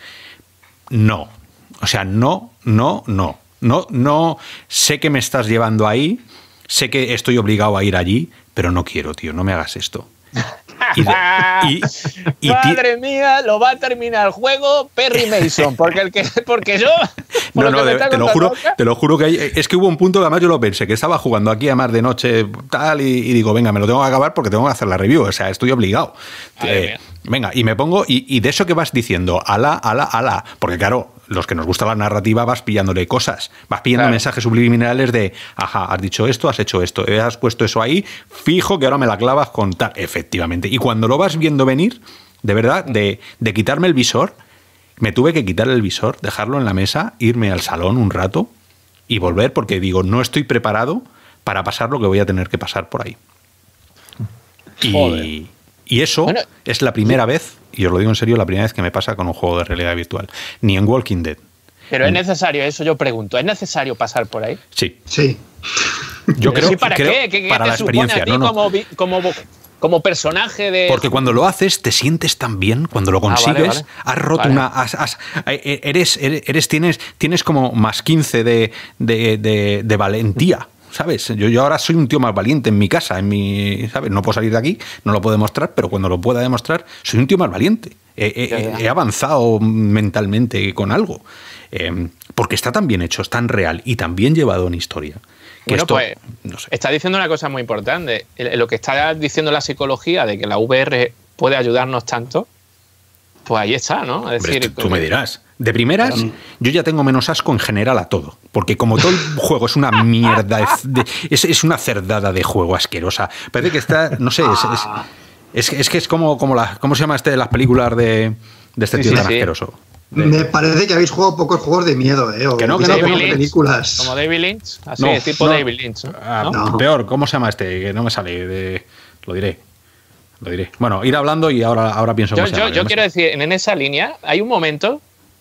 no. O sea, no, no, no. No, no sé que me estás llevando ahí, sé que estoy obligado a ir allí, pero no quiero, tío, no me hagas esto. Y de, y, y Madre mía, lo va a terminar el juego Perry Mason, porque el que porque yo no, no, de, te lo juro, boca. te lo juro que hay, es que hubo un punto que además yo lo pensé, que estaba jugando aquí además de noche tal y, y digo, venga, me lo tengo que acabar porque tengo que hacer la review, o sea, estoy obligado. Eh, venga, y me pongo y, y de eso que vas diciendo, ala, ala, ala, porque claro, los que nos gusta la narrativa vas pillándole cosas, vas pillando claro. mensajes subliminales de, ajá, has dicho esto, has hecho esto, has puesto eso ahí, fijo que ahora me la clavas con tal, efectivamente. Y cuando lo vas viendo venir, de verdad, de, de quitarme el visor, me tuve que quitar el visor, dejarlo en la mesa, irme al salón un rato y volver porque digo, no estoy preparado para pasar lo que voy a tener que pasar por ahí. Y, y eso bueno, es la primera vez, y os lo digo en serio, la primera vez que me pasa con un juego de realidad virtual, ni en Walking Dead. Pero es necesario, eso yo pregunto, ¿es necesario pasar por ahí? Sí. Sí. Yo creo, sí, ¿para creo, qué? ¿Qué, qué para te la supone experiencia, a ti no, no. Como, como, como personaje de... Porque cuando lo haces te sientes tan bien, cuando lo consigues, ah, vale, vale. has roto vale. una... Has, has, eres, eres, tienes, tienes como más quince de, de, de, de valentía. ¿Sabes? Yo, yo ahora soy un tío más valiente en mi casa, en mi, ¿sabes? No puedo salir de aquí, no lo puedo demostrar, pero cuando lo pueda demostrar, soy un tío más valiente. He, he, he avanzado mentalmente con algo. Eh, porque está tan bien hecho, es tan real y tan bien llevado en historia. Que bueno, esto, pues, no sé. Está diciendo una cosa muy importante. Lo que está diciendo la psicología de que la V R puede ayudarnos tanto, pues ahí está, ¿no? Es Hombre, decir, tú, tú me dirás. De primeras, um, yo ya tengo menos asco en general a todo. Porque como todo el juego es una mierda, de, es, es una cerdada de juego asquerosa. Parece que está, no sé, es, es, es, es que es como, como la, ¿cómo se llama este de las películas de, de este sí, tío sí, tan sí. asqueroso? De... Me parece que habéis jugado pocos juegos de miedo, ¿eh? O que no, que no, como Lynch, películas. Como David Lynch, así, no, tipo no, David Lynch. ¿No? Ah, ¿no? Peor, ¿cómo se llama este? Que no me sale, de, lo diré. Lo diré. Bueno, ir hablando y ahora, ahora pienso yo, cómo se llama. Yo, yo quiero decir, en esa línea hay un momento,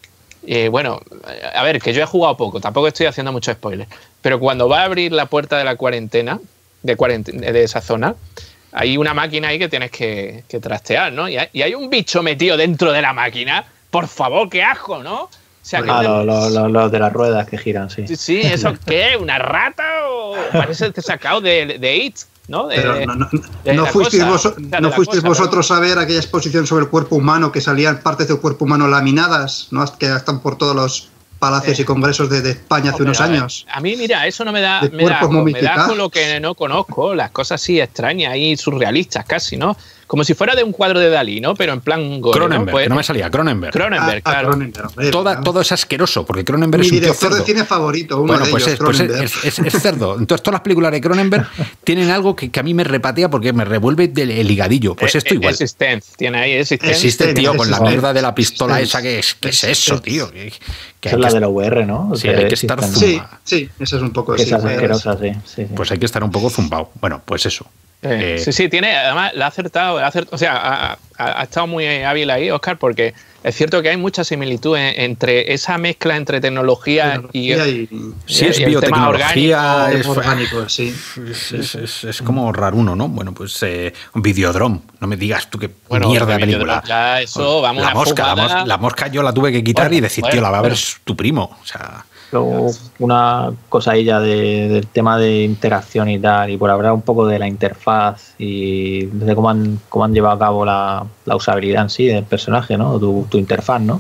eh, bueno, a ver, que yo he jugado poco, tampoco estoy haciendo mucho spoiler, pero cuando va a abrir la puerta de la cuarentena, de, cuarentena, de esa zona, hay una máquina ahí que tienes que, que trastear, ¿no? Y hay, y hay un bicho metido dentro de la máquina. Por favor, qué asco, ¿no? O sea, ah, los lo, lo, lo de las ruedas que giran, sí. Sí, sí, ¿eso qué? ¿Una rata o...? Parece sacado de, de It, ¿no? De, Pero no, no, de no fuisteis, vos, o sea, no fuisteis cosa, vosotros ¿no? a ver aquella exposición sobre el cuerpo humano que salían partes del cuerpo humano laminadas, ¿no? Que están por todos los palacios eh. y congresos de, de España hace Hombre, unos años. A mí, mira, eso no me da, me da, me da con lo que no conozco, las cosas así extrañas y surrealistas casi, ¿no? como si fuera de un cuadro de Dalí, ¿no? Pero en plan gore, Cronenberg, ¿no? Pues, que no me salía, Cronenberg. Cronenberg, Ah, claro. Cronenberg, hombre, Toda, claro. todo es asqueroso, porque Cronenberg Mi es un tío director cerdo. de cine favorito, uno Bueno, de pues, ellos, es, pues es, Cronenberg. es, es, es cerdo. Entonces todas las películas de Cronenberg tienen algo que, que a mí me repatea porque me revuelve del, el higadillo. Pues esto Eh, igual. Existence, tiene ahí Existence. Existe el tío con la Existence, mierda de la pistola Existence. esa que es, ¿qué es eso, tío? Que, que Esa hay es la que- de la V R, ¿no? Sí, Que hay que estar existen. Sí, zumba. sí, esa es un poco Que así. esa es pues. asquerosa, sí, sí, sí. Pues hay que estar un poco zumbado. Bueno, pues eso. Eh, Eh, sí, sí, tiene, además la ha acertado, la ha acertado, o sea, ha, ha- ha estado muy hábil ahí, Óscar, porque es cierto que hay mucha similitud en- entre esa mezcla entre tecnología, Tecnología y, y, Si es y el tema biotecnología, orgánico, es, orgánico, sí. es, es- es- es como raruno, ¿no? Bueno, pues eh, un Videodrome. No me digas tú qué Bueno, mierda de el película. Videodrome, ya eso, vamos, la una mosca, la, fumada. mos- la mosca yo la tuve que quitar Bueno, y decir, bueno, tío, la va a ver bueno. tu primo. O sea, Luego, una cosadilla de, del tema de interacción y tal, y por hablar un poco de la interfaz y de cómo han, cómo han llevado a cabo la, la usabilidad en sí del personaje, ¿no? Tu, tu interfaz, ¿no?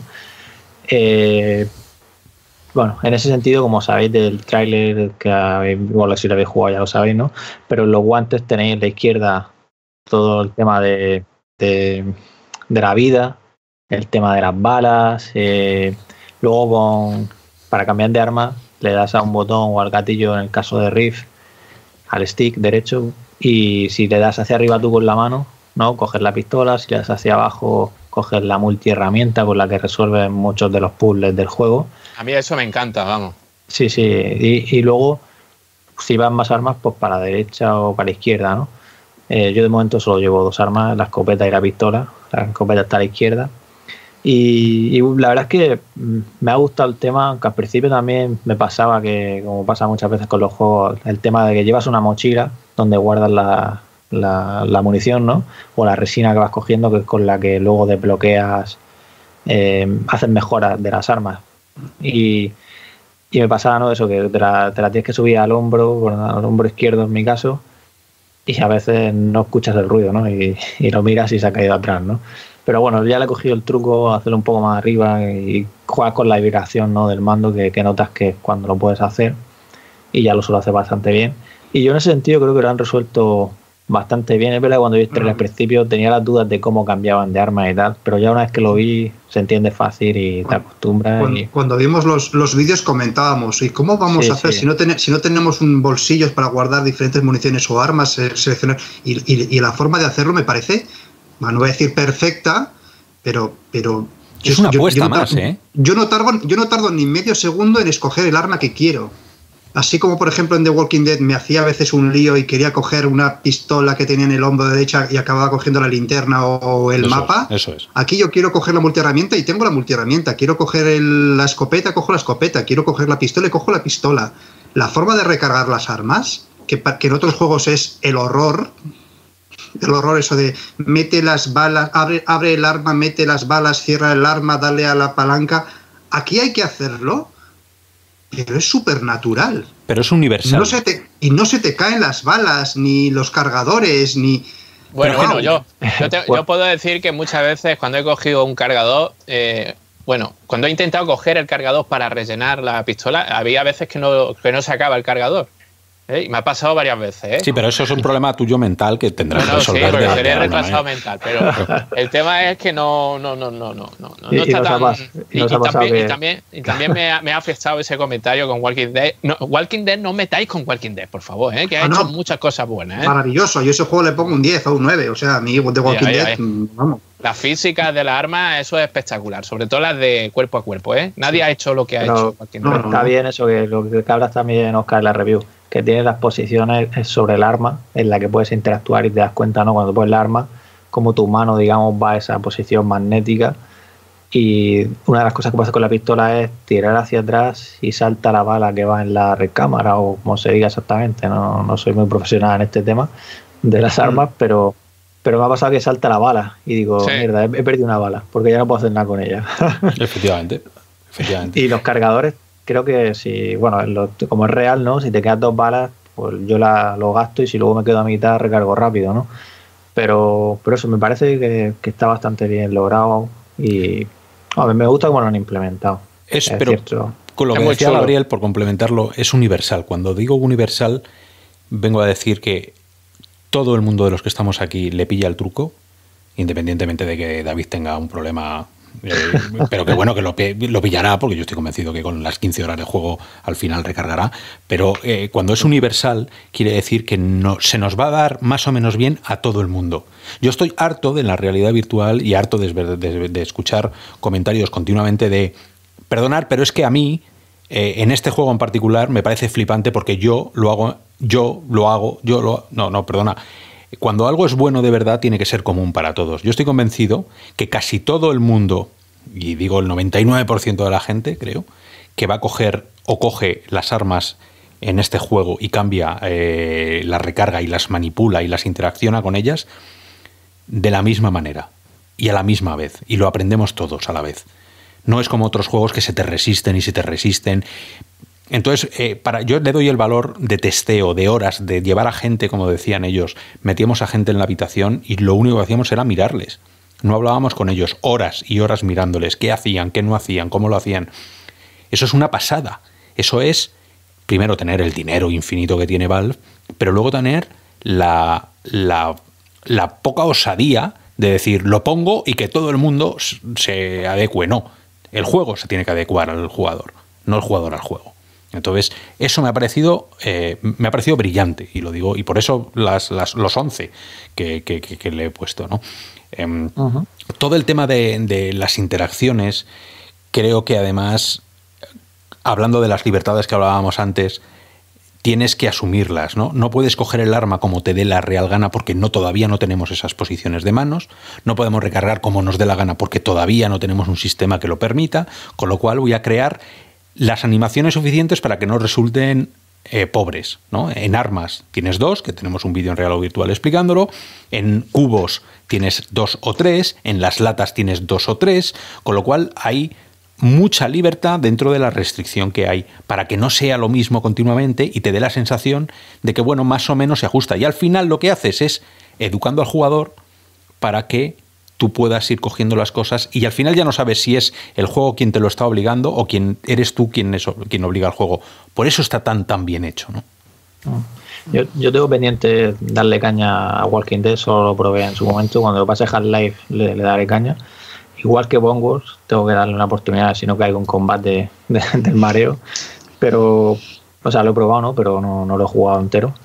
Eh, bueno, en ese sentido, como sabéis del tráiler que habéis, bueno, si lo habéis jugado ya lo sabéis, ¿no? Pero en los guantes tenéis a la izquierda todo el tema de, de, de la vida, el tema de las balas, eh, luego con, para cambiar de arma le das a un botón o al gatillo en el caso de Rift, al stick derecho, y si le das hacia arriba tú con la mano, ¿no? Coges la pistola, si le das hacia abajo coges la multiherramienta con la que resuelves muchos de los puzzles del juego. A mí eso me encanta, vamos. Sí, sí, y, y luego si vas más armas, pues para la derecha o para la izquierda, ¿no? Eh, yo de momento solo llevo dos armas, la escopeta y la pistola. La escopeta está a la izquierda. Y, y la verdad es que mm, me ha gustado el tema, aunque al principio también me pasaba que, como pasa muchas veces con los juegos, el tema de que llevas una mochila donde guardas la, la, la munición, ¿no? O la resina que vas cogiendo, que es con la que luego desbloqueas, eh, haces mejoras de las armas. Y, y me pasaba, ¿no? Eso, que te la, te la tienes que subir al hombro, bueno, al hombro izquierdo en mi caso, y a veces no escuchas el ruido, ¿no? Y, y lo miras y se ha caído atrás, ¿no? Pero bueno, ya le he cogido el truco, hacerlo un poco más arriba y juegas con la vibración, ¿no? Del mando, que, que notas que es cuando lo puedes hacer, y ya lo suelo hacer bastante bien. Y yo en ese sentido creo que lo han resuelto bastante bien. Es verdad que cuando vi el trailer al principio tenía las dudas de cómo cambiaban de arma y tal, pero ya una vez que lo vi se entiende fácil y te acostumbras. Cuando, y... cuando vimos los, los vídeos comentábamos, ¿y cómo vamos Sí, a hacer sí. si, no ten, si no tenemos un bolsillos para guardar diferentes municiones o armas, eh, seleccionar? Y, y, y la forma de hacerlo me parece, bueno, no voy a decir perfecta, pero... pero es una apuesta más, ¿eh? Yo no, tardo, yo no tardo ni medio segundo en escoger el arma que quiero. Así como, por ejemplo, en The Walking Dead me hacía a veces un lío y quería coger una pistola que tenía en el hombro derecha y acababa cogiendo la linterna o, o el Eso mapa. es, eso es. Aquí yo quiero coger la multiherramienta y tengo la multiherramienta. Quiero coger el- la escopeta, cojo la escopeta. Quiero coger la pistola y cojo la pistola. La forma de recargar las armas, que, pa- que en otros juegos es el horror, el horror eso de mete las balas, abre, abre el arma, mete las balas, cierra el arma, dale a la palanca. Aquí hay que hacerlo, pero es súper natural. Pero es universal. No se te, y no se te caen las balas, ni los cargadores, ni... Bueno, Pero, bueno, yo, yo, te- yo puedo decir que muchas veces cuando he cogido un cargador, eh, bueno, cuando he intentado coger el cargador para rellenar la pistola, había veces que no, que no sacaba el cargador. ¿eh? Y me ha pasado varias veces. ¿eh? Sí, pero eso es un problema tuyo mental que tendrás Bueno, que sí, resolver. porque de- seré de alguna retrasado manera. mental, pero el tema es que no, no, no, no, no, no, no Y- y está nos ha tan. pas- y Y, nos y ha pasado también, que- y también, y también me, ha, me ha afectado ese comentario con Walking Dead. No, Walking Dead, no metáis con Walking Dead, por favor, ¿eh? que ha Ah, hecho no. muchas cosas buenas. ¿eh? Maravilloso. Yo a ese juego le pongo un diez o un nueve. O sea, a mí The Walking Ahí, ahí, Dead, ahí. mm, vamos. Las físicas de las armas, eso es espectacular, sobre todo las de cuerpo a cuerpo. ¿eh? Nadie ha hecho lo que ha Pero hecho Walking no, Dead. no. está bien eso, que lo que hablas también, Oscar, en la review, que tiene las posiciones sobre el arma en la que puedes interactuar y te das cuenta, ¿no? Cuando pones el arma, como tu mano, digamos, va a esa posición magnética. Y una de las cosas que pasa con la pistola es tirar hacia atrás y salta la bala que va en la recámara, o como se diga exactamente. No, no soy muy profesional en este tema de las armas, pero, pero me ha pasado que salta la bala y digo, Sí. mierda, he, he perdido una bala porque ya no puedo hacer nada con ella. Efectivamente. Efectivamente. Y los cargadores, creo que si, bueno, lo- como es real, ¿no? Si te quedas dos balas, pues yo la, lo gasto y si luego me quedo a mitad, recargo rápido, ¿no? Pero, pero eso, me parece que, que está bastante bien logrado y a ver, me gusta cómo lo han implementado. Es, Es pero cierto. con lo Es que muy decía chulo. Gabriel, por complementarlo, es universal. Cuando digo universal, vengo a decir que todo el mundo de los que estamos aquí le pilla el truco independientemente de que David tenga un problema, eh, pero que bueno, que lo, lo pillará, porque yo estoy convencido que con las quince horas de juego al final recargará, pero eh, cuando es universal quiere decir que no, se nos va a dar más o menos bien a todo el mundo. Yo estoy harto de la realidad virtual y harto de, de, de escuchar comentarios continuamente de, perdonar, pero es que a mí, eh, en este juego en particular, me parece flipante porque yo lo hago, yo lo hago, yo lo... No, no, perdona. Cuando algo es bueno de verdad tiene que ser común para todos. Yo estoy convencido que casi todo el mundo, y digo el noventa y nueve por ciento de la gente, creo, que va a coger o coge las armas en este juego y cambia, eh, las recarga y las manipula y las interacciona con ellas de la misma manera y a la misma vez. Y lo aprendemos todos a la vez. No es como otros juegos que se te resisten y se te resisten. Entonces, eh, para, yo le doy el valor de testeo, de horas, de llevar a gente, como decían ellos. Metíamos a gente en la habitación y lo único que hacíamos era mirarles. No hablábamos con ellos, horas y horas mirándoles. ¿Qué hacían? ¿Qué no hacían? ¿Cómo lo hacían? Eso es una pasada. Eso es, primero, tener el dinero infinito que tiene Valve, pero luego tener la, la, la poca osadía de decir, lo pongo y que todo el mundo se adecue. No, el juego se tiene que adecuar al jugador, no el jugador al juego. Entonces, eso me ha parecido eh, me ha parecido brillante, y lo digo, y por eso las, las, los once que, que, que, que le he puesto, ¿no? Eh, uh-huh. Todo el tema de, de las interacciones, creo que además, hablando de las libertades que hablábamos antes, tienes que asumirlas, ¿no? No puedes coger el arma como te dé la real gana porque no todavía no tenemos esas posiciones de manos, no podemos recargar como nos dé la gana porque todavía no tenemos un sistema que lo permita, con lo cual voy a crear las animaciones suficientes para que no resulten eh, pobres, ¿no? En armas tienes dos, que tenemos un vídeo en real o virtual explicándolo, en cubos tienes dos o tres, en las latas tienes dos o tres, con lo cual hay mucha libertad dentro de la restricción que hay, para que no sea lo mismo continuamente y te dé la sensación de que, bueno, más o menos se ajusta. Y al final lo que haces es educando al jugador para que tú puedas ir cogiendo las cosas, y al final ya no sabes si es el juego quien te lo está obligando o quien eres tú quien, es, quien obliga al juego. Por eso está tan, tan bien hecho, ¿no? Yo, yo tengo pendiente darle caña a Walking Dead, solo lo probé en su momento. Cuando lo pase Half-Life le, le daré caña. Igual que Bonewars, tengo que darle una oportunidad si no caigo en combate de, de, del mareo. Pero, o sea, lo he probado, ¿no? Pero no, no lo he jugado entero.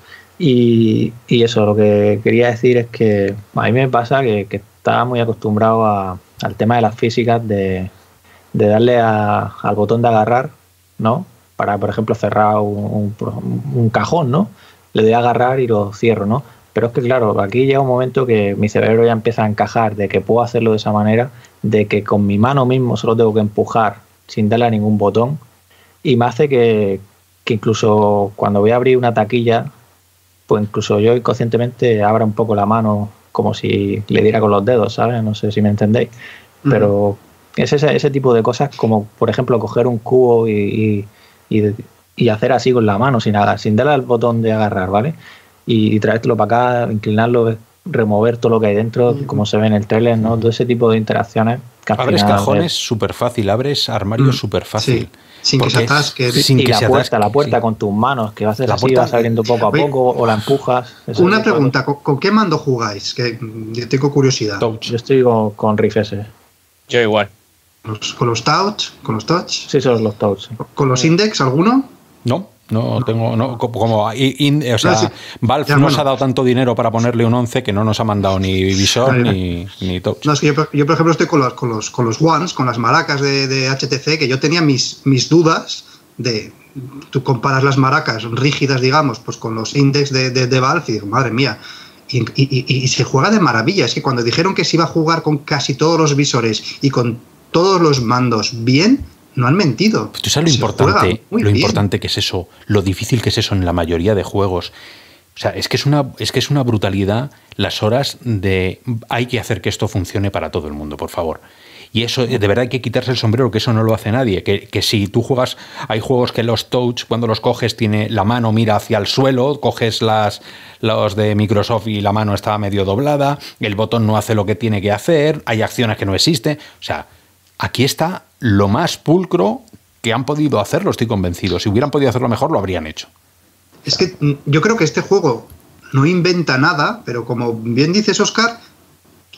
Y, y eso, lo que quería decir es que a mí me pasa que, que estaba muy acostumbrado a, al tema de las físicas, de, de darle a, al botón de agarrar, ¿no? Para, por ejemplo, cerrar un, un, un cajón, ¿no? Le doy a agarrar y lo cierro, ¿no? Pero es que, claro, aquí llega un momento que mi cerebro ya empieza a encajar de que puedo hacerlo de esa manera, de que con mi mano mismo solo tengo que empujar sin darle a ningún botón, y me hace que, que incluso cuando voy a abrir una taquilla, pues incluso yo inconscientemente abra un poco la mano como si le diera con los dedos, ¿sabes? No sé si me entendéis. Uh-huh. Pero es ese, ese tipo de cosas, como por ejemplo coger un cubo y, y, y, y hacer así con la mano, sin, sin darle al botón de agarrar, ¿vale? Y, y traértelo para acá, inclinarlo, remover todo lo que hay dentro, uh-huh. como se ve en el trailer, ¿no? Todo ese tipo de interacciones. Que abres cajones súper fácil, abres armarios súper uh-huh. fácil. Sí. Sin que se atasque. Sin y que la se puerta, atasque. la puerta sí. con tus manos, que haces la así, puerta, vas abriendo poco a poco, oye, o la empujas. Una pregunta, ¿con, ¿con qué mando jugáis? Que yo tengo curiosidad. Touch. Yo estoy con, con Rift S. Yo igual. ¿Los, ¿Con los touch? ¿Con los touch? Sí, son los touch. Sí. ¿Con los index alguno? No. No, no tengo, no, como, in, o sea, no, sí. Valve ya, nos bueno. ha dado tanto dinero para ponerle un once que no nos ha mandado ni visor no, ni, ni touch. No, es que yo, yo, por ejemplo, estoy con los, con los, con los ones, con las maracas de, de H T C, que yo tenía mis, mis dudas de, tú comparas las maracas rígidas, digamos, pues con los index de, de, de Valve y digo, madre mía, y, y, y, y se juega de maravilla. Es que cuando dijeron que se iba a jugar con casi todos los visores y con todos los mandos bien, no han mentido. Pues tú sabes lo importante, lo importante que es eso, lo difícil que es eso en la mayoría de juegos. O sea, es que es una, es que es una brutalidad las horas de hay que hacer que esto funcione para todo el mundo, por favor. Y eso, de verdad hay que quitarse el sombrero, que eso no lo hace nadie. Que, que si tú juegas, hay juegos que los touch, cuando los coges, tiene la mano mira hacia el suelo, coges las los de Microsoft y la mano está medio doblada, el botón no hace lo que tiene que hacer, hay acciones que no existen. O sea, aquí está lo más pulcro que han podido hacerlo, estoy convencido. Si hubieran podido hacerlo mejor, lo habrían hecho. Es que yo creo que este juego no inventa nada, pero como bien dices, Óscar,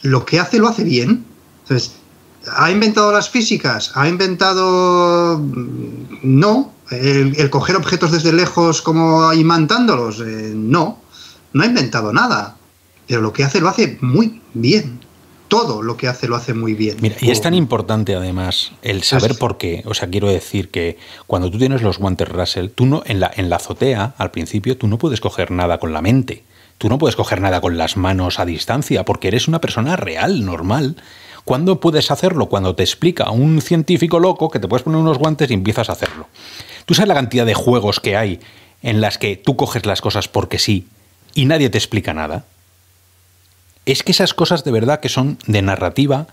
lo que hace lo hace bien. Entonces, ¿ha inventado las físicas? ¿Ha inventado...? No. ¿El, el coger objetos desde lejos como imantándolos? Eh, no. No ha inventado nada. Pero lo que hace lo hace muy bien. Todo lo que hace lo hace muy bien. Mira, y es tan importante además el saber por qué. O sea, quiero decir que cuando tú tienes los guantes Russell, tú no, en la, en la azotea, al principio, tú no puedes coger nada con la mente. Tú no puedes coger nada con las manos a distancia, porque eres una persona real, normal. ¿Cuándo puedes hacerlo? Cuando te explica un científico loco que te puedes poner unos guantes y empiezas a hacerlo. ¿Tú sabes la cantidad de juegos que hay en las que tú coges las cosas porque sí y nadie te explica nada? Es que esas cosas de verdad que son de narrativa,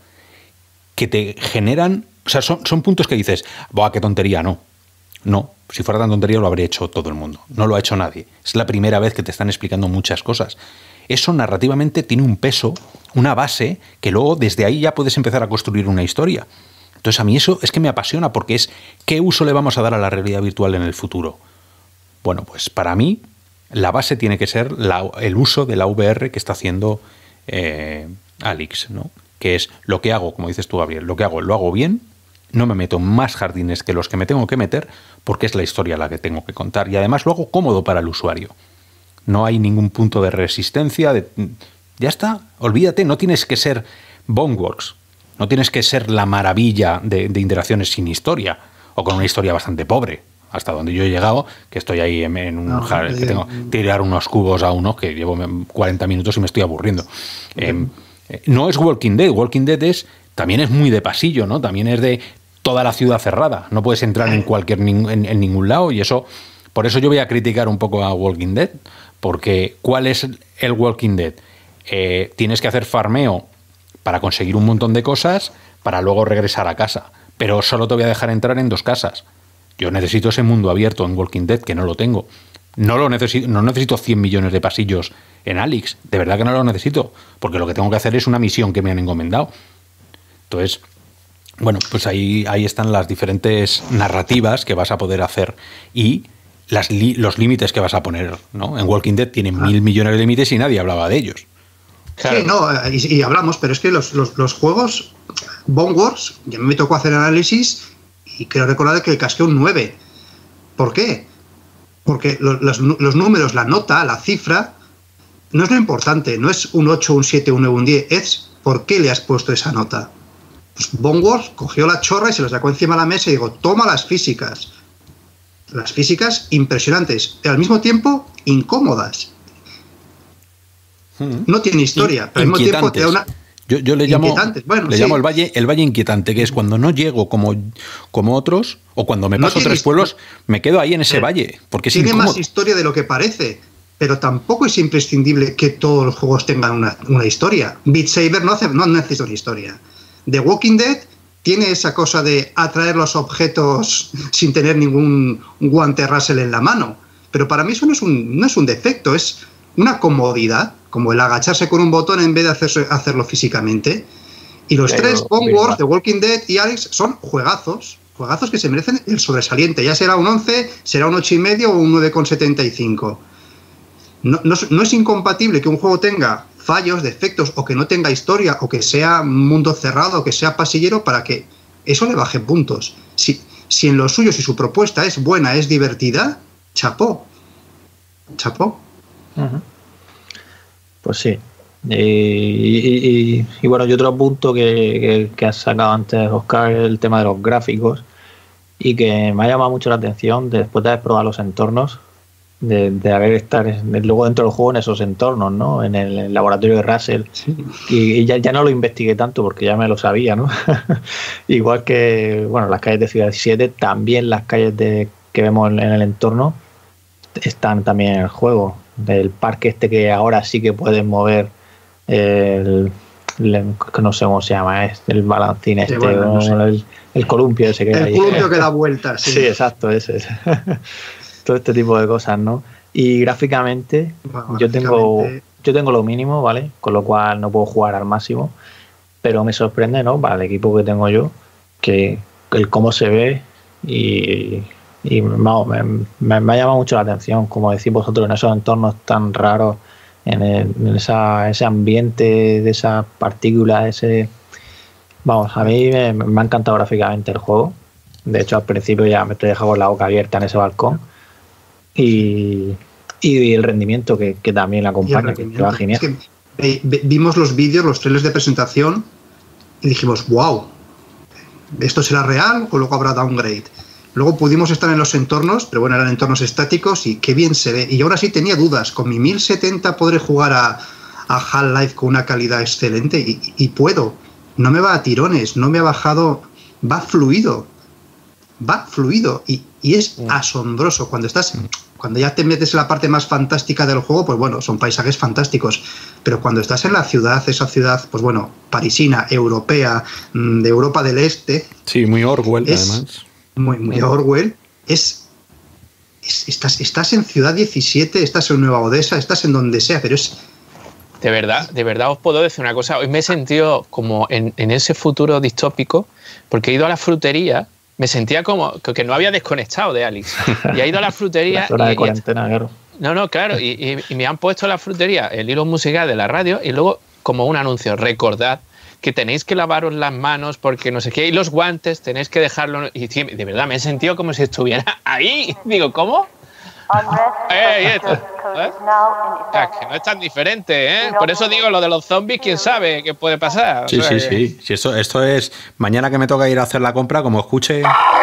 que te generan... O sea, son, son puntos que dices, ¡buah, qué tontería! No, no. Si fuera tan tontería lo habría hecho todo el mundo. No lo ha hecho nadie. Es la primera vez que te están explicando muchas cosas. Eso narrativamente tiene un peso, una base, que luego desde ahí ya puedes empezar a construir una historia. Entonces a mí eso es que me apasiona, porque es ¿qué uso le vamos a dar a la realidad virtual en el futuro? Bueno, pues para mí la base tiene que ser la, el uso de la V R que está haciendo eh, Alyx, ¿no? Que es lo que hago, como dices tú, Gabriel, lo que hago, lo hago bien, no me meto en más jardines que los que me tengo que meter, porque es la historia la que tengo que contar, y además lo hago cómodo para el usuario. No hay ningún punto de resistencia, de, ya está, olvídate, no tienes que ser Boneworks, no tienes que ser la maravilla de, de interacciones sin historia, o con una historia bastante pobre, hasta donde yo he llegado, que estoy ahí en, en un no, jar, que tengo que tirar unos cubos a uno, que llevo cuarenta minutos y me estoy aburriendo. Eh, no es Walking Dead, Walking Dead es, también es muy de pasillo, ¿no? También es de toda la ciudad cerrada, no puedes entrar en cualquier en, en ningún lado, y eso, por eso yo voy a criticar un poco a Walking Dead, porque ¿cuál es el Walking Dead? Eh, tienes que hacer farmeo para conseguir un montón de cosas para luego regresar a casa, pero solo te voy a dejar entrar en dos casas. Yo necesito ese mundo abierto en Walking Dead, que no lo tengo. No lo necesito, no necesito cien millones de pasillos en Alyx, de verdad que no lo necesito, porque lo que tengo que hacer es una misión que me han encomendado. Entonces, bueno, pues ahí, ahí están las diferentes narrativas que vas a poder hacer y las li, los límites que vas a poner, ¿no? En Walking Dead tienen ah. mil millones de límites y nadie hablaba de ellos. Claro. Sí, no, y, y hablamos, pero es que los, los, los juegos Boneworks, ya me tocó hacer análisis y creo recordar que le casqué un nueve. ¿Por qué? Porque los, los, los números, la nota, la cifra, no es lo importante, no es un ocho, un siete, un nueve, un diez, es por qué le has puesto esa nota. Pues Boneworks cogió la chorra y se lo sacó encima de la mesa y digo, toma las físicas. Las físicas impresionantes, pero al mismo tiempo incómodas. No tiene historia, pero al mismo tiempo te da una... Yo, yo le llamo, bueno, le sí. llamo el valle el valle inquietante, que es cuando no llego como, como otros, o cuando me paso no tres pueblos, me quedo ahí en ese eh, valle, porque es tiene incómodo. Más historia de lo que parece, pero tampoco es imprescindible que todos los juegos tengan una, una historia. Beat Saber no, hace, no necesita una historia. The Walking Dead tiene esa cosa de atraer los objetos sin tener ningún guante Russell en la mano, pero para mí eso no es un, no es un defecto, es una comodidad, como el agacharse con un botón en vez de hacerse, hacerlo físicamente. Y los Pero, tres, Boneworks, The Walking Dead y Alyx, son juegazos, juegazos que se merecen el sobresaliente. Ya será un once, será un ocho y medio o un nueve coma setenta y cinco. No, no, no es incompatible que un juego tenga fallos, defectos, o que no tenga historia, o que sea mundo cerrado, o que sea pasillero, para que eso le baje puntos. Si, si en lo suyo, si su propuesta es buena, es divertida, chapó. Chapó. Uh-huh. Pues sí. Y, y, y, y bueno, y otro punto que, que, que has sacado antes, Oscar, es el tema de los gráficos, y que me ha llamado mucho la atención después de haber probado los entornos, de, de haber estar luego dentro del juego en esos entornos, ¿no? En el, el laboratorio de Russell. Sí. Y, y ya, ya no lo investigué tanto porque ya me lo sabía, ¿no? Igual que, bueno, las calles de Ciudad siete, también las calles de, que vemos en, en el entorno están también en el juego. Del parque este que ahora sí que puedes mover el, el no sé cómo se llama, es el balancín este, sí, bueno, no sé. el, el columpio ese que el hay. columpio que da vueltas, sí. Sí, exacto, ese es. Todo este tipo de cosas, ¿no? Y gráficamente, bueno, yo tengo yo tengo lo mínimo, ¿vale? Con lo cual no puedo jugar al máximo, pero me sorprende, ¿no? Para el equipo que tengo yo, que el cómo se ve y y no, me, me, me ha llamado mucho la atención, como decís vosotros, en esos entornos tan raros, en, el, en esa, ese ambiente de esas partículas, ese... Vamos, a mí me, me ha encantado gráficamente el juego. De hecho, al principio ya me estoy dejando con la boca abierta en ese balcón. Y, y el rendimiento que, que también le acompaña, que, que va genial. Es que vimos los vídeos, los trailers de presentación y dijimos, wow, ¿esto será real o luego habrá downgrade? Luego pudimos estar en los entornos, pero bueno, eran entornos estáticos y qué bien se ve. Y ahora sí tenía dudas, con mi mil setenta podré jugar a, a Half-Life con una calidad excelente y, y puedo. No me va a tirones, no me ha bajado, va fluido, va fluido y, y es mm. asombroso. Cuando estás, mm. cuando ya te metes en la parte más fantástica del juego, pues bueno, son paisajes fantásticos. Pero cuando estás en la ciudad, esa ciudad, pues bueno, parisina, europea, de Europa del Este. Sí, muy Orwell, además. Muy, muy Orwell. Es, es, estás, estás en Ciudad diecisiete, estás en Nueva Odessa, estás en donde sea, pero es... De verdad, de verdad os puedo decir una cosa. Hoy me he sentido como en, en ese futuro distópico, porque he ido a la frutería, me sentía como que no había desconectado de Alex. Y he ido a la frutería... La zona y, de cuarentena, y, claro. No, no, claro. Y, y, y me han puesto en la frutería el hilo musical de la radio y luego como un anuncio, recordad que tenéis que lavaros las manos porque no sé qué, y los guantes tenéis que dejarlo... Y de verdad me he sentido como si estuviera ahí. Digo, ¿cómo? Eh, esto, ¿eh? O sea, que no es tan diferente, ¿eh? Por eso digo lo de los zombies, quién sabe qué puede pasar. Sí, o sea, sí, sí. Si esto, esto es mañana que me toca ir a hacer la compra, como escuche.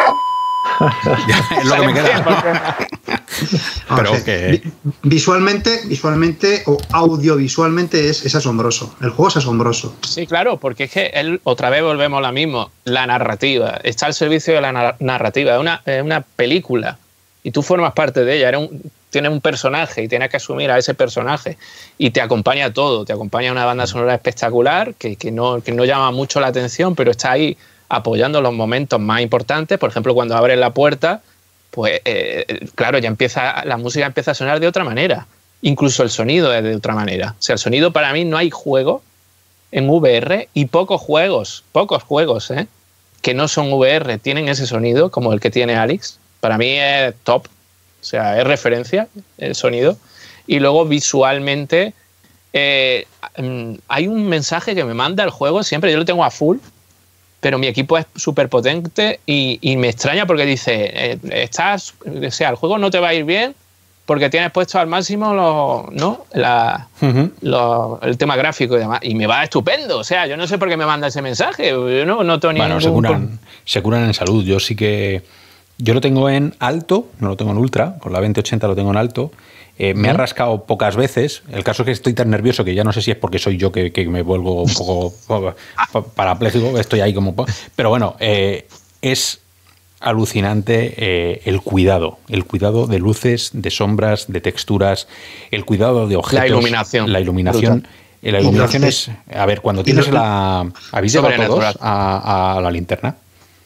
Ya, es lo que me queda. Pero okay. que... Visualmente, visualmente o audiovisualmente es, es asombroso. El juego es asombroso. Sí, claro, porque es que él, otra vez volvemos a lo mismo. La narrativa está al servicio de la narrativa. Es una, es una película. Y tú formas parte de ella, Era un, tienes un personaje y tienes que asumir a ese personaje y te acompaña todo, te acompaña una banda sonora espectacular que, que, no, que no llama mucho la atención, pero está ahí apoyando los momentos más importantes. Por ejemplo, cuando abres la puerta, pues eh, claro, ya empieza, la música empieza a sonar de otra manera, incluso el sonido es de otra manera. O sea, el sonido para mí no hay juego en V R y pocos juegos, pocos juegos, ¿eh? que no son V R tienen ese sonido como el que tiene Alex. Para mí es top, o sea, es referencia el sonido. Y luego visualmente eh, hay un mensaje que me manda el juego, siempre yo lo tengo a full, pero mi equipo es súper potente y, y me extraña porque dice, eh, estás, o sea, el juego no te va a ir bien porque tienes puesto al máximo lo, ¿no? La, uh-huh. lo, el tema gráfico y demás. Y me va estupendo, o sea, yo no sé por qué me manda ese mensaje, yo no, no tengo ni bueno, se curan, se curan en salud, yo sí que... Yo lo tengo en alto, no lo tengo en ultra, con la veinte ochenta lo tengo en alto. Eh, me ¿Mm? ha rascado pocas veces. El caso es que estoy tan nervioso que ya no sé si es porque soy yo que, que me vuelvo un poco parapléjico. Estoy ahí como... Pero bueno, eh, es alucinante eh, el cuidado. El cuidado de luces, de sombras, de texturas, el cuidado de objetos. La iluminación. La iluminación. Eh, la iluminación es... A ver, cuando tienes la... ¿Habéis llegado todos a, a la linterna?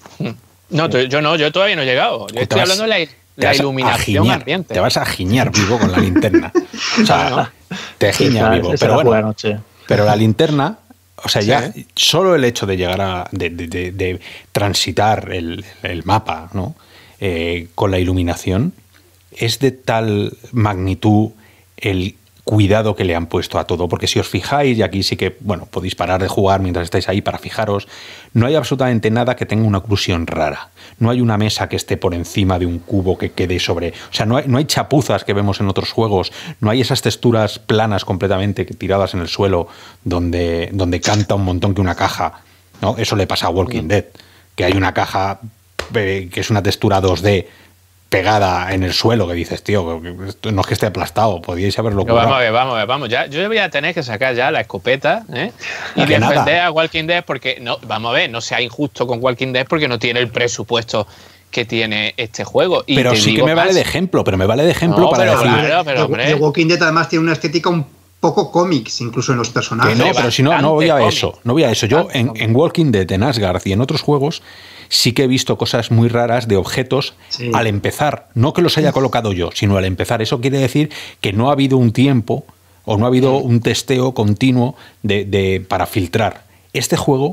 No, yo no, yo todavía no he llegado. Yo estoy hablando de la, la iluminación ambiente. Te vas a giñar vivo con la linterna. O sea, ¿no? Te giñas vivo. Pero bueno, pero la linterna, o sea, ya ¿sí? Solo el hecho de llegar a... de, de, de, de transitar el, el mapa, ¿no? Eh, con la iluminación, es de tal magnitud el cuidado que le han puesto a todo, porque si os fijáis, y aquí sí que, bueno, podéis parar de jugar mientras estáis ahí para fijaros, no hay absolutamente nada que tenga una oclusión rara. No hay una mesa que esté por encima de un cubo que quede sobre... O sea, no hay, no hay chapuzas que vemos en otros juegos, no hay esas texturas planas completamente tiradas en el suelo donde, donde canta un montón que una caja, ¿no? Eso le pasa a Walking Dead, que hay una caja eh, que es una textura dos D pegada en el suelo, que dices, tío, no es que esté aplastado, podíais haberlo curado. Vamos a ver, vamos a ver, vamos. Ya, yo voy a tener que sacar ya la escopeta, ¿eh? Y defender nada. a Walking Dead porque, no, vamos a ver, no sea injusto con Walking Dead porque no tiene el presupuesto que tiene este juego. Y pero sí que me más, vale de ejemplo, pero me vale de ejemplo no, para pero, decir... Claro, pero, hombre, The Walking Dead además tiene una estética un poco cómics, incluso en los personajes. Que no, pero si no, no voy a cómics. eso, no voy a eso. Yo en, en Walking Dead, en Asgard y en otros juegos sí que he visto cosas muy raras de objetos sí. al empezar. No que los haya colocado yo, sino al empezar. Eso quiere decir que no ha habido un tiempo o no ha habido un testeo continuo de, de, para filtrar. Este juego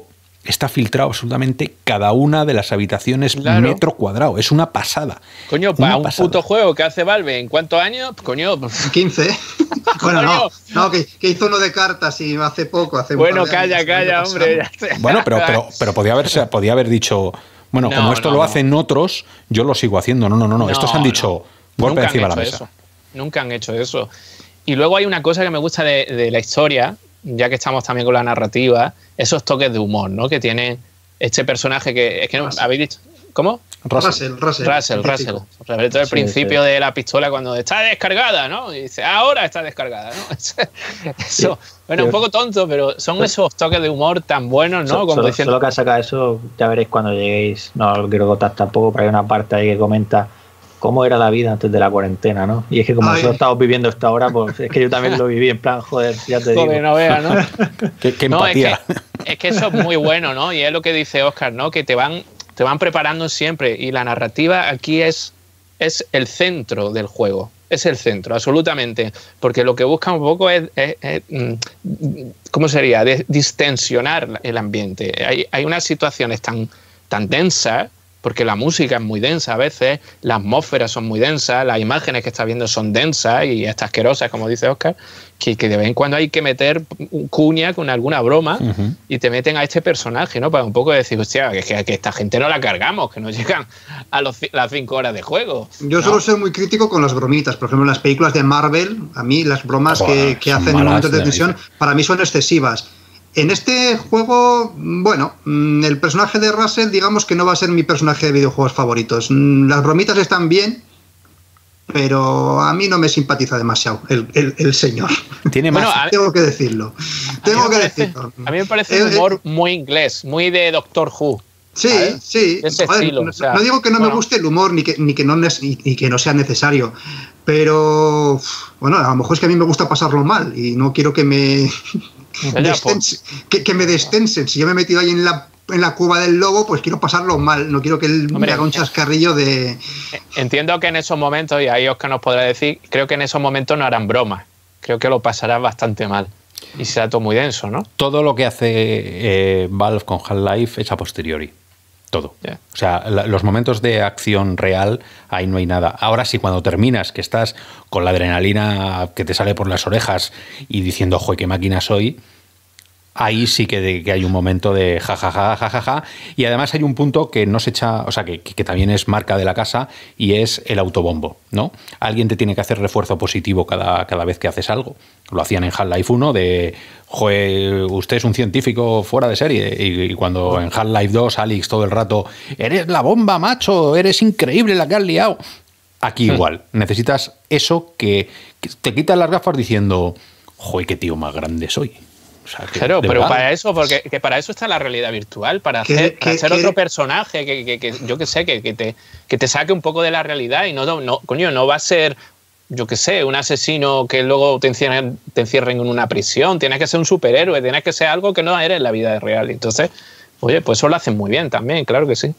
está filtrado absolutamente cada una de las habitaciones claro. metro cuadrado. Es una pasada. Coño, para un pasada. puto juego que hace Valve, ¿en cuántos años? Coño, quince. Bueno, no, no que, que hizo uno de cartas y hace poco. Hace bueno, calla, años, calla, hombre. Bueno, pero, pero, pero podía, haber, podía haber dicho, bueno, no, como esto no, lo hacen no. otros, yo lo sigo haciendo. No, no, no, no. Estos han dicho no. golpe encima de la mesa. Eso. Nunca han hecho eso. Y luego hay una cosa que me gusta de, de la historia, ya que estamos también con la narrativa, esos toques de humor, ¿no? Que tiene este personaje que... Es que no, ¿habéis dicho? ¿Cómo? Russell, Russell. Russell, Russell. Sobre todo el sí, principio sí. de la pistola cuando está descargada, ¿no? Y dice, ahora está descargada, ¿no? Eso, sí, bueno, un poco tonto, pero son esos toques de humor tan buenos, ¿no? So, Como solo, diciendo... solo que ha sacado eso, ya veréis cuando lleguéis, no lo quiero contar tampoco, pero hay una parte ahí que comenta cómo era la vida antes de la cuarentena, ¿no? Y es que como Ay. nosotros estamos viviendo esta hora, pues es que yo también lo viví en plan, joder, ya te digo. Joder, no veas, ¿no? qué, qué no, empatía. Es que, es que eso es muy bueno, ¿no? Y es lo que dice Óscar, ¿no? Que te van, te van preparando siempre. Y la narrativa aquí es, es el centro del juego. Es el centro, absolutamente. Porque lo que busca un poco es, es, es ¿cómo sería? De distensionar el ambiente. Hay, hay unas situaciones tan, tan densas, porque la música es muy densa a veces, las atmósferas son muy densas, las imágenes que estás viendo son densas y hasta asquerosas, como dice Óscar, que, que de vez en cuando hay que meter cuña con alguna broma uh-huh. y te meten a este personaje, ¿no? Para un poco decir, hostia, que, que, que esta gente no la cargamos, que no llegan a los, las cinco horas de juego. Yo ¿no? suelo ser muy crítico con las bromitas. Por ejemplo, en las películas de Marvel, a mí las bromas oh, que, que hacen en momentos de tensión, para mí son excesivas. En este juego, bueno, el personaje de Russell, digamos que no va a ser mi personaje de videojuegos favoritos. Las bromitas están bien, pero a mí no me simpatiza demasiado el, el, el señor. Tiene más. Bueno, tengo que decirlo. Tengo que parece, decirlo. A mí me parece un humor eh, muy inglés, muy de Doctor Who. Sí, ¿sabes? Sí. Ese Joder, estilo, no, o sea, no digo que no bueno. me guste el humor ni que, ni, que no, ni, ni que no sea necesario, pero bueno, a lo mejor es que a mí me gusta pasarlo mal y no quiero que me... Destense, que, que me destensen. Si yo me he metido ahí en la, en la cueva del lobo, pues quiero pasarlo mal. No quiero que él Hombre, me haga un chascarrillo de... Entiendo que en esos momentos, y ahí Óscar nos podrá decir, creo que en esos momentos no harán bromas. Creo que lo pasará bastante mal. Y será todo muy denso, ¿no? Todo lo que hace eh, Valve con Half-Life es a posteriori. Todo. Yeah. O sea, la, los momentos de acción real, ahí no hay nada. Ahora sí, cuando terminas, que estás con la adrenalina que te sale por las orejas y diciendo, joder, qué máquina soy, ahí sí que, de, que hay un momento de jajaja, jajaja. Ja, ja, ja. Y además hay un punto que no se echa, o sea, que, que también es marca de la casa y es el autobombo, ¿no? Alguien te tiene que hacer refuerzo positivo cada, cada vez que haces algo. Lo hacían en Half-Life uno de, joder, usted es un científico fuera de serie. Y, y cuando en Half-Life dos, Alex todo el rato, eres la bomba, macho, eres increíble la que has liado. Aquí igual, necesitas eso que, que te quitas las gafas diciendo, joder, qué tío más grande soy. O sea, que, claro, pero verdad. para eso, porque que para eso está la realidad virtual, para hacer, ¿Qué, para hacer qué, otro qué? personaje que, que, que yo que sé, que, que te que te saque un poco de la realidad y no, no, no coño, no va a ser, yo que sé, un asesino que luego te encierren, te encierren en una prisión. Tienes que ser un superhéroe, tienes que ser algo que no eres en la vida real. Entonces, oye, pues eso lo hacen muy bien también, claro que sí.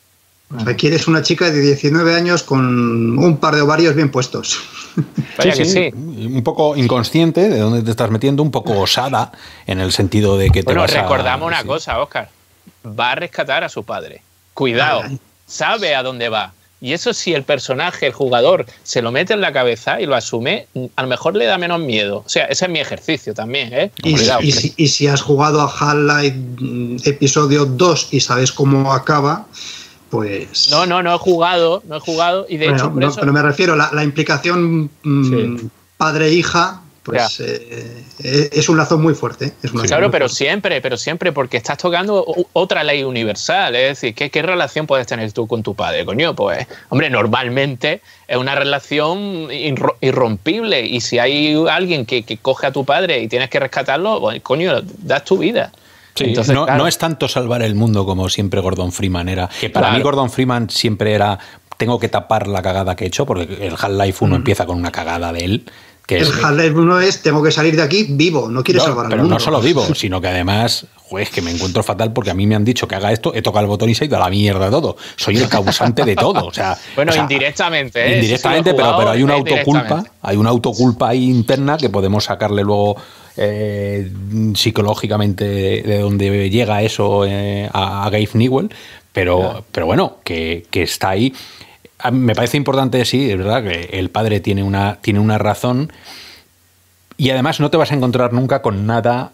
Requieres una chica de diecinueve años con un par de ovarios bien puestos. Vaya sí, que sí, sí. Un poco inconsciente de dónde te estás metiendo, un poco osada en el sentido de que te bueno, vas a... Bueno, recordamos una sí. cosa, Óscar. Va a rescatar a su padre. Cuidado, ay, ay. sabe a dónde va. Y eso si el personaje, el jugador, se lo mete en la cabeza y lo asume, a lo mejor le da menos miedo. O sea, ese es mi ejercicio también, ¿eh? Y, Cuidado, y, si, y si has jugado a Half-Life episodio dos y sabes cómo acaba... Pues... No, no, no he jugado, no he jugado y de bueno, hecho... Por no, eso... Pero me refiero, la, la implicación mmm, sí. padre-hija, pues eh, es un lazo muy fuerte. Es un lazo claro, muy pero fuerte. siempre, pero siempre, porque estás tocando otra ley universal, es decir, ¿qué, qué relación puedes tener tú con tu padre? Coño, pues, hombre, normalmente es una relación irrompible y si hay alguien que, que coge a tu padre y tienes que rescatarlo, pues, coño, das tu vida. Sí, Entonces, no, claro. no es tanto salvar el mundo como siempre Gordon Freeman era. Que para claro. mí Gordon Freeman siempre era, tengo que tapar la cagada que he hecho, porque el Half-Life uno mm. empieza con una cagada de él. Que el es, Half-Life uno es, tengo que salir de aquí vivo, no quiere no, salvar al pero mundo. Pero no solo vivo, sino que además, juez, que me encuentro fatal porque a mí me han dicho que haga esto, he tocado el botón y se ha ido a la mierda todo. Soy el causante de todo. O sea, bueno, o sea, indirectamente, ¿eh? Indirectamente, sí, sí, pero, pero hay una autoculpa, hay una autoculpa ahí interna que podemos sacarle luego eh, psicológicamente de, de dónde llega eso eh, a, a Gabe Newell, pero, claro. pero bueno, que, que está ahí. Me parece importante, sí, es verdad que el padre tiene una, tiene una razón y además no te vas a encontrar nunca con nada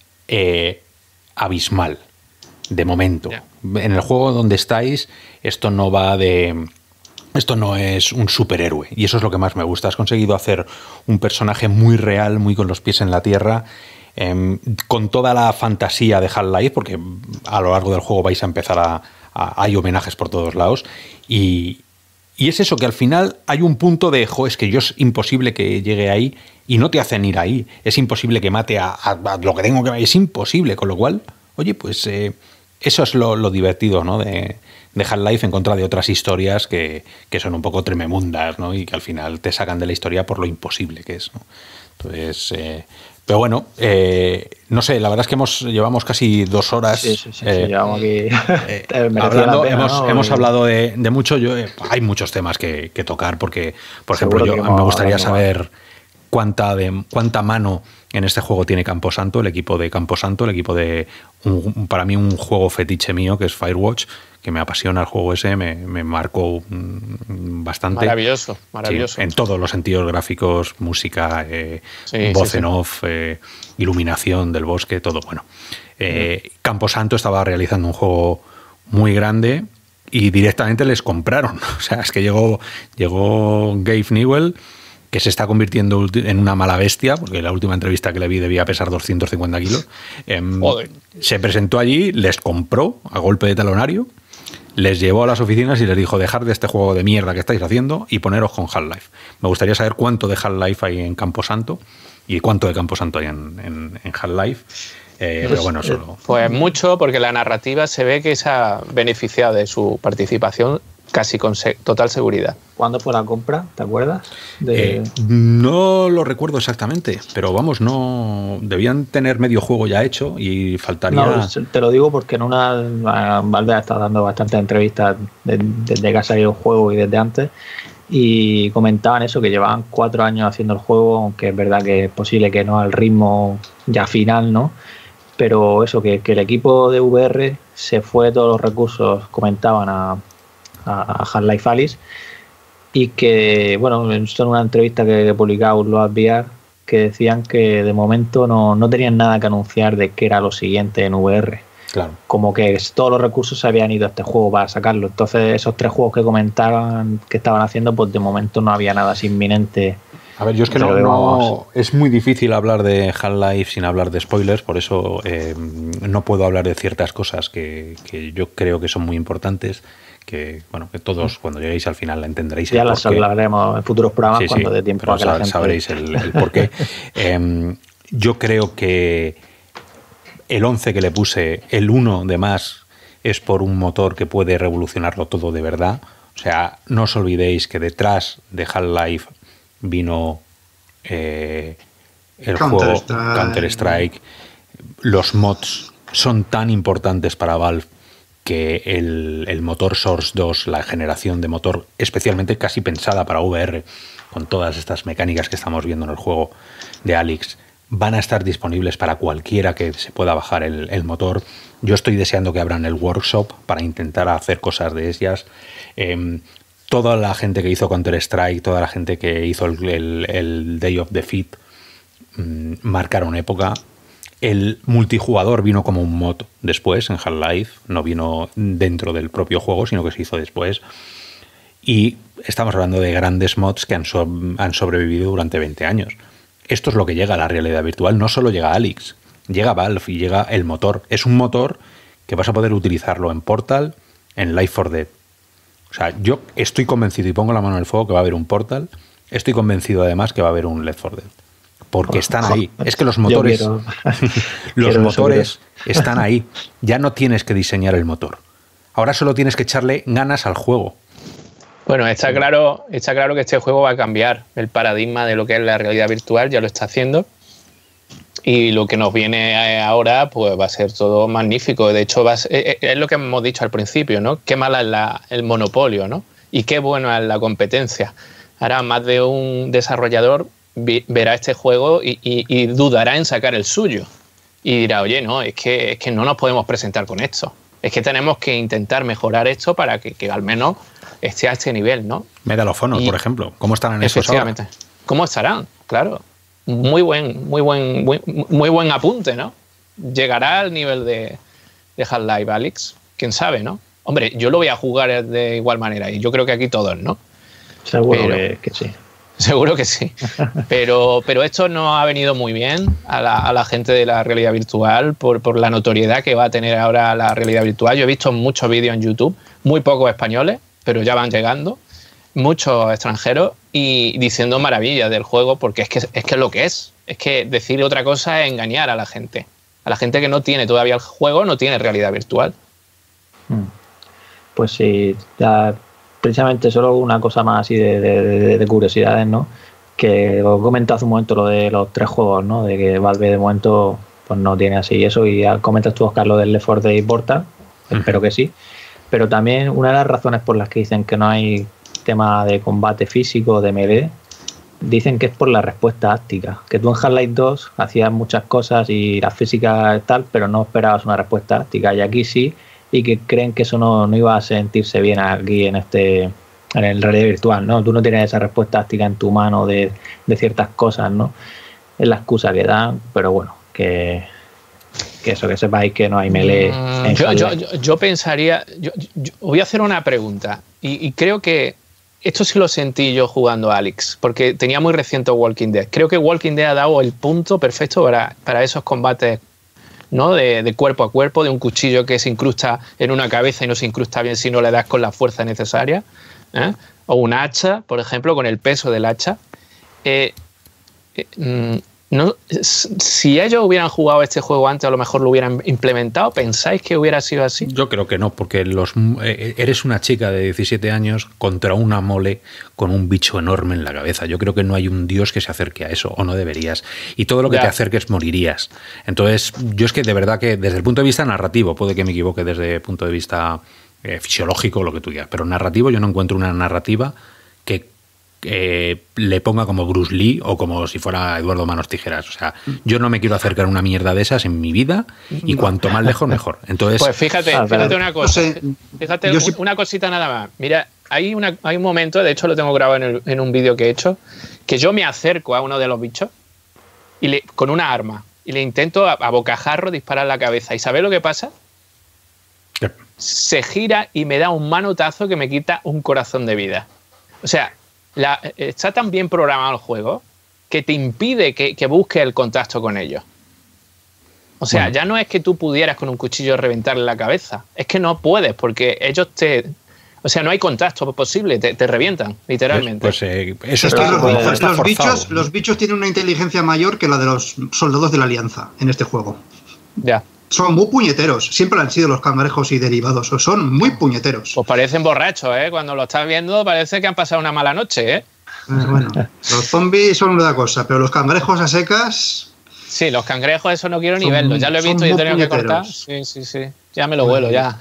eh, abismal, de momento. Yeah. En el juego donde estáis, esto no va de... Esto no es un superhéroe y eso es lo que más me gusta. Has conseguido hacer un personaje muy real, muy con los pies en la tierra, eh, con toda la fantasía de Half-Life, porque a lo largo del juego vais a empezar a... a hay homenajes por todos lados y... Y es eso, que al final hay un punto de, jo, es que yo es imposible que llegue ahí y no te hacen ir ahí. Es imposible que mate a, a, a lo que tengo que... Es imposible, con lo cual, oye, pues eh, eso es lo, lo divertido, ¿no? De, de Half-Life en contra de otras historias que, que son un poco trememundas, ¿no? Y que al final te sacan de la historia por lo imposible que es, ¿no? Entonces... Eh, Pero bueno, eh, no sé, la verdad es que hemos llevamos casi dos horas. Sí, sí, sí, eh, sí llevamos aquí. Eh, hablando, pena, hemos, ¿no? hemos hablado de, de mucho. Yo, eh, hay muchos temas que, que tocar, porque, por Seguro ejemplo, yo me gustaría saber cuánta, de, cuánta mano en este juego tiene Camposanto, el equipo de Camposanto, el equipo de, un, para mí, un juego fetiche mío, que es Firewatch, que me apasiona el juego ese, me, me marcó bastante. Maravilloso, maravilloso. Sí, en todos los sentidos, gráficos, música, eh, sí, voz sí, en sí. off, eh, iluminación del bosque, todo. Bueno, eh, sí. Camposanto estaba realizando un juego muy grande y directamente les compraron. O sea, es que llegó, llegó Gabe Newell, que se está convirtiendo en una mala bestia, porque la última entrevista que le vi debía pesar doscientos cincuenta kilos. Eh, se presentó allí, les compró a golpe de talonario, les llevó a las oficinas y les dijo: dejar de este juego de mierda que estáis haciendo y poneros con Half-Life. Me gustaría saber cuánto de Half-Life hay en Camposanto y cuánto de Camposanto hay en, en, en Half-Life. Eh, pero bueno, solo... Pues mucho, porque la narrativa se ve que se ha beneficiado de su participación casi con se total seguridad. ¿Cuándo fue la compra? ¿Te acuerdas? De... Eh, no lo recuerdo exactamente, pero vamos, no debían tener medio juego ya hecho y faltaría... No, te lo digo porque en una... Valve está dando bastantes entrevistas desde que ha salido el juego y desde antes, y comentaban eso, que llevaban cuatro años haciendo el juego, aunque es verdad que es posible que no al ritmo ya final, ¿no? Pero eso, que, que el equipo de V R se fue todos los recursos, comentaban, a a Half-Life Alyx, y que, bueno, esto en una entrevista que he publicado Load V R, que decían que de momento no, no tenían nada que anunciar de qué era lo siguiente en V R. Claro. Como que todos los recursos se habían ido a este juego para sacarlo. Entonces, esos tres juegos que comentaban que estaban haciendo, pues de momento no había nada así inminente. A ver, yo es que no, no es muy difícil hablar de Half-Life sin hablar de spoilers, por eso eh, no puedo hablar de ciertas cosas que, que yo creo que son muy importantes, que bueno, que todos cuando lleguéis al final la entenderéis. Ya las hablaremos en futuros programas, sí, cuando sí, dé tiempo a que la gente... sabréis el, el porqué. eh, yo creo que el once que le puse, el uno de más, es por un motor que puede revolucionarlo todo de verdad. O sea, no os olvidéis que detrás de Half-Life vino eh, el Counter juego Counter-Strike. Los mods son tan importantes para Valve que el, el motor Source dos, la generación de motor especialmente casi pensada para V R, con todas estas mecánicas que estamos viendo en el juego de Alyx, van a estar disponibles para cualquiera que se pueda bajar el, el motor. Yo estoy deseando que abran el workshop para intentar hacer cosas de ellas. Eh, toda la gente que hizo Counter-Strike, toda la gente que hizo el, el, el Day of Defeat, mmm, marcaron época. El multijugador vino como un mod después en Half-Life, no vino dentro del propio juego, sino que se hizo después. Y estamos hablando de grandes mods que han, so han sobrevivido durante veinte años. Esto es lo que llega a la realidad virtual. No solo llega Alyx, llega Valve y llega el motor. Es un motor que vas a poder utilizarlo en Portal, en Left four Dead. O sea, yo estoy convencido, y pongo la mano en el fuego, que va a haber un Portal. Estoy convencido además que va a haber un Left four Dead. Porque están ahí. Es que los motores, quiero, los quiero motores están ahí. Ya no tienes que diseñar el motor. Ahora solo tienes que echarle ganas al juego. Bueno, está claro, está claro que este juego va a cambiar el paradigma de lo que es la realidad virtual, ya lo está haciendo. Y lo que nos viene ahora, pues va a ser todo magnífico. De hecho, va a ser, es lo que hemos dicho al principio, ¿no? Qué mala es la, el monopolio, ¿no? Y qué bueno es la competencia. Ahora más de un desarrollador vi, verá este juego y, y, y dudará en sacar el suyo. Y dirá, oye, no, es que, es que no nos podemos presentar con esto. Es que tenemos que intentar mejorar esto para que, que al menos esté a este nivel, ¿no? Medal of Honor, y, por ejemplo. ¿Cómo estarán esos efectivamente. ahora? ¿Cómo estarán? Claro. Muy buen, muy buen, muy, muy buen apunte, ¿no? ¿Llegará al nivel de, de Half-Life Alyx? ¿Quién sabe, no? Hombre, yo lo voy a jugar de igual manera y yo creo que aquí todos, ¿no? Seguro pero, que, que sí. Seguro que sí. Pero, pero esto no ha venido muy bien a la, a la gente de la realidad virtual por, por la notoriedad que va a tener ahora la realidad virtual. Yo he visto muchos vídeos en YouTube, muy pocos españoles, pero ya van llegando, muchos extranjeros y diciendo maravillas del juego, porque es que, es que es lo que es. Es que decir otra cosa es engañar a la gente. A la gente que no tiene todavía el juego, no tiene realidad virtual. Pues sí, ya... Precisamente solo una cosa más así de, de, de curiosidades, ¿no? Que os comenté hace un momento lo de los tres juegos, ¿no? De que Valve de momento pues no tiene así eso, y ya comentas tú, Oscar, lo del Left four Dead Portal, uh-huh. Espero que sí. Pero también una de las razones por las que dicen que no hay tema de combate físico, de melee, dicen que es por la respuesta táctica. Que tú en Half-Life dos hacías muchas cosas y las físicas tal, pero no esperabas una respuesta táctica, y aquí sí. Y que creen que eso no, no iba a sentirse bien aquí en este en el realidad virtual, ¿no? Tú no tienes esa respuesta táctica en tu mano de, de ciertas cosas, ¿no? Es la excusa que dan, pero bueno, que, que eso, que sepáis que no hay melee. Mm, en yo, yo, yo, yo pensaría, yo, yo voy a hacer una pregunta, y, y creo que esto sí lo sentí yo jugando a Alyx, porque tenía muy reciente Walking Dead. Creo que Walking Dead ha dado el punto perfecto para, para esos combates, ¿no? De, de cuerpo a cuerpo, de un cuchillo que se incrusta en una cabeza y no se incrusta bien si no le das con la fuerza necesaria, ¿eh? O un hacha, por ejemplo, con el peso del hacha. Eh, eh, no, si ellos hubieran jugado este juego antes, a lo mejor lo hubieran implementado. ¿Pensáis que hubiera sido así? Yo creo que no, porque los, eh, eres una chica de diecisiete años contra una mole con un bicho enorme en la cabeza. Yo creo que no hay un dios que se acerque a eso, o no deberías. Y todo lo que ya. te acerques morirías. Entonces, yo es que de verdad que desde el punto de vista narrativo, puede que me equivoque desde el punto de vista eh, fisiológico, lo que tú digas, pero narrativo yo no encuentro una narrativa que Eh, le ponga como Bruce Lee o como si fuera Eduardo Manos Tijeras. O sea, yo no me quiero acercar a una mierda de esas en mi vida, y cuanto más lejos mejor. Entonces, pues fíjate, fíjate una cosa, no sé, fíjate un, sí. una cosita nada más. Mira, hay, una, hay un momento, de hecho lo tengo grabado en, el, en un vídeo que he hecho, que yo me acerco a uno de los bichos y le, con una arma y le intento a, a bocajarro disparar la cabeza. ¿Y sabes lo que pasa? ¿Qué? Se gira y me da un manotazo que me quita un corazón de vida. O sea, La, está tan bien programado el juego que te impide que, que busques el contacto con ellos. O sea, bueno. ya no es que tú pudieras con un cuchillo reventarle la cabeza, es que no puedes, porque ellos te... O sea, no hay contacto posible, te, te revientan, literalmente. Pues, pues eh, eso es está, que los, pues, bichos, está los, bichos, ¿no? los bichos tienen una inteligencia mayor que la de los soldados de la Alianza en este juego. Ya. Son muy puñeteros, siempre han sido los cangrejos y derivados, o son muy puñeteros. Pues parecen borrachos, ¿eh? Cuando lo estás viendo parece que han pasado una mala noche, ¿eh? Eh, bueno, los zombies son una cosa, pero los cangrejos a secas... Sí, los cangrejos, eso no quiero ni verlo. Ya lo he visto y he tenido que cortar. Sí, sí, sí. Ya me lo vuelo, ya.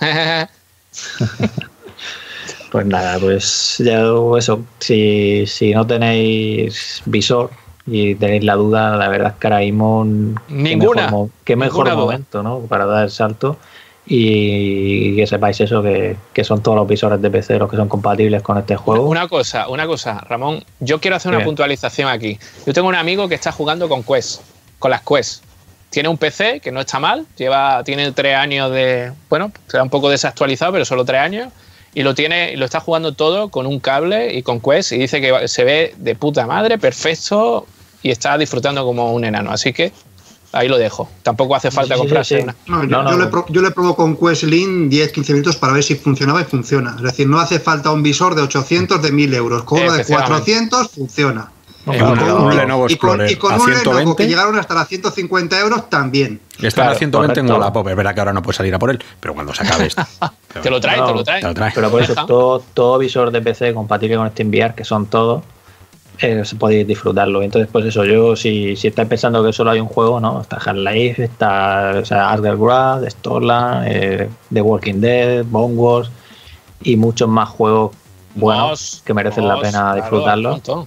Pues nada, pues ya eso. Si, si no tenéis visor y tenéis la duda, la verdad es que ahora mismo... Ninguna. Qué mejor, qué mejor momento, ¿no? Para dar el salto. Y que sepáis eso, que, que son todos los visores de P C los que son compatibles con este juego. Una cosa, una cosa, Ramón, yo quiero hacer una Bien. puntualización aquí. Yo tengo un amigo que está jugando con Quest, con las Quest. Tiene un P C que no está mal, lleva, tiene tres años de... Bueno, será un poco desactualizado, pero solo tres años. Y lo tiene, lo está jugando todo con un cable y con Quest, y dice que se ve de puta madre, perfecto, y está disfrutando como un enano. Así que ahí lo dejo. Tampoco hace falta sí, comprarse sí, sí. una. No, yo, no, no, yo, no. Le pro, yo le probé con Quest Link diez a quince minutos para ver si funcionaba, y funciona. Es decir, no hace falta un visor de ochocientos, de mil euros. Con uno de cuatrocientos funciona. No, y con un, un Lenovo Explorer y con, y con un Lenovo que llegaron hasta las ciento cincuenta euros también. Está claro, a ciento veinte en Wallapop. Es verdad que ahora no puedes salir a por él, pero cuando se acabe esto. te lo trae, no, te lo trae. Te lo trae. Pero por eso todo, todo visor de P C compatible con SteamVR, que son todos, eh, podéis disfrutarlo. Entonces, pues eso, yo si, si estáis pensando que solo hay un juego, ¿no? Está Half-Life, está o sea, Asgard, Stormland, eh, The Walking Dead, Bone Wars y muchos más juegos buenos Vos, que merecen vos, la pena disfrutarlos. Claro,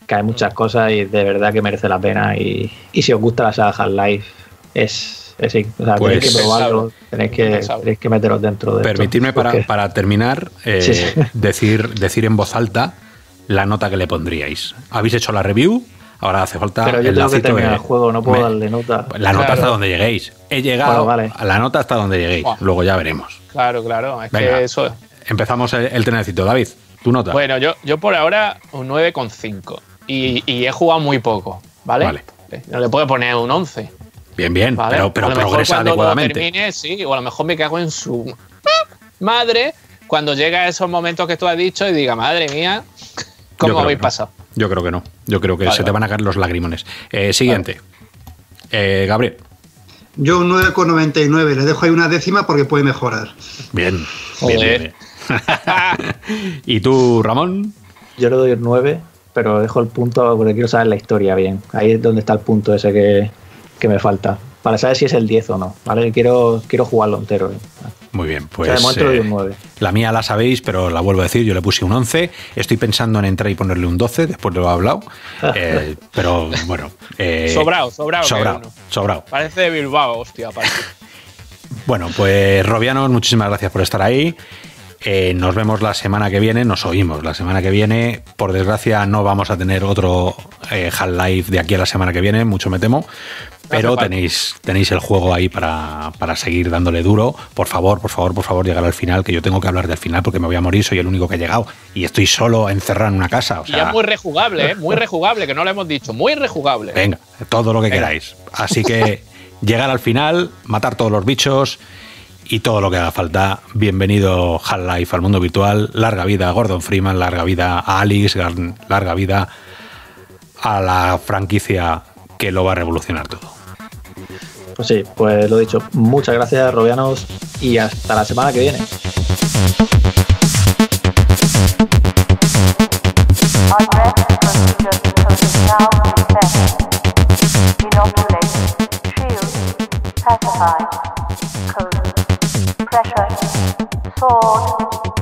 que hay muchas cosas y de verdad que merece la pena. Y, y si os gusta la saga Half-Life, es, es o sea, Pues, tenéis que probarlo, tenéis que, tenéis que meteros dentro de Permitidme esto, para, porque... para terminar eh, Sí, sí. decir, decir en voz alta la nota que le pondríais. Habéis hecho la review, ahora hace falta Pero yo el tengo que lacito terminar de- el juego, no puedo Me- darle nota. La nota Claro. hasta donde lleguéis. He llegado Bueno, vale. a la nota hasta donde lleguéis. Buah. Luego ya veremos. Claro, claro. Es Venga. que eso. Empezamos el, el trenecito. David, tu nota. Bueno, yo, yo por ahora un nueve coma cinco. Y, y he jugado muy poco, ¿vale? Vale. No le puedo poner un once. Bien, bien, ¿vale? pero, pero a lo mejor progresa cuando adecuadamente. Lo termine, sí, o a lo mejor me cago en su madre cuando llega a esos momentos que tú has dicho y diga, madre mía, Yo ¿cómo creo habéis que no. pasado? Yo creo que no. Yo creo que Vale, se te vale. van a caer los lagrimones. Eh, siguiente. Eh, Gabriel. Yo un nueve coma noventa y nueve, le dejo ahí una décima porque puede mejorar. Bien. Joder. Bien, bien, bien. ¿Y tú, Ramón? Yo le doy un nueve, pero dejo el punto porque quiero saber la historia bien. Ahí es donde está el punto ese que, que me falta. Para saber si es el diez o no, ¿vale? Quiero, quiero jugarlo entero. ¿eh? Muy bien, O pues sea, de momento le doy eh, un nueve. la mía la sabéis, pero la vuelvo a decir, yo le puse un once, estoy pensando en entrar y ponerle un doce, después lo he hablado, eh, pero bueno. Eh, Sobrado, sobrado. que Sobrado, uno. sobrado. Parece de Bilbao, hostia. Parece. Bueno, pues Robianos, muchísimas gracias por estar ahí. Eh, nos vemos la semana que viene, nos oímos la semana que viene. Por desgracia no vamos a tener otro eh, Half-Life de aquí a la semana que viene, mucho me temo. Pero falta. tenéis, tenéis el juego ahí para, para seguir dándole duro. Por favor, por favor, por favor, llegar al final, que yo tengo que hablar del final porque me voy a morir, soy el único que ha llegado. Y estoy solo encerrado en una casa. O Y sea, es muy rejugable, ¿eh? Muy rejugable, que no lo hemos dicho. Muy rejugable. venga, todo lo que Venga. queráis. Así que llegar al final, matar todos los bichos y todo lo que haga falta. Bienvenido Half-Life al mundo virtual. Larga vida a Gordon Freeman, larga vida a Alice, gar- larga vida a la franquicia que lo va a revolucionar todo. Pues sí, pues lo dicho. Muchas gracias, Robianos, y hasta la semana que viene. Arrest procedure because now suspended. Inoculate. Shield. Pacify. Code. Pressure. Sword.